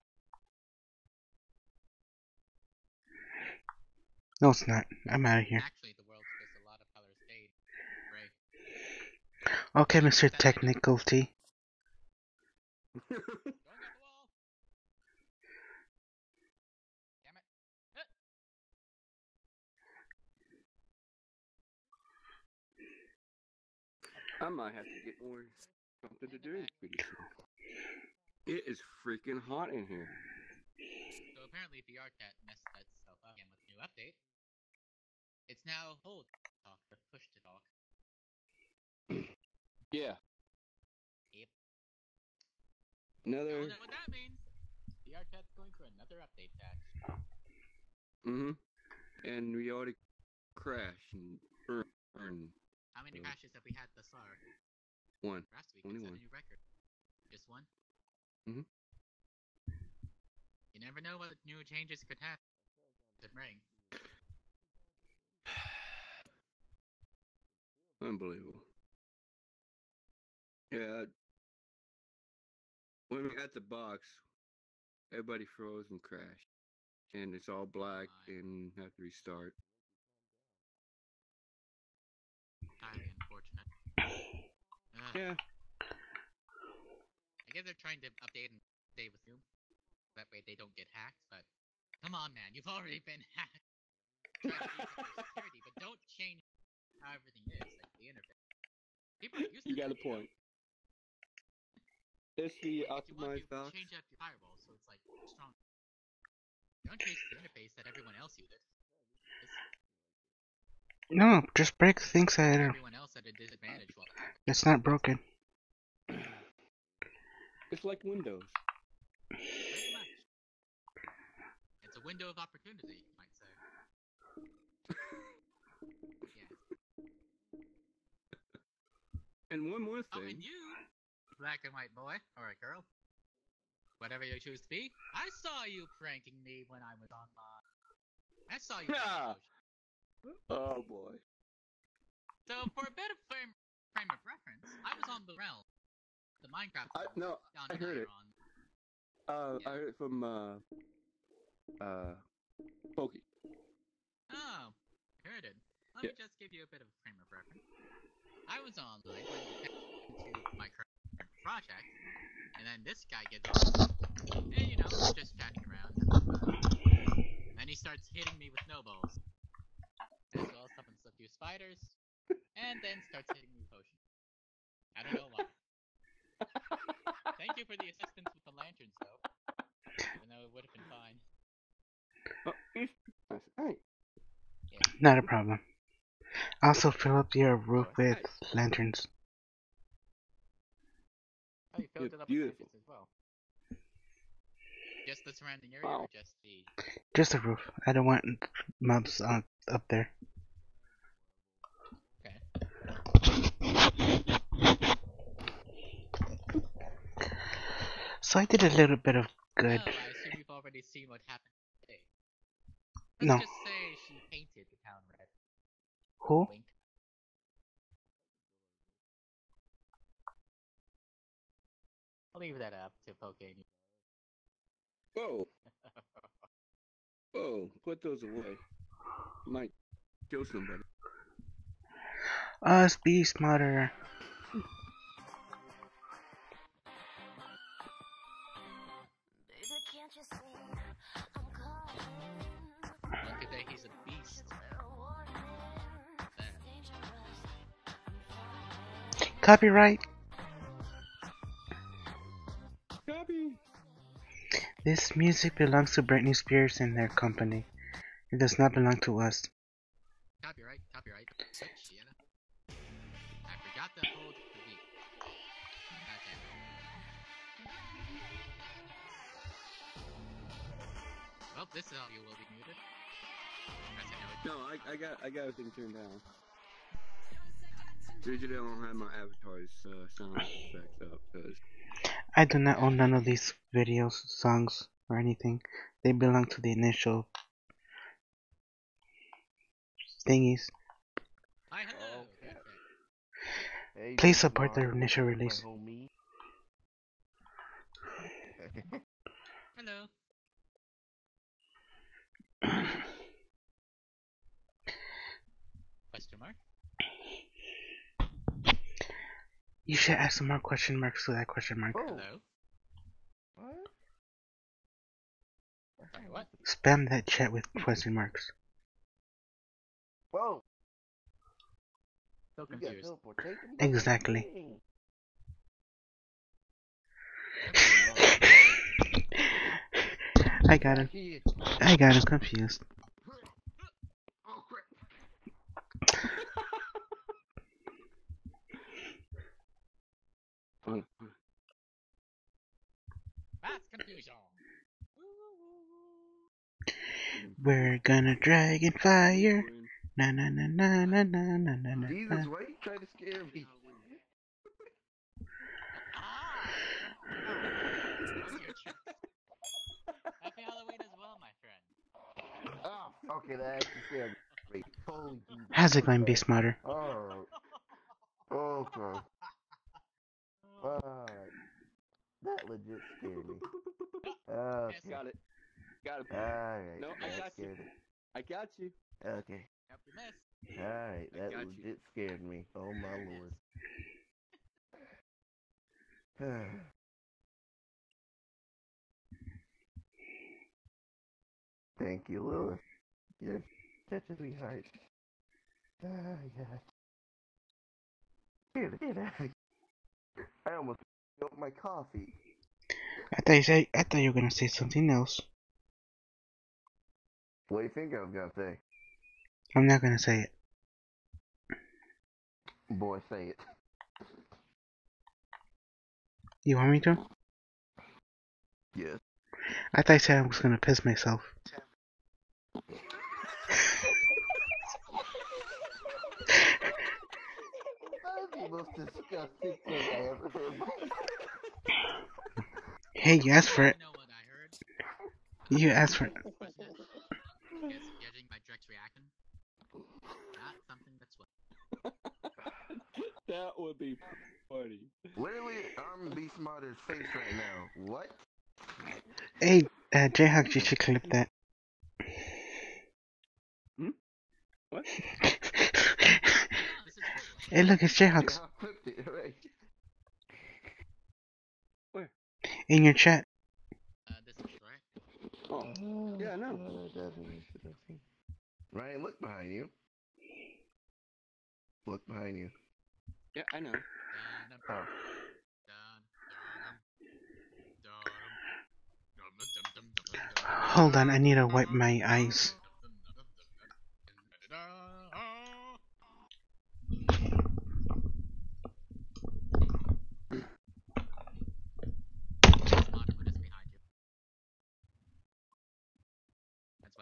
No, it's not. I'm out of here. actually, the world's just a lot of colors fade gray. Okay, Mr. Technical T. Going up the wall. Damn it. I might have to get more something to do pretty soon. It is freaking hot in here. So apparently VRCat messed that stuff up again with a new update. It's now hold to talk or push to talk. Yeah. Yep. Another. Don't know what that means. VRCat's going for another update patch. And we already crashed and burned. How many crashes have we had thus far? One. Last week Only we set one. a new record. Just one? Mhm. You never know what new changes could happen. Could bring. Unbelievable. Yeah. When we got the box, everybody froze and crashed. And it's all black and have to restart. Highly unfortunate. Yeah. I guess they're trying to update and stay with you. That way they don't get hacked, but come on, man, you've already been hacked. Try to beef up your security, but don't change how everything is, like the interface. People are used to You got a that, you know? point. It's the If you want optimized to box. change up your firewall so it's like strong. Don't change the interface that everyone else uses. No, just break things that are Everyone else at a disadvantage while that's not broken. It's like Windows. pretty much. It's a window of opportunity, you might say. Yes. And one more Oh, thing. and you, black and white boy, or a girl, whatever you choose to be, I saw you pranking me when I was online. I saw you. Yeah. Oh boy. So for a bit of frame of reference, I was on the realm, the Minecraft. No, down I heard it. on. I heard it from Pokey. Oh, heard it. Let me just give you a bit of a frame of reference. I was online when we came into my current project, and then this guy gets on, and you know, we're just chatting around, and he starts hitting me with snowballs, as well as summons a few spiders, and then starts hitting me with potions. I don't know why. Thank you for the assistance with the lanterns, though, even though it would have been fine. Hey. Not a problem. Also fill up your roof with lanterns. Oh, you filled it up Beautiful. with lanterns as well. Just the surrounding area or just the... Just the roof. I don't want mobs up there. Okay. So I did a little bit of good. Oh, I assume you've already seen what happened today. Let's No. just say she painted the town red. Who? Wink. I'll leave that up to Poke. Whoa. Whoa, put those away. You might kill somebody. Us be smarter. Look at that, he's a beast. Copyright. Copy. This music belongs to Britney Spears and their company. It does not belong to us. Copyright, copyright. Switch, yeah. I forgot to hold the beat. Okay. Well, this audio will be muted. As I know it. No, I got everything turned down. Usually I don't have my avatar's sound effects up because I do not own none of these videos, songs, or anything. They belong to the initial thingies. Hi, hello. Okay. Hey, Please Mr. support their Mario, initial my release. homie. Hello. Question mark? You should add some more question marks to that question mark. Oh. Hello. What? Sorry, what? Spam that chat with question marks. Whoa! So You got confused. teleportation? Exactly. I got him. I got him confused. oh crap. Mass confusion. We're gonna dragon fire. Na na na na na na na na na. Jesus, why you trying to scare me? Happy Halloween as well, my friend. Oh, okay, that actually scared me. Holy Jesus. How's it going, Be Smarter? Alright. Okay. Alright. That legit scared me. Okay. Got it. Got it. Alright. No, I that got you. scared me. I got you. Okay. Yep, you missed. Alright, I that got legit you. scared me. Oh my lord. Thank you, Lilith. You're such a sweetheart. Ah, yeah. Get out of here. I almost spilled my coffee. I thought you were gonna say something else. What do you think I was gonna say? I'm not gonna say it. Boy, say it. You want me to? Yes. I thought you said I was gonna piss myself. That's the most disgusting thing I ever heard. Hey, you asked for it. You know what I heard? You asked for it. Question is, judging by Drek's reaction, not something that's what. That would be funny. Literally, I'm Be Smarter's face right now. What? Hey, Jayhawk, you should clip that. What? This is Hey, look, it's Jayhawk's Yeah, I flipped it, right? Where? in your chat. this is right. Oh, yeah, I know. Ryan, look behind you. Look behind you. Yeah, I know. Oh. Hold on, I need to wipe my eyes.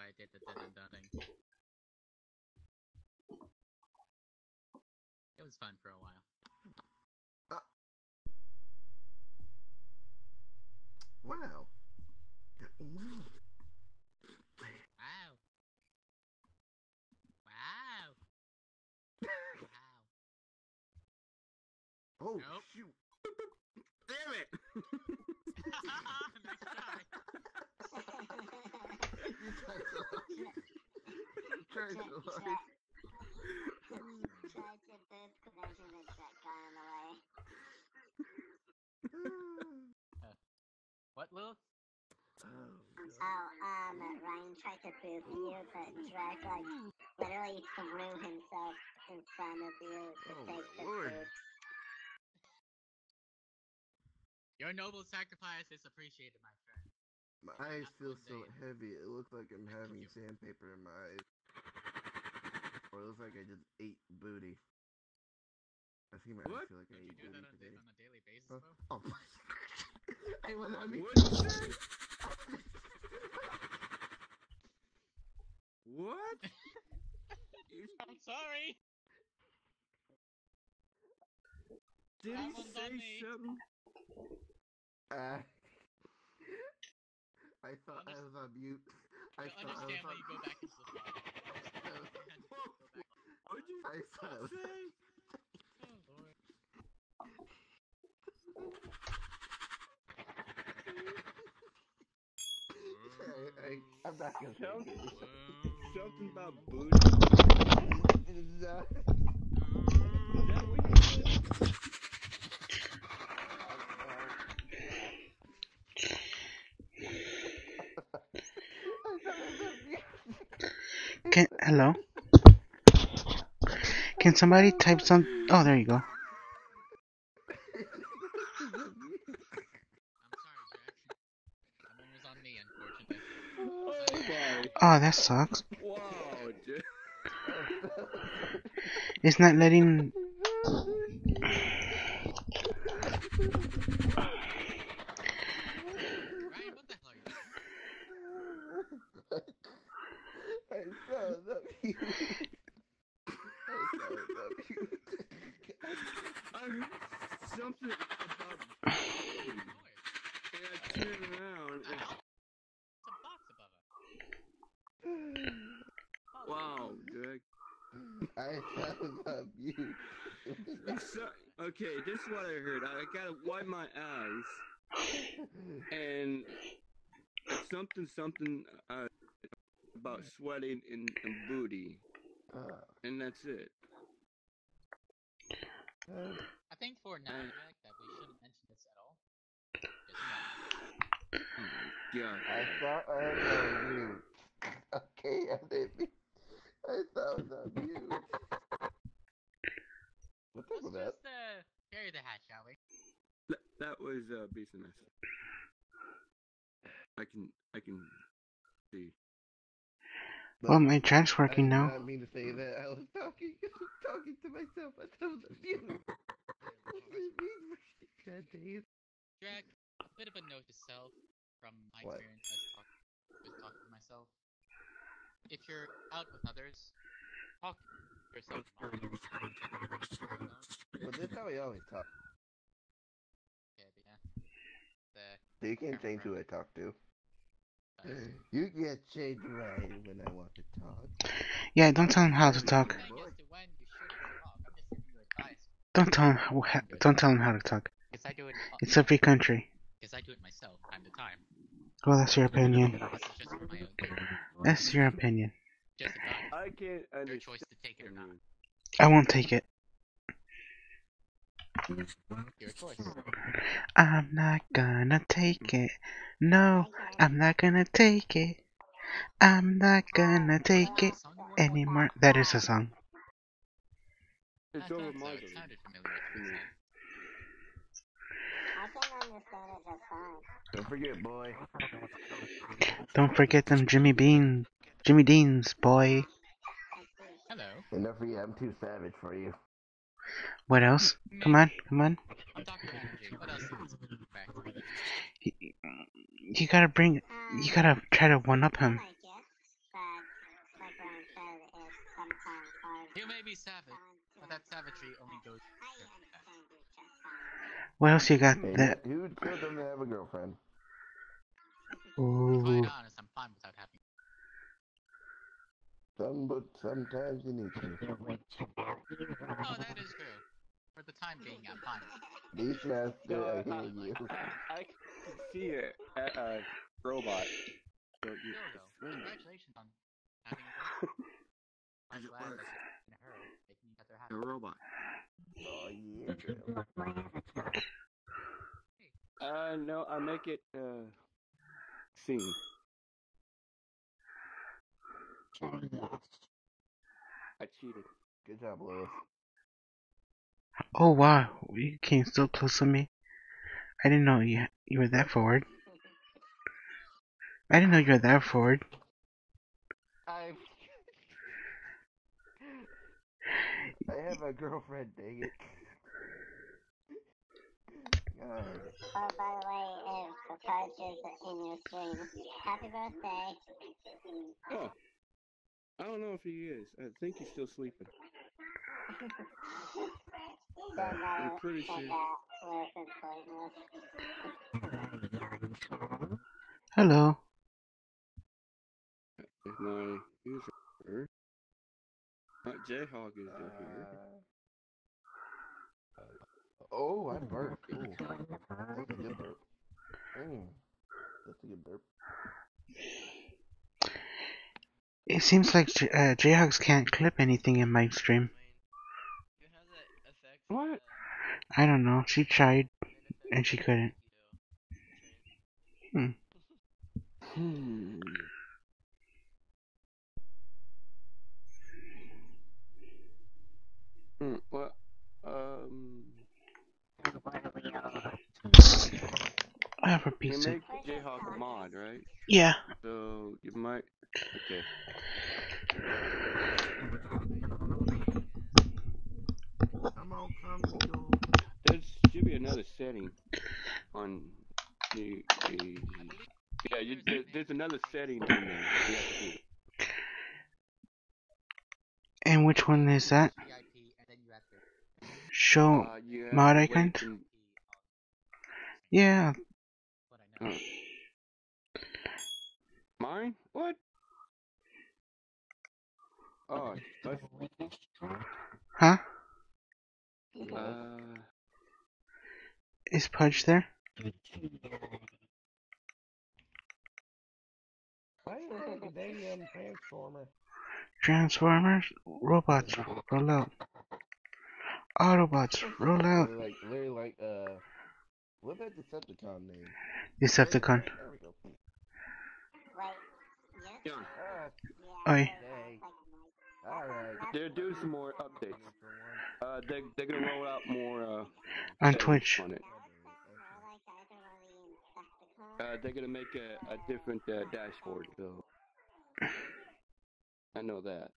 I did the thing. It was fun for a while. Wow. Wow. Oh, Nope. shoot. Damn it! Nice try. You tried so hard. You tried so hard. Tried to boop convention that got in the way. What, Lil? Ryan tried to boop you, but Drek, like, literally threw himself in front of you to take the Lord. boop. Your noble sacrifice is appreciated, my friend. My eyes feel so heavy. It looks like I'm having sandpaper in my eyes. Or it looks like I just ate booty. I think my eyes feel like I ate booty today. On a daily basis, Huh? bro? Oh my god. Hey, what did you say? What? I'm sorry. Did That he one's say on me. something? I thought I was on mute. You'll understand when you go back into the file. What'd you I thought I was say? Oh, Lord. I'm not gonna say it. Something about booty? Is that what you said? Hello? Can somebody type some? Oh, there you go. On me, unfortunately. Oh, that sucks. Wow, dude. It's not letting. Ryan, what the hell are you doing? I saw the mute. I saw the mute. I heard something about booty. And I turned around and... It's a box above it. Wow, Drake. I saw the mute. Okay, this is what I heard. I gotta wipe my eyes. And something about sweating and booty. And that's it. I think for now, Jack, that we shouldn't mention this at all. Oh my god. I thought I was on mute. Okay, I thought I was on mute. What's up with that? Just bury the hat, shall we? That was business. I can see. Well, my chat's working now. I didn't mean to say that. I was talking to myself. I thought it was a mute. Jack, a bit of a note to self from my experience as talking to myself. If you're out with others, talk to yourself. But this is how we always talk. Yeah. So you can't change who I talk to. You can't change Ryan when I want to talk. Yeah, don't tell him how to talk. Don't tell him how to talk. It's a free country. Because I do it myself time to time. Well, that's your opinion. This is just my own theory. That's your opinion. Just about I can't understand. your choice to take it or not. I won't take it. Your choice. I'm not gonna take it. No, I'm not gonna take it. I'm not gonna take it anymore. That is a song. It's over my It sounded familiar to me. I can understand it just fine. Don't forget, boy. Don't forget them Jimmy Deans, boy. Hello. And don't forget, I'm too savage for you. What else? Come on. I'm talking energy. What else is back? You gotta try to one up him. I like it, but be savage, but that savagery only goes. What else you got? Hey, That. who killed them to have a girlfriend? To be Ooh. honest, I'm fine without having. But sometimes you need to. Oh, that is true. For the time being, I'm fine. Beastmaster, I hear you. I can see it at a robot. So you, Still though, congratulations on having a girlfriend. I'm glad that in her making each other a happy. robot. Oh yeah. No, I make it sing. I cheated. Good job, Lewis. Oh wow, you came so close to me. I didn't know you were that forward. I didn't know you were that forward. I have a girlfriend, dang it. God. Oh, by the way, if Picard is in your stream, happy birthday. Oh, I don't know if he is. I think he's still sleeping. I'm pretty sure. Hello. If my user, not Jayhawk, is still here. Oh, I burped. Ooh. That's a good burp. That's a good burp. It seems like Jayhawks can't clip anything in my stream. What? I don't know. She tried and she couldn't. Hmm. Well, I have a you pizza. make Jayhawk a mod, right? Yeah. So you might. Okay. There should be another setting on the yeah. There's another setting in there. You have to do it. And which one is that? Show You mod have to icon? wait and- Yeah. Mine? What? Oh, that's, Huh? uh, Is Pudge there? Why are you like a damn transformer? Transformers? Robots, roll out. Autobots, roll out. They're like, what's that Decepticon name? Decepticon. There we go. yeah. Oi. Dang. Alright. They're doing some more updates. They're gonna roll out more On settings Twitch. on it. They're gonna make a different dashboard, so I know that.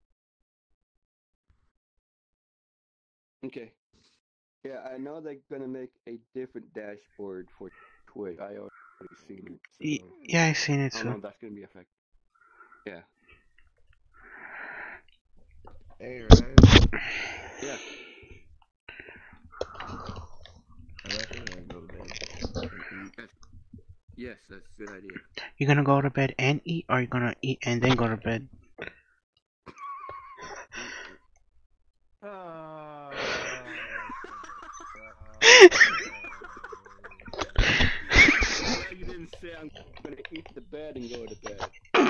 Okay. Yeah, I know they're gonna make a different dashboard for Twitch. I already seen it. So Yeah, I seen it I don't know too. if that's gonna be effective. Yeah. Hey, Ryan. Yeah. I'm actually gonna go to bed. Yes, that's a good idea. You gonna go to bed and eat, or you gonna eat and then go to bed? You didn't say I'm gonna eat the bed and go to bed. I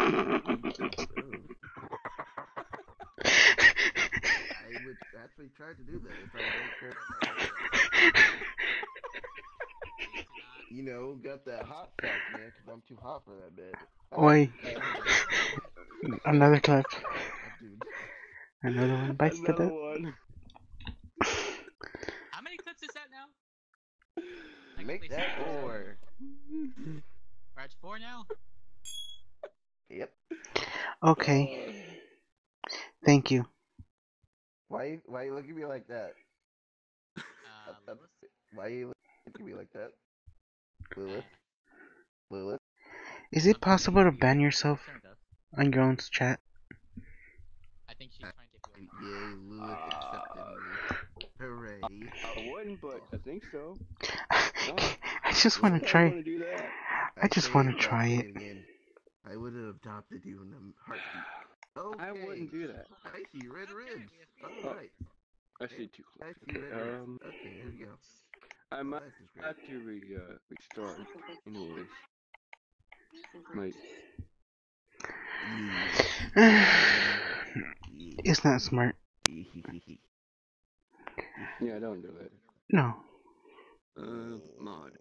would actually try to do that if I don't care. You know, got that hot sauce, man, because I'm too hot for that bed. Oi. Another clip. Dude. Another one bites the Another dust. one. How many clips is that now? Make that 4. We're at 4 now? Yep. Okay. Thank you. Why you look at me like that? Lewis? Why you look at me like that? Lewis? Lewis? Is it possible to ban yourself on your own chat? I think she's trying to Yay, Lewis accepted me. Hooray. I wouldn't, but I think so. No, I just want to I try. want to do that. I just want to try it. Again. I would have adopted you in a heartbeat. Okay. I wouldn't do that. I see red ribs. Alright. I see two. I see red ribs. Okay, there we go. I might this is great. have to restart. Anyways. Like, It's not smart. yeah, don't do that. No. Mod.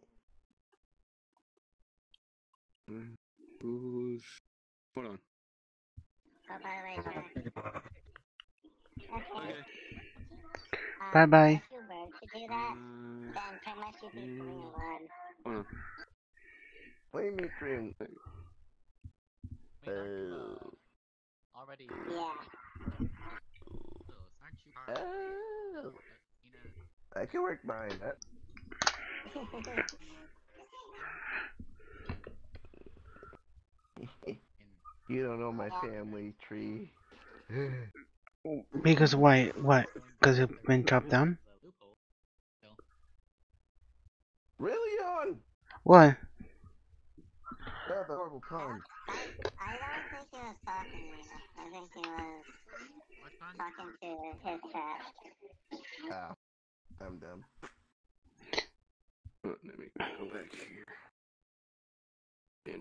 Who's... Hold on. Oh, by the way, Jack. Okay. Bye bye. If you were to do that, then pretty much you'd be doing a lot. Hold on. Play me dream. Already. Yeah. Aren't you hard? Oh. I can work behind that. You don't know my family tree. Because why? What? Because it's been chopped down? Really on? What? Oh, the horrible pun. I don't think he was talking to you. I think he was talking to his chat. Ah, I'm dumb. Let me go back here.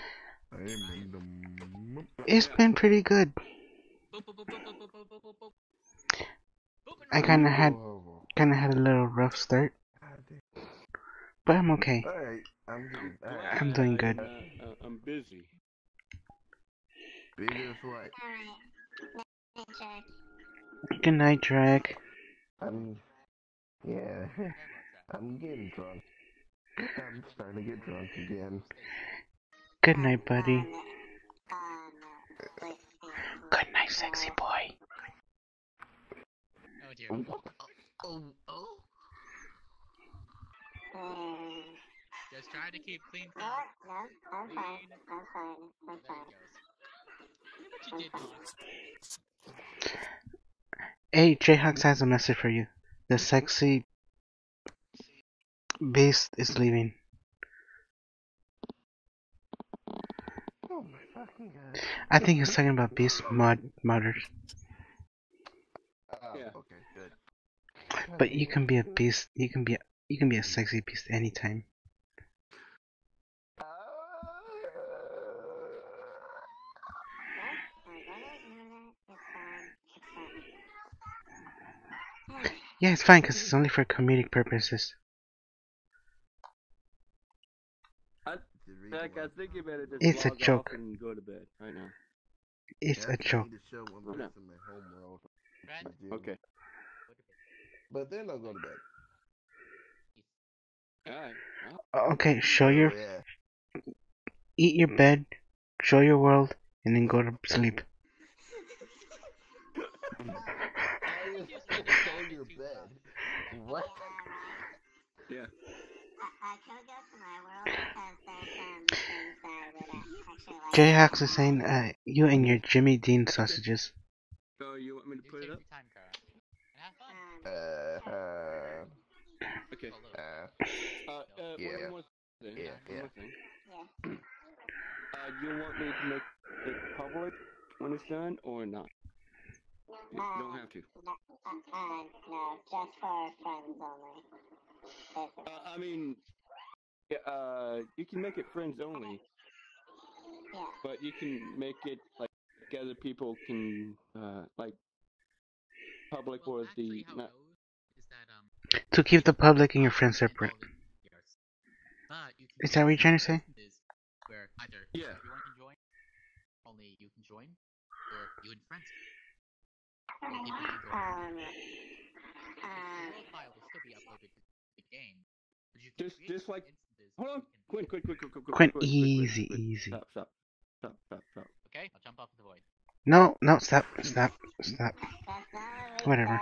It's been pretty good. I kinda had a little rough start, but I'm okay. Alright, I'm good. I'm doing good. I'm busy. Busy as what? Alright. Night, Jack. Good night, Drake. Yeah, I'm getting drunk. I'm starting to get drunk again. Good night, buddy. Good night, sexy boy. Oh dear. Oh. Just try to keep clean No, thoughts. no, I'm fine. I'm fine. I'm There fine. he goes. Look what you did, Mom. Hey, Jayhawks has a message for you. The sexy beast is leaving. Oh my fucking god. I think he's talking about beast modders. Yeah. Okay, good. But you can be a beast. You can be a sexy beast anytime. Yeah, it's fine because it's only for comedic purposes. Zach, I think you better just It's a log joke. off and go to bed right now. It's a joke. I need to show one person my home world. Okay. But then I'll go to bed. Alright. Okay, show your... Eat your bed, show your world, and then go to sleep. Show your bed. What? Yeah. I could go to my world because there's some things that I would actually like. Jayhawks is saying, you and your Jimmy Dean sausages. So you want me to put it up? Okay. Yeah. One more thing. Yeah. One more thing. Yeah. You want me to make it public when it's done or not? You don't have to. No, just for friends only. Basically. I mean, you can make it friends only. Yeah. But you can make it like other people can like public or the not. To keep the public and your friends separate. Is that what you're trying to say? Where either Yeah. everyone can join, only you can join, or you and friends. The file will still be uploaded to the game. But you can Just like hold on, Quinn, Quinn, easy. Stop. Okay, I'll jump off the void. No, stop. Whatever.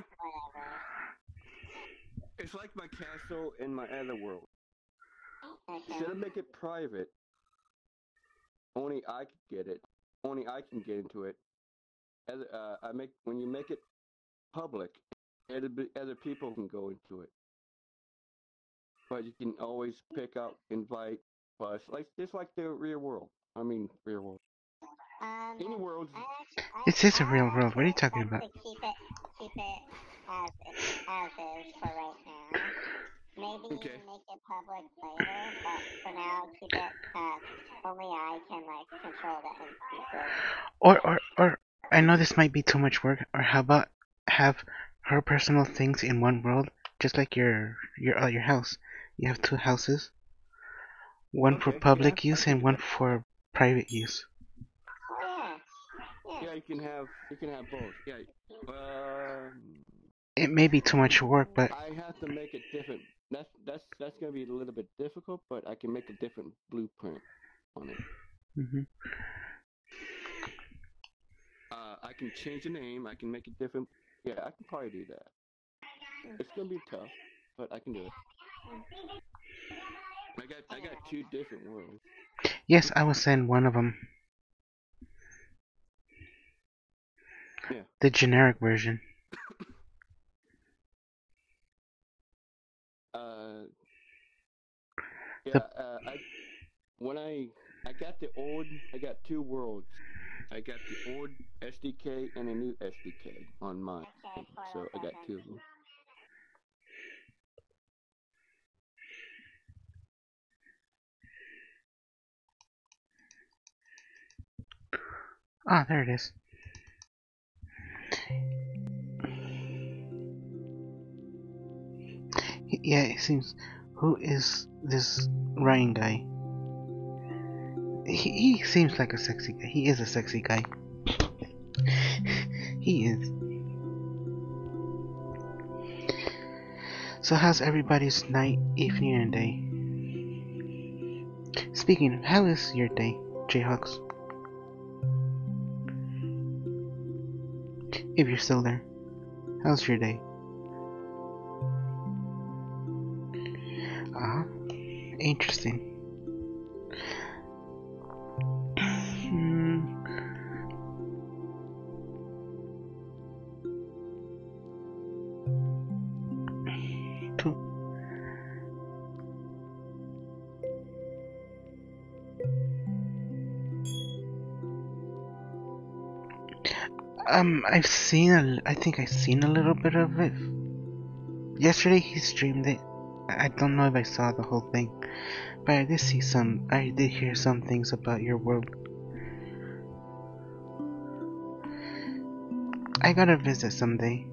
It's like my castle in my other world. Instead of make it private, only I can get it. Only I can get into it. when you make it public, other people can go into it. But you can always pick up, invite, plus, like just like the real world. I mean, real world. Any world. This is a real world. What are you talking about? To keep it as is for right now. Maybe make it public later, but for now, keep it only I can like control the instances. Or I know this might be too much work. Or how about have her personal things in one world, just like your house. You have two houses, one for public use and one for private use. Yeah, you can have both. Yeah. It may be too much work, but I have to make it different. That's gonna be a little bit difficult, but I can make a different blueprint on it. I can change the name. I can make it different. Yeah, I can probably do that. It's gonna be tough, but I can do it. I got two different worlds. Yes, I will send one of them. Yeah. The generic version. I got two worlds. I got the old SDK and a new SDK on mine. So I got two of them. Ah, there it is. Yeah, it seems. Who is this Ryan guy? He seems like a sexy guy. He is a sexy guy. He is. So how's everybody's night, evening, and day? Speaking of, how is your day, Jayhawks? If you're still there, how's your day? Interesting. I think I've seen a little bit of it. Yesterday he streamed it. I don't know if I saw the whole thing, but I did hear some things about your world. I gotta visit someday.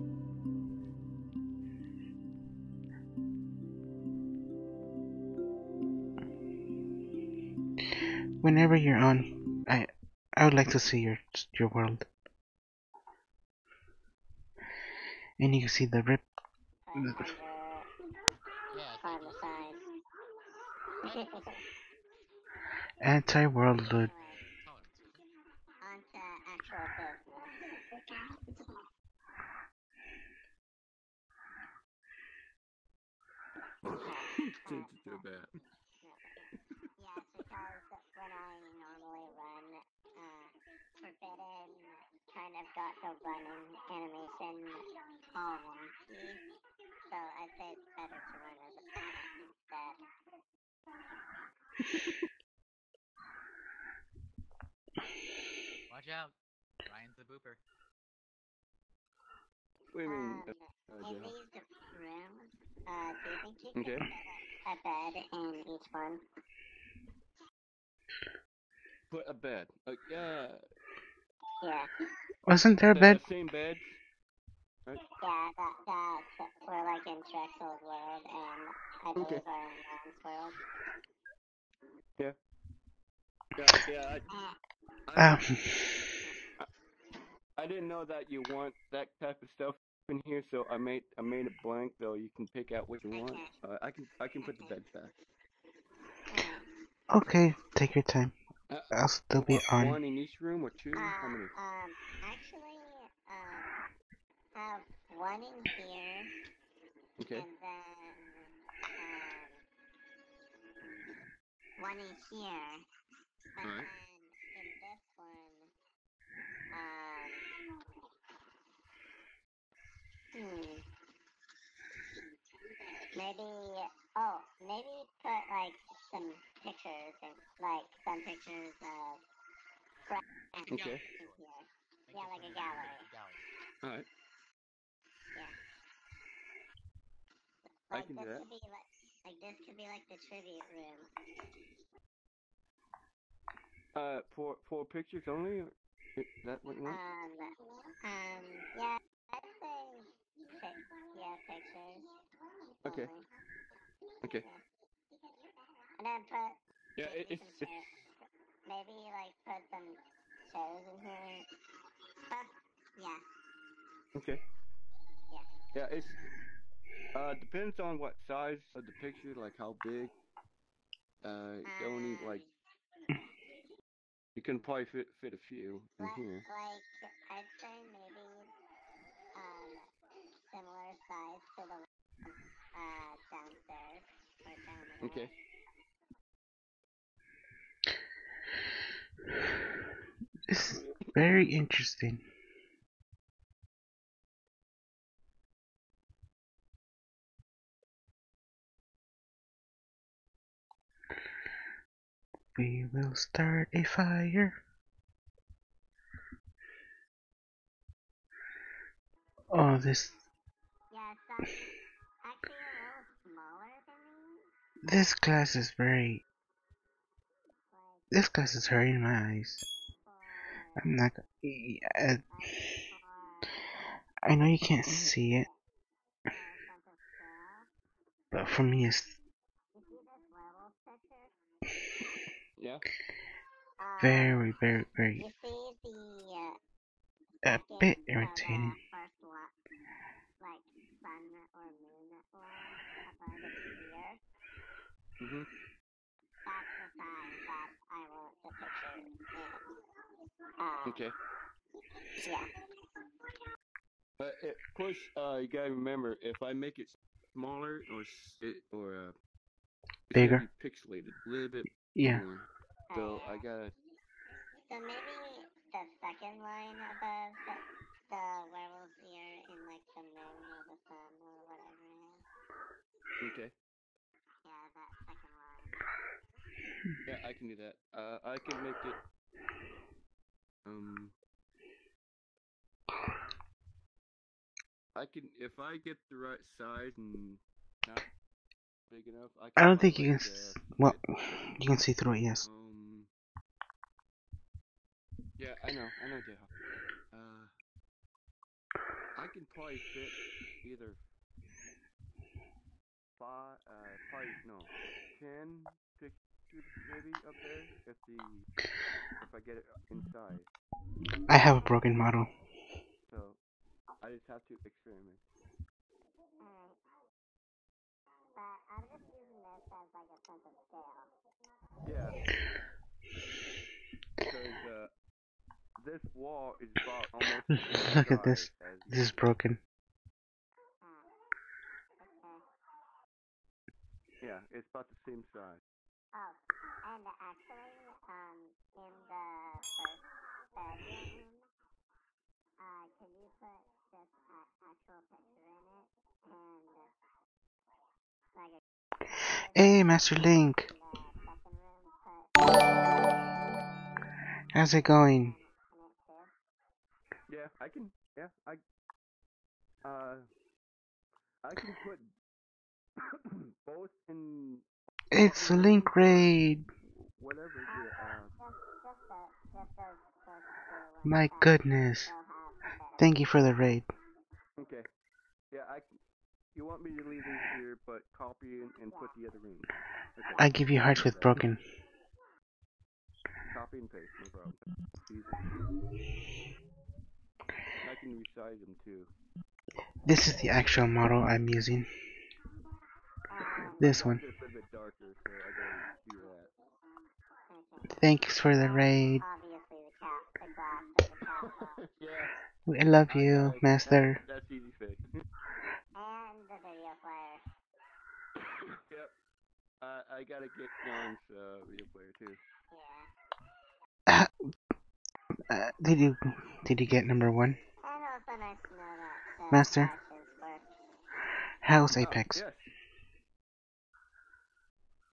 Whenever you're on, I would like to see your world. And you can see the rip. Anti-world loot. Too bad. Yeah, it's because when I normally run Forbidden, kind of got the running animation all wonky, so I'd say it's better to run as a panic instead. Watch out, Ryan's a booper. What do you mean? In these rooms, do you think you could put a bed in each one? Put a bed. Yeah. Yeah. Wasn't there a bed? The same bed. Right? Yeah, that's we're like in Drexel's world, and I believe are in Ryan's world. Yeah. I didn't know that you want that type of stuff in here, so I made it blank. Though you can pick out what you want. I can put the bed back. Okay, take your time. I'll still be on. One in each room or two? How many? Actually, have one in here. Okay. And then one in here. And then in this one, maybe put like some pictures and like some pictures of friends Okay. in here. Yeah, like a gallery. All right. Yeah. I Like can do this that. could be like this could be like the tribute room. For pictures only? Is that what you want? Yeah, I'd say pictures. Okay. Only. Okay. Yeah. And then put Yeah, maybe some chairs. Maybe like put some chairs in here. Yeah. Okay. Yeah. Yeah, it's depends on what size of the picture, like how big. You only like you can probably fit a few in here. Like I'd say maybe similar size to the downstairs or down the way. Okay. This is very interesting. We will start a fire. Oh, this. Yeah, it's actually a little smaller than me. This glass is very. This glass is hurting my eyes. I'm not. I know you can't see it, but for me, it's Yeah. very, very, very. You see A bit irritating. first like sun or moon above the sphere. Mhm. That's the sign that I want the picture in. Okay. Yeah. But of course, you gotta remember if I make it smaller it's Bigger. gonna be pixelated a little bit Yeah. more. So I gotta. So maybe the second line above the werewolf's ear in like the moon or the sun or whatever it is. Okay. Yeah, that second line. Yeah, I can do that. I can make it. I can if I get the right size and not big enough. I don't think you can. Well, you can see through it. Yes. Yeah, I know, J-Hawk. I can probably fit either 10 pictures maybe up there if I get it inside. I have a broken model. So I just have to experiment. Alright. But I'm just using this as like a sense of scale. Yeah. Because this wall is about almost. Look at this. This is broken. Yeah, it's about the same size. Oh, and actually, in the first bedroom, can you put this actual picture in it and like a. Hey, Master Link. In the second room, put. How's it going? Yeah, I can. Yeah, I can put both in. It's a Link raid. Whatever. My goodness. Thank you for the raid. Okay. Yeah, you want me to leave these here, but copy and put the other rooms. Okay. I give you hearts with broken. Copy and paste, no problem. Easy. I can resize them too. This is the actual model I'm using. This one. It's a little bit darker, so I gotta do that. Thanks for the raid. Obviously, the glass of the cat. Yeah. I love you, Master. That's easy fix. And the video player. Yep. I gotta get John's video player too. Yeah. Did you get number 1? And also nice to know that Master? How's Apex? Yes.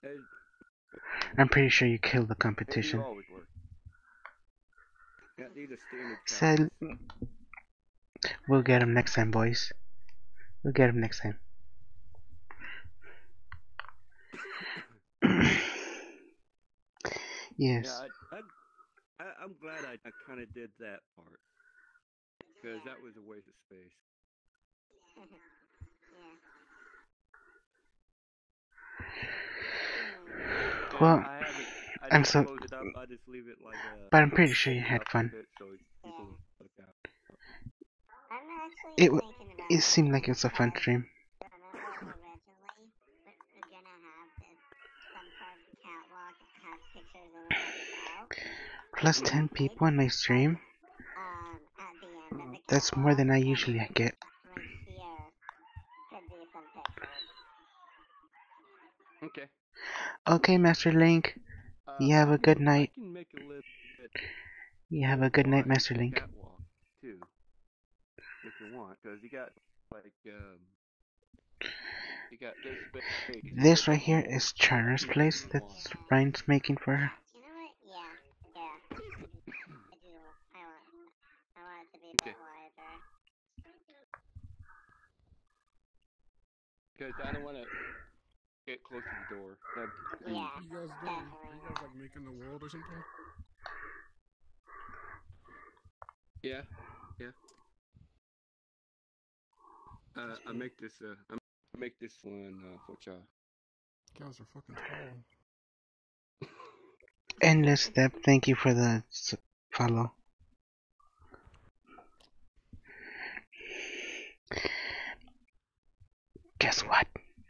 I'm pretty sure you killed the You competition. always work. Yeah, these are standard So, challenges. we'll get him next time, boys. We'll get him next time. Yes. Yeah, I'm glad I kind of did that part. Because that was a waste of space. Well, I I'm don't so. close it up, I just leave it like But I'm pretty sure you open had up a fun. bit so people look out. I'm actually It thinking about it seemed like it was a fun stream. originally, we're gonna have this some part of the catwalk have pictures in it as well. Plus 10 people in my stream. At the end of the That's more than I usually get. right here could be some pictures. Okay. Okay, Master Link. You have a good night. I can make a little bit You have a good night, wide Master Link. catwalk too, if you want, because you got like you got this space. This right here is Chara's place that Ryan's making for her. You know what? Yeah. I do. I want it to be a bit wider. Because I don't want to get close to the door. Yeah. What are you guys doing? Are you guys like making the world or something? Yeah. I make this one for y'all. You guys are fucking tall. Endless Step, thank you for the follow. Guess what?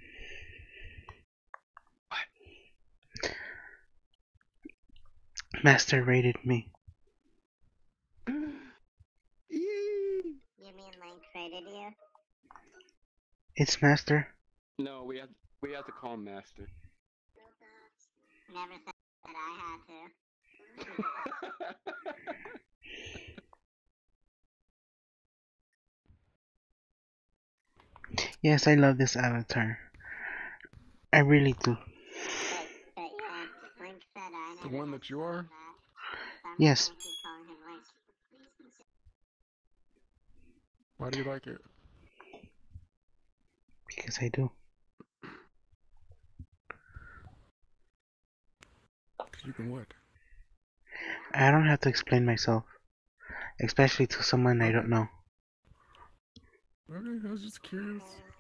Master rated me. You mean Link rated you? It's Master. No, we have to call him Master. Never said that I had to. Yes, I love this avatar. I really do. But yeah, Link said I The never one that you are? Yes. keep calling him Link. Why do you like it? Because I do. You can what? I don't have to explain myself. Especially to someone I don't know. Okay, I was just curious.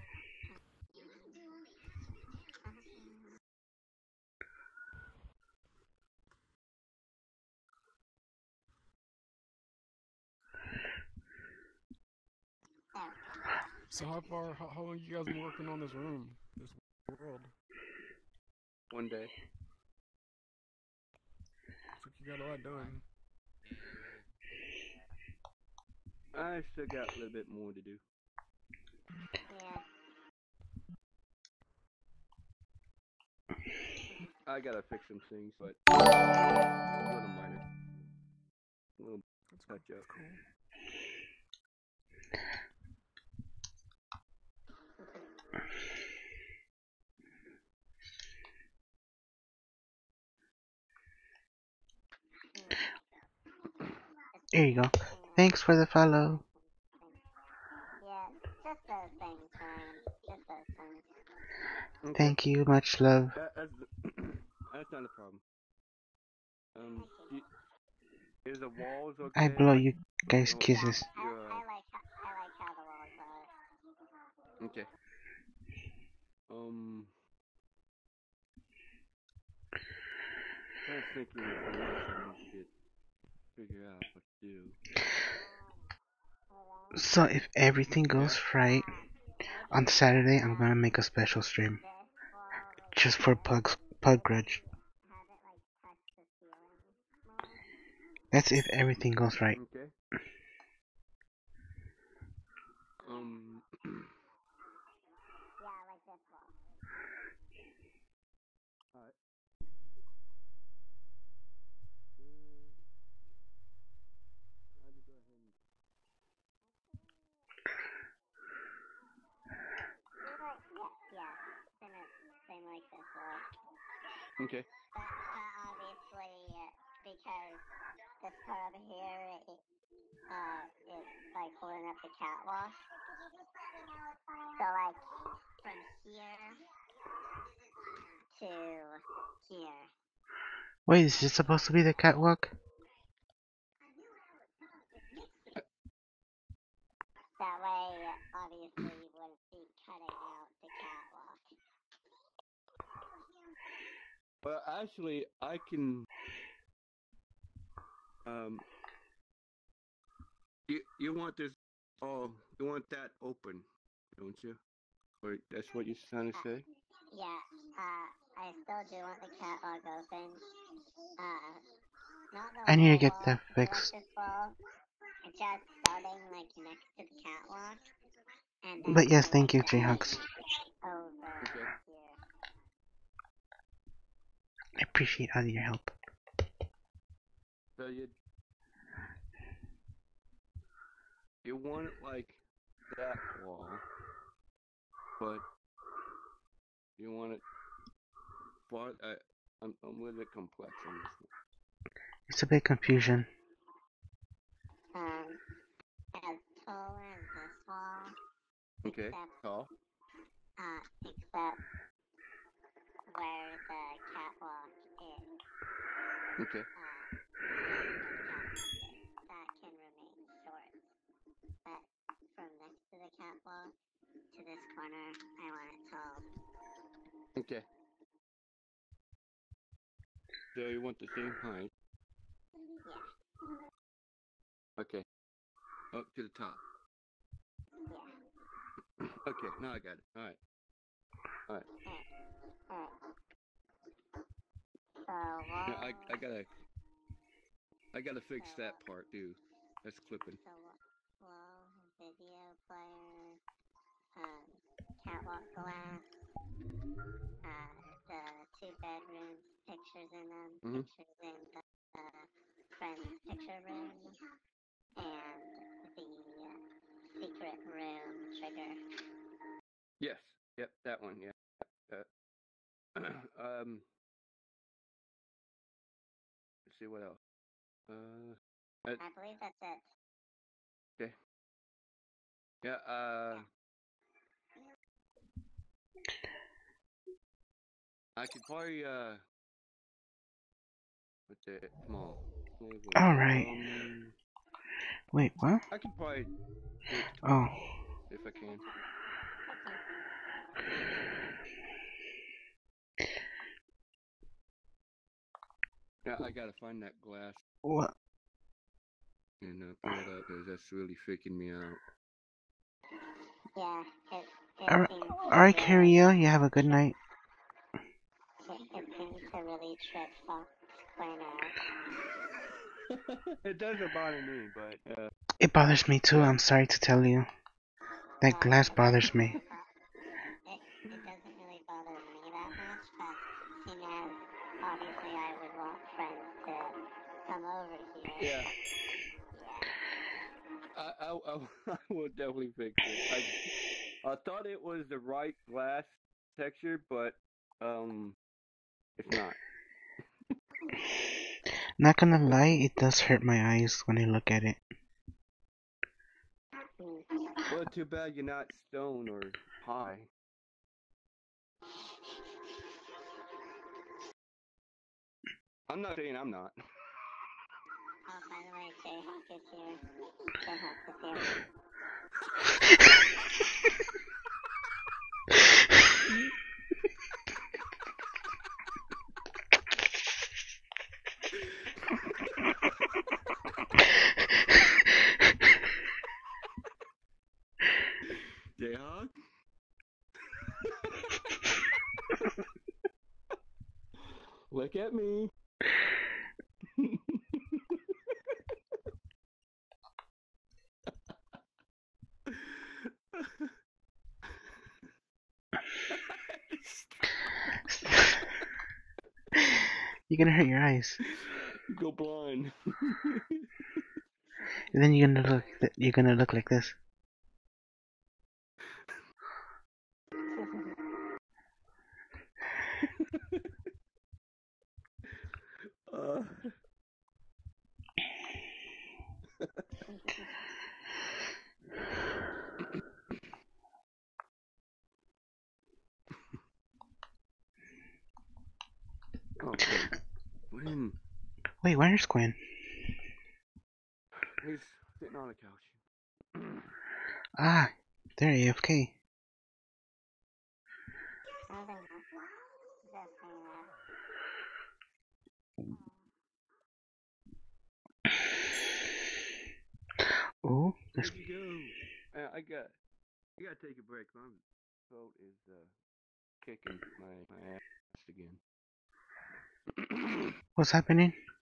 So how long you guys been working on this room? This world? One day. Looks like you got a lot done. I still got a little bit more to do. Yeah. I gotta fix some things, but a little minor. A little touch up. Cool. There you go. Thanks for the follow. Yeah, just those things, Ryan. Just those things. Okay. Thank you, much love. That's not a problem. Is the walls okay? I blow you guys kisses. I like how the walls are. Okay. I was thinking of something else I need to figure out what to do. So if everything goes right, on Saturday I'm gonna make a special stream. Just for Pug Grudge. That's if everything goes right. Okay. Yeah, like this wall. Alright. I'll just go ahead and... Yeah. Same like this wall. Okay. That obviously, because this part over here, is like holding up the catwalk. So like from here to here. Wait, is this supposed to be the catwalk? That way, obviously, you wouldn't be cutting out the catwalk. Well, actually, I can. You want this? Oh, you want that open, don't you? Or that's what you're trying to say? Yeah. I still do want the catwalk open. Not the I need to whole get wall, that fixed. just starting like next to the catwalk, and then But yes, going thank you, down Jayhawks. over here. I appreciate all your help. So you want it like that wall, but you want it far. I'm with the complex on this one. It's a bit confusion. As tall as this wall. Okay. Tall. Except where the catwalk is. Okay. That can remain short. But from next to the catwalk to this corner, I want it tall. Okay. So you want the same height? Yeah. Okay. Up to the top. Yeah. Okay, now I got it. Alright. Alright. So, I gotta fix that part too. That's clipping. So, wall, video player, catwalk glass, the 2 bedrooms, pictures in them, pictures in the friend's picture room, and the secret room trigger. Yes. Yep, that one, yeah. Let's see what else. I believe that's it. Okay. Yeah, I could probably, what's it? Small. Alright. Wait, what? I could probably do it Oh. if I can. Yeah, I gotta find that glass. What? And pull it up, because that's really freaking me out. Yeah, Alright, Carrie-O, you have a good night. It seems to really trip Fox Clan out. It doesn't bother me, but, It bothers me too, I'm sorry to tell you. That glass bothers me. It doesn't really bother me that much, but seeing as obviously I would want friends to come over here. Yeah. I will definitely fix it. I thought it was the right glass texture, but it's not. Not gonna lie, it does hurt my eyes when I look at it. Well, too bad you're not stone or high. I'm not saying I'm not. Oh, by the way, Jayhawk is here. Jayhawk is here. Jayhawk? Look at me. You're gonna hurt your eyes. You go blind. And then you're gonna look like this. Okay. When Wait, where's Quinn? he's sitting on a couch. Ah, they're AFK. Oh, There you go. I gotta take a break. My throat is kicking my ass again. what's happening?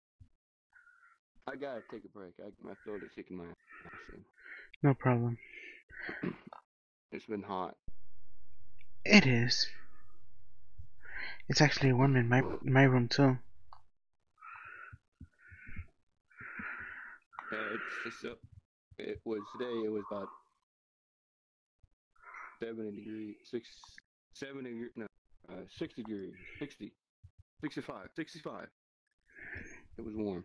I gotta take a break. My throat is kicking my ass in. No problem. It's been hot. It is. It's actually warm in my room too. It's up. It was today. It was about 70 degrees, 60 degrees, 60, 65, 65. It was warm.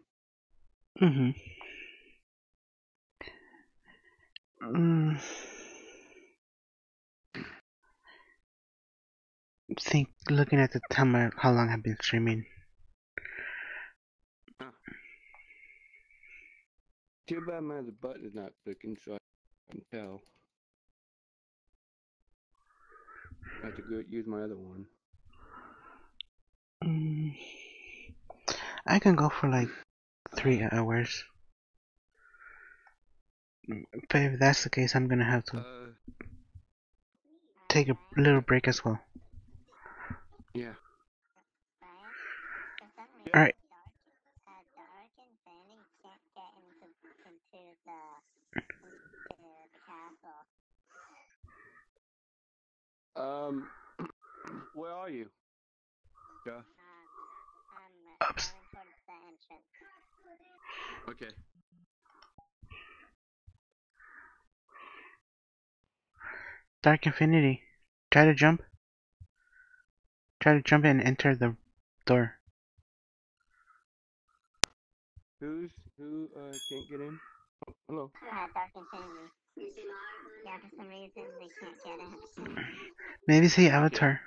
Think looking at the time how long I've been streaming. Too bad my other button is not clicking, so I can tell. I have to go use my other one. I can go for like 3 hours. But if that's the case, I'm gonna have to take a little break as well. Yeah. Alright. Where are you? Yeah. I'm going towards the entrance. Okay. Dark Infinity. Try to jump. Try to jump and enter the door. Who can't get in? Oh, hello. Dark Infinity. Yeah, for some reason they can't get in. Maybe say Avatar.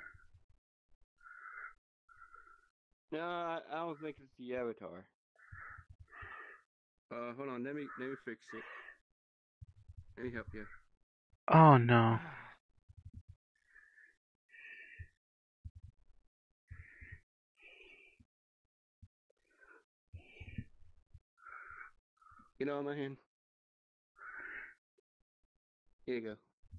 No, I don't think it's the Avatar. Hold on, let me fix it. Let me help you. Oh no. Get on my hand. Here you go.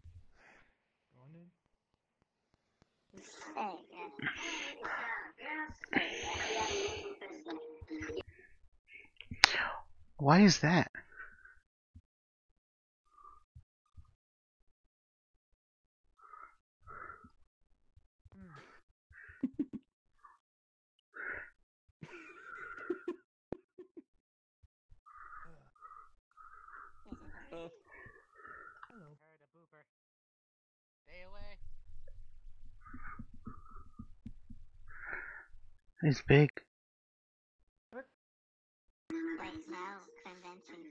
Why is that? Hello. Heard a booper. Stay away. It's big. Wait, no, convention.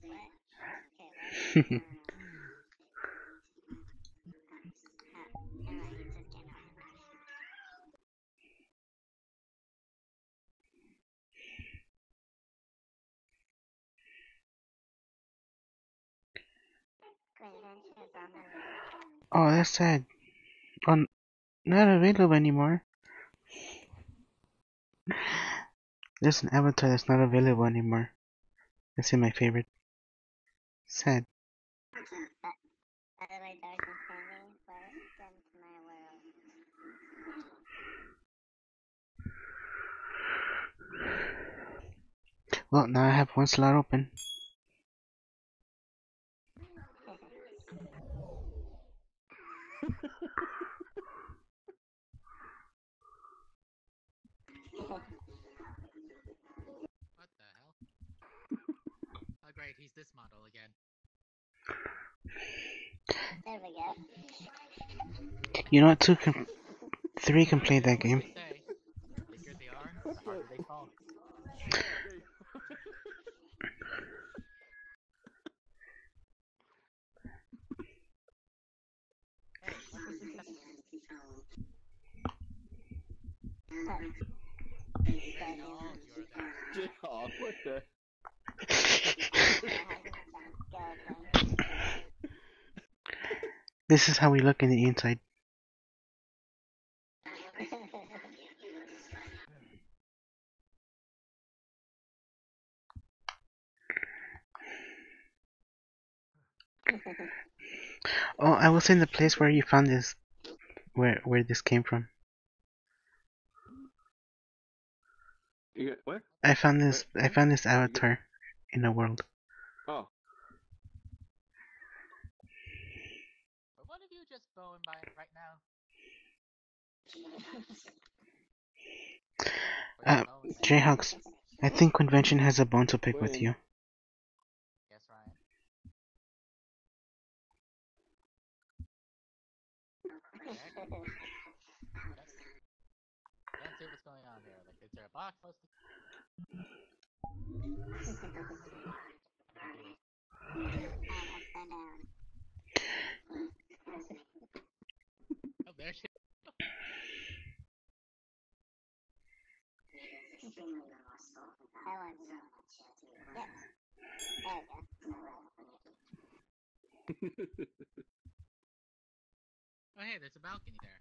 Okay, Oh, that's sad. Oh, not available anymore. There's an avatar that's not available anymore. That's in my favorite. Sad. Well, now I have one slot open. What the hell? Oh great, he's this model again. There we go. You know what? 3 can play that game. Bigger they are, the harder they fall. Jayhawk, what the? This is how we look in the inside. Oh, I was in the place where you found this, where this came from. You got what? I found this avatar in the world. Oh. Are one of you just going by it right now? Jayhawks, I think Convention has a bone to pick with you. Yes, Ryan. Let's see what's going on here. Like, is there a box close to... Oh, there she is. Oh, hey, there's a balcony there.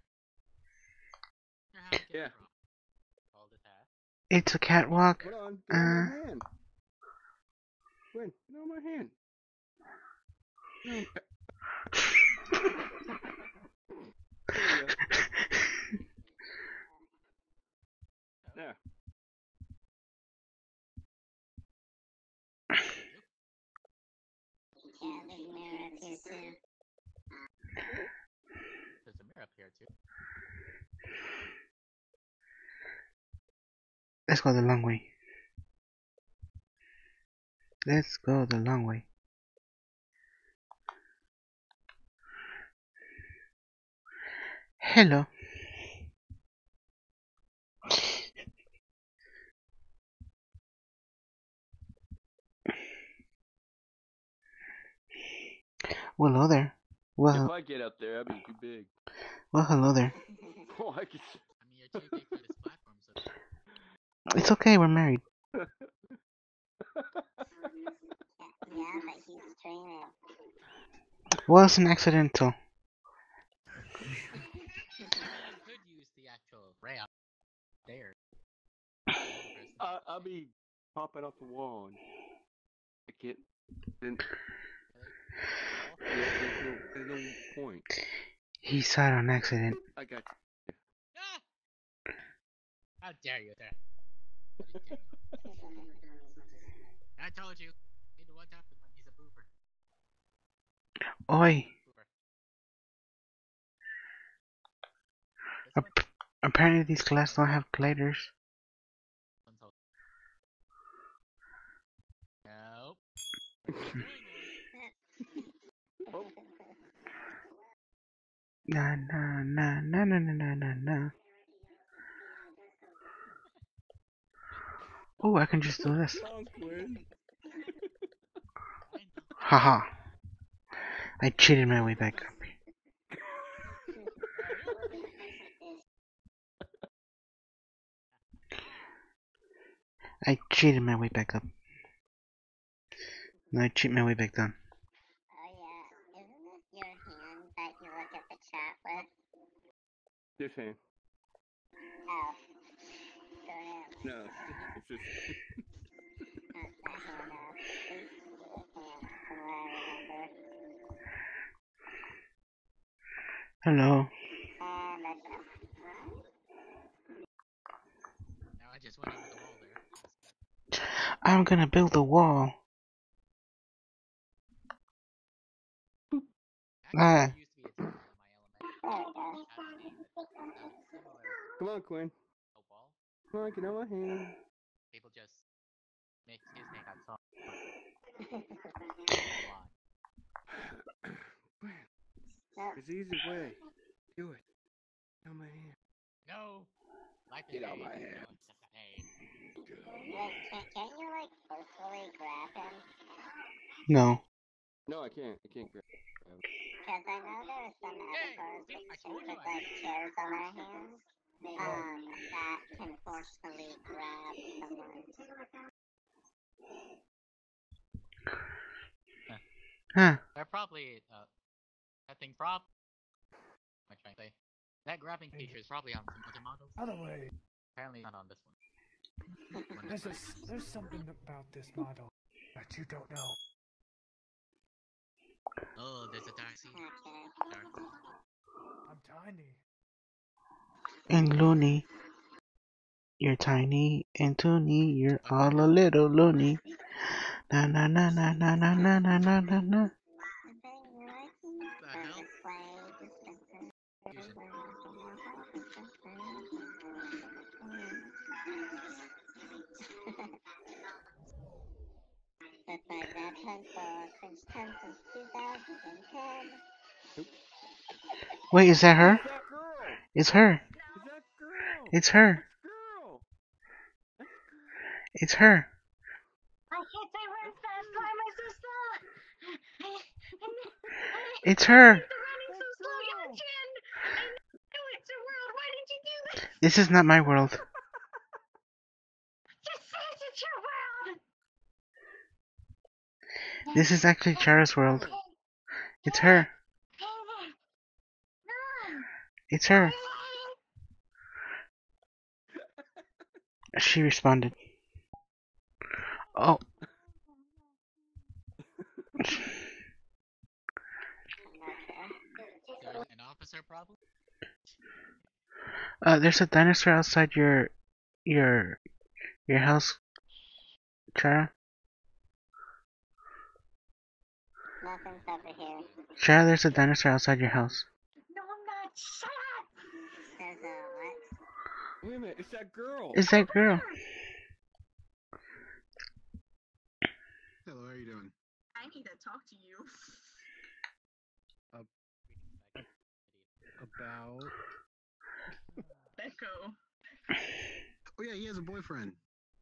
Yeah. It's a catwalk. Hold on, get on my hand. Gwen, get on my hand. No. There. There's a mirror up here too. Let's go the long way. Let's go the long way. Hello. Well, hello there. Well, if I get up there, I'd be too big. Well, hello there. Oh, I can. I mean, you're too big for this platform, so... It's okay, we're married. Yeah, but he's streaming. Well, it's an accidental. You could use the actual ramp there. I'll be popping off the wall and I can't. Then there's no point. He saw it on accident. I got you. Ah! How dare you, sir? I told you. He knew what happened when he's a boober. Oi. Apparently these glass don't have gliders. Nope. Na na na na na na na na. Oh, I can just do this. Haha. I cheated my way back up. I cheated my way back up. Now I cheat my way back down. Oh yeah, isn't this your hand that you look at the chat with? This hand. Oh. So yeah. No, it's just. Not that hand, the hand, from what I remember. Hello. That's it. Now I just went over the wall there. I'm gonna build a wall. Ah. Come on, Quinn. Come on, get on my hand. People just make his name that song. There's an easy way. Do it. Get on my hand. No. Like Get on my hand. Like, can't you like forcefully grab him? No. No, I can't. I can't grab him. Because I know there's some avatars with like chairs on their hands. that can forcefully grab someone. Huh. They're probably, that thing what am I trying to say? That grabbing feature is probably on some other models. Other way. Apparently not on this one. There's something about this model that you don't know. Oh, there's a Darcy. Okay. I'm tiny. And loony. You're tiny and toony. You're all a little loony. Na na na na na na na na na na na. The hell? That's my bad pencil. Since 2010. Wait, is that her? That girl! It's her. Is that girl? It's her. Girl! It's her. I can't say run fast by my sister. It's her. Running so slow, Yachin. I know it's your world. Why did you do this? This is not my world. Just say it's your world. This is actually Chara's world. It's her. It's her. She responded. Oh. There's an officer problem? There's a dinosaur outside your house, Chara. Nothing's over here. Chara, there's a dinosaur outside your house. No, I'm not. Shut up. There's a what? Wait a minute, it's that girl! It's that girl. Hello, how are you doing? I need to talk to you. About... Echo. Oh yeah, he has a boyfriend.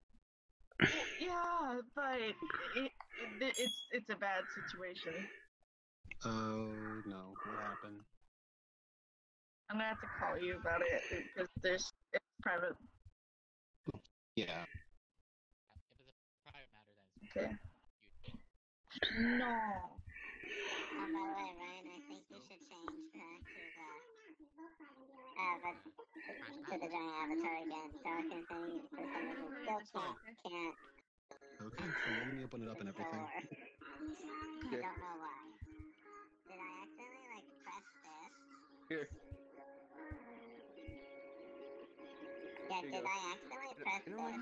Yeah, but it's a bad situation. Oh no, what happened? I'm gonna have to call you about it because it's private. Yeah. If it's a private matter, then it's Okay. No. By the way, Ryan, I think you should change back to the giant avatar again. Dark and Infinity for some reason still can't Okay, so let me open it up and everything. I don't know why. Did I accidentally press this? Here. Yeah, did I accidentally press this?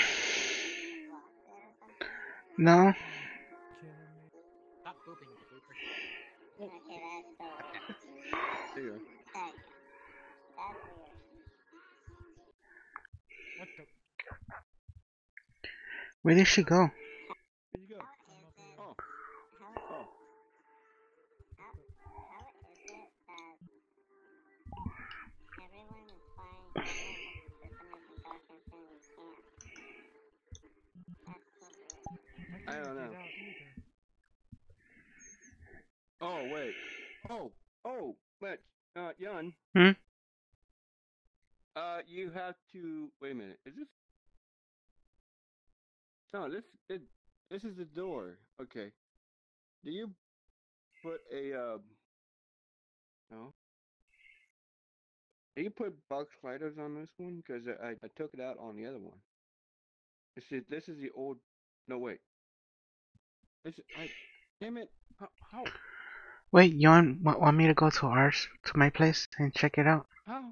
No. Stop pooping, you pooper. Okay, that's so weird. There you go. There you go. That's weird. What the? Where did she go? Here you go. Oh. How is it that everyone is flying for some reason Dark Infinity can't? That's so weird. I don't know. Get out either. Oh, wait. Oh, but, Jan. Hmm? You have to, wait a minute, is this? No, this is the door. Okay. Do you put a, no? Do you put box sliders on this one? Because I took it out on the other one. This is the old, no wait. Damn it, how? Wait, you want me to go to my place and check it out? How?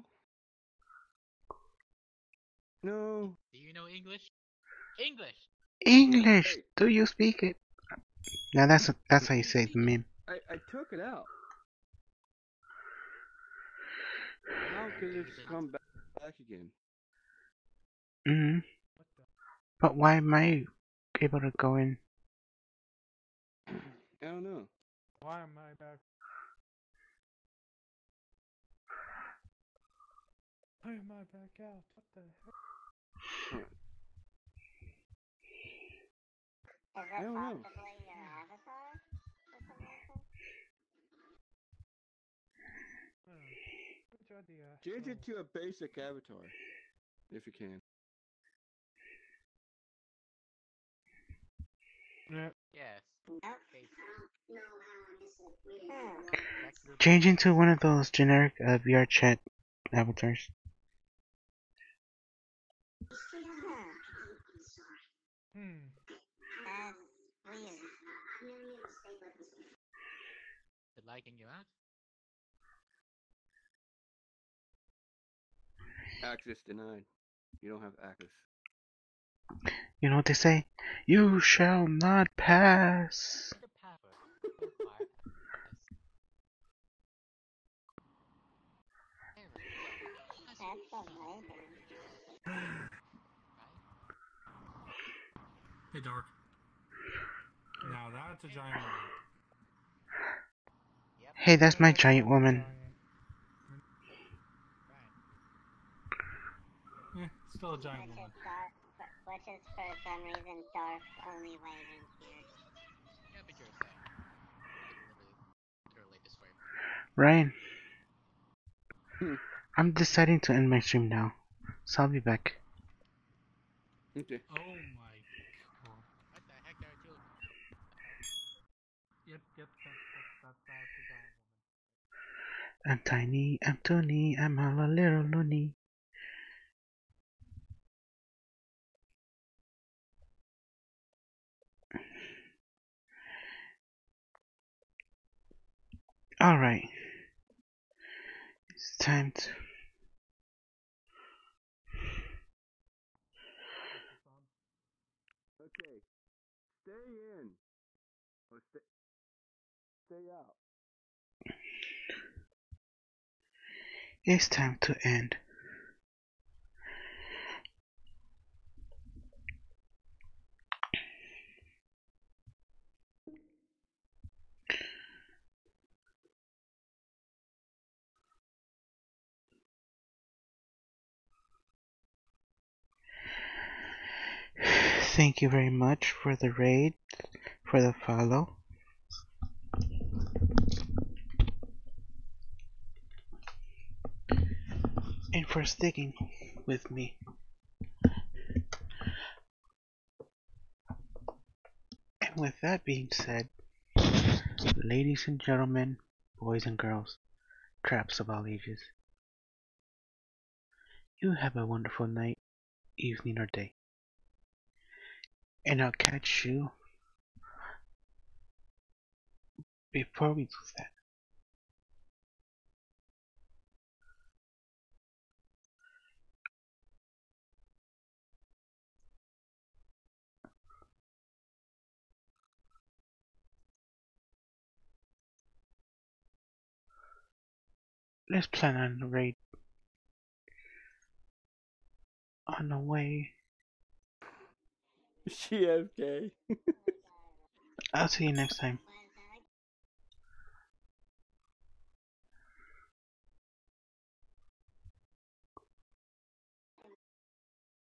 No. Do you know English? English! English! Hey. Do you speak it? Now that's how you say the meme. I took it out. How could it come back again? Mm-hmm. But why am I able to go in? I don't know. Why am I back? Why am I back out? What the heck? Is I that don't know. possibly your avatar? For some reason? Which Change it to a basic avatar, if you can. Yes. Change into one of those generic VR chat avatars. That's weird. Did liking you out? Access denied. You don't have access. You know what they say? You shall not pass. That's amazing. Hey, Dark. Now that's a giant woman. Hey, that's my giant woman. Still a giant woman. Which is for some reason Dark's only waving here. Yeah, but you're saying. Literally destroy. Ryan, I'm deciding to end my stream now, so I'll be back. Okay. Oh my god. What the heck are you? Yep, that's a giant woman. I'm tiny, I'm Tony, I'm all a little loony. Alright. It's time to... Okay. Stay in. Or stay out. It's time to end. Thank you very much for the raid, for the follow. And for sticking with me. And with that being said, ladies and gentlemen, boys and girls, traps of all ages, you have a wonderful night, evening, or day. And I'll catch you before we do that. Let's plan on the raid on the way. She FK. I'll see you next time.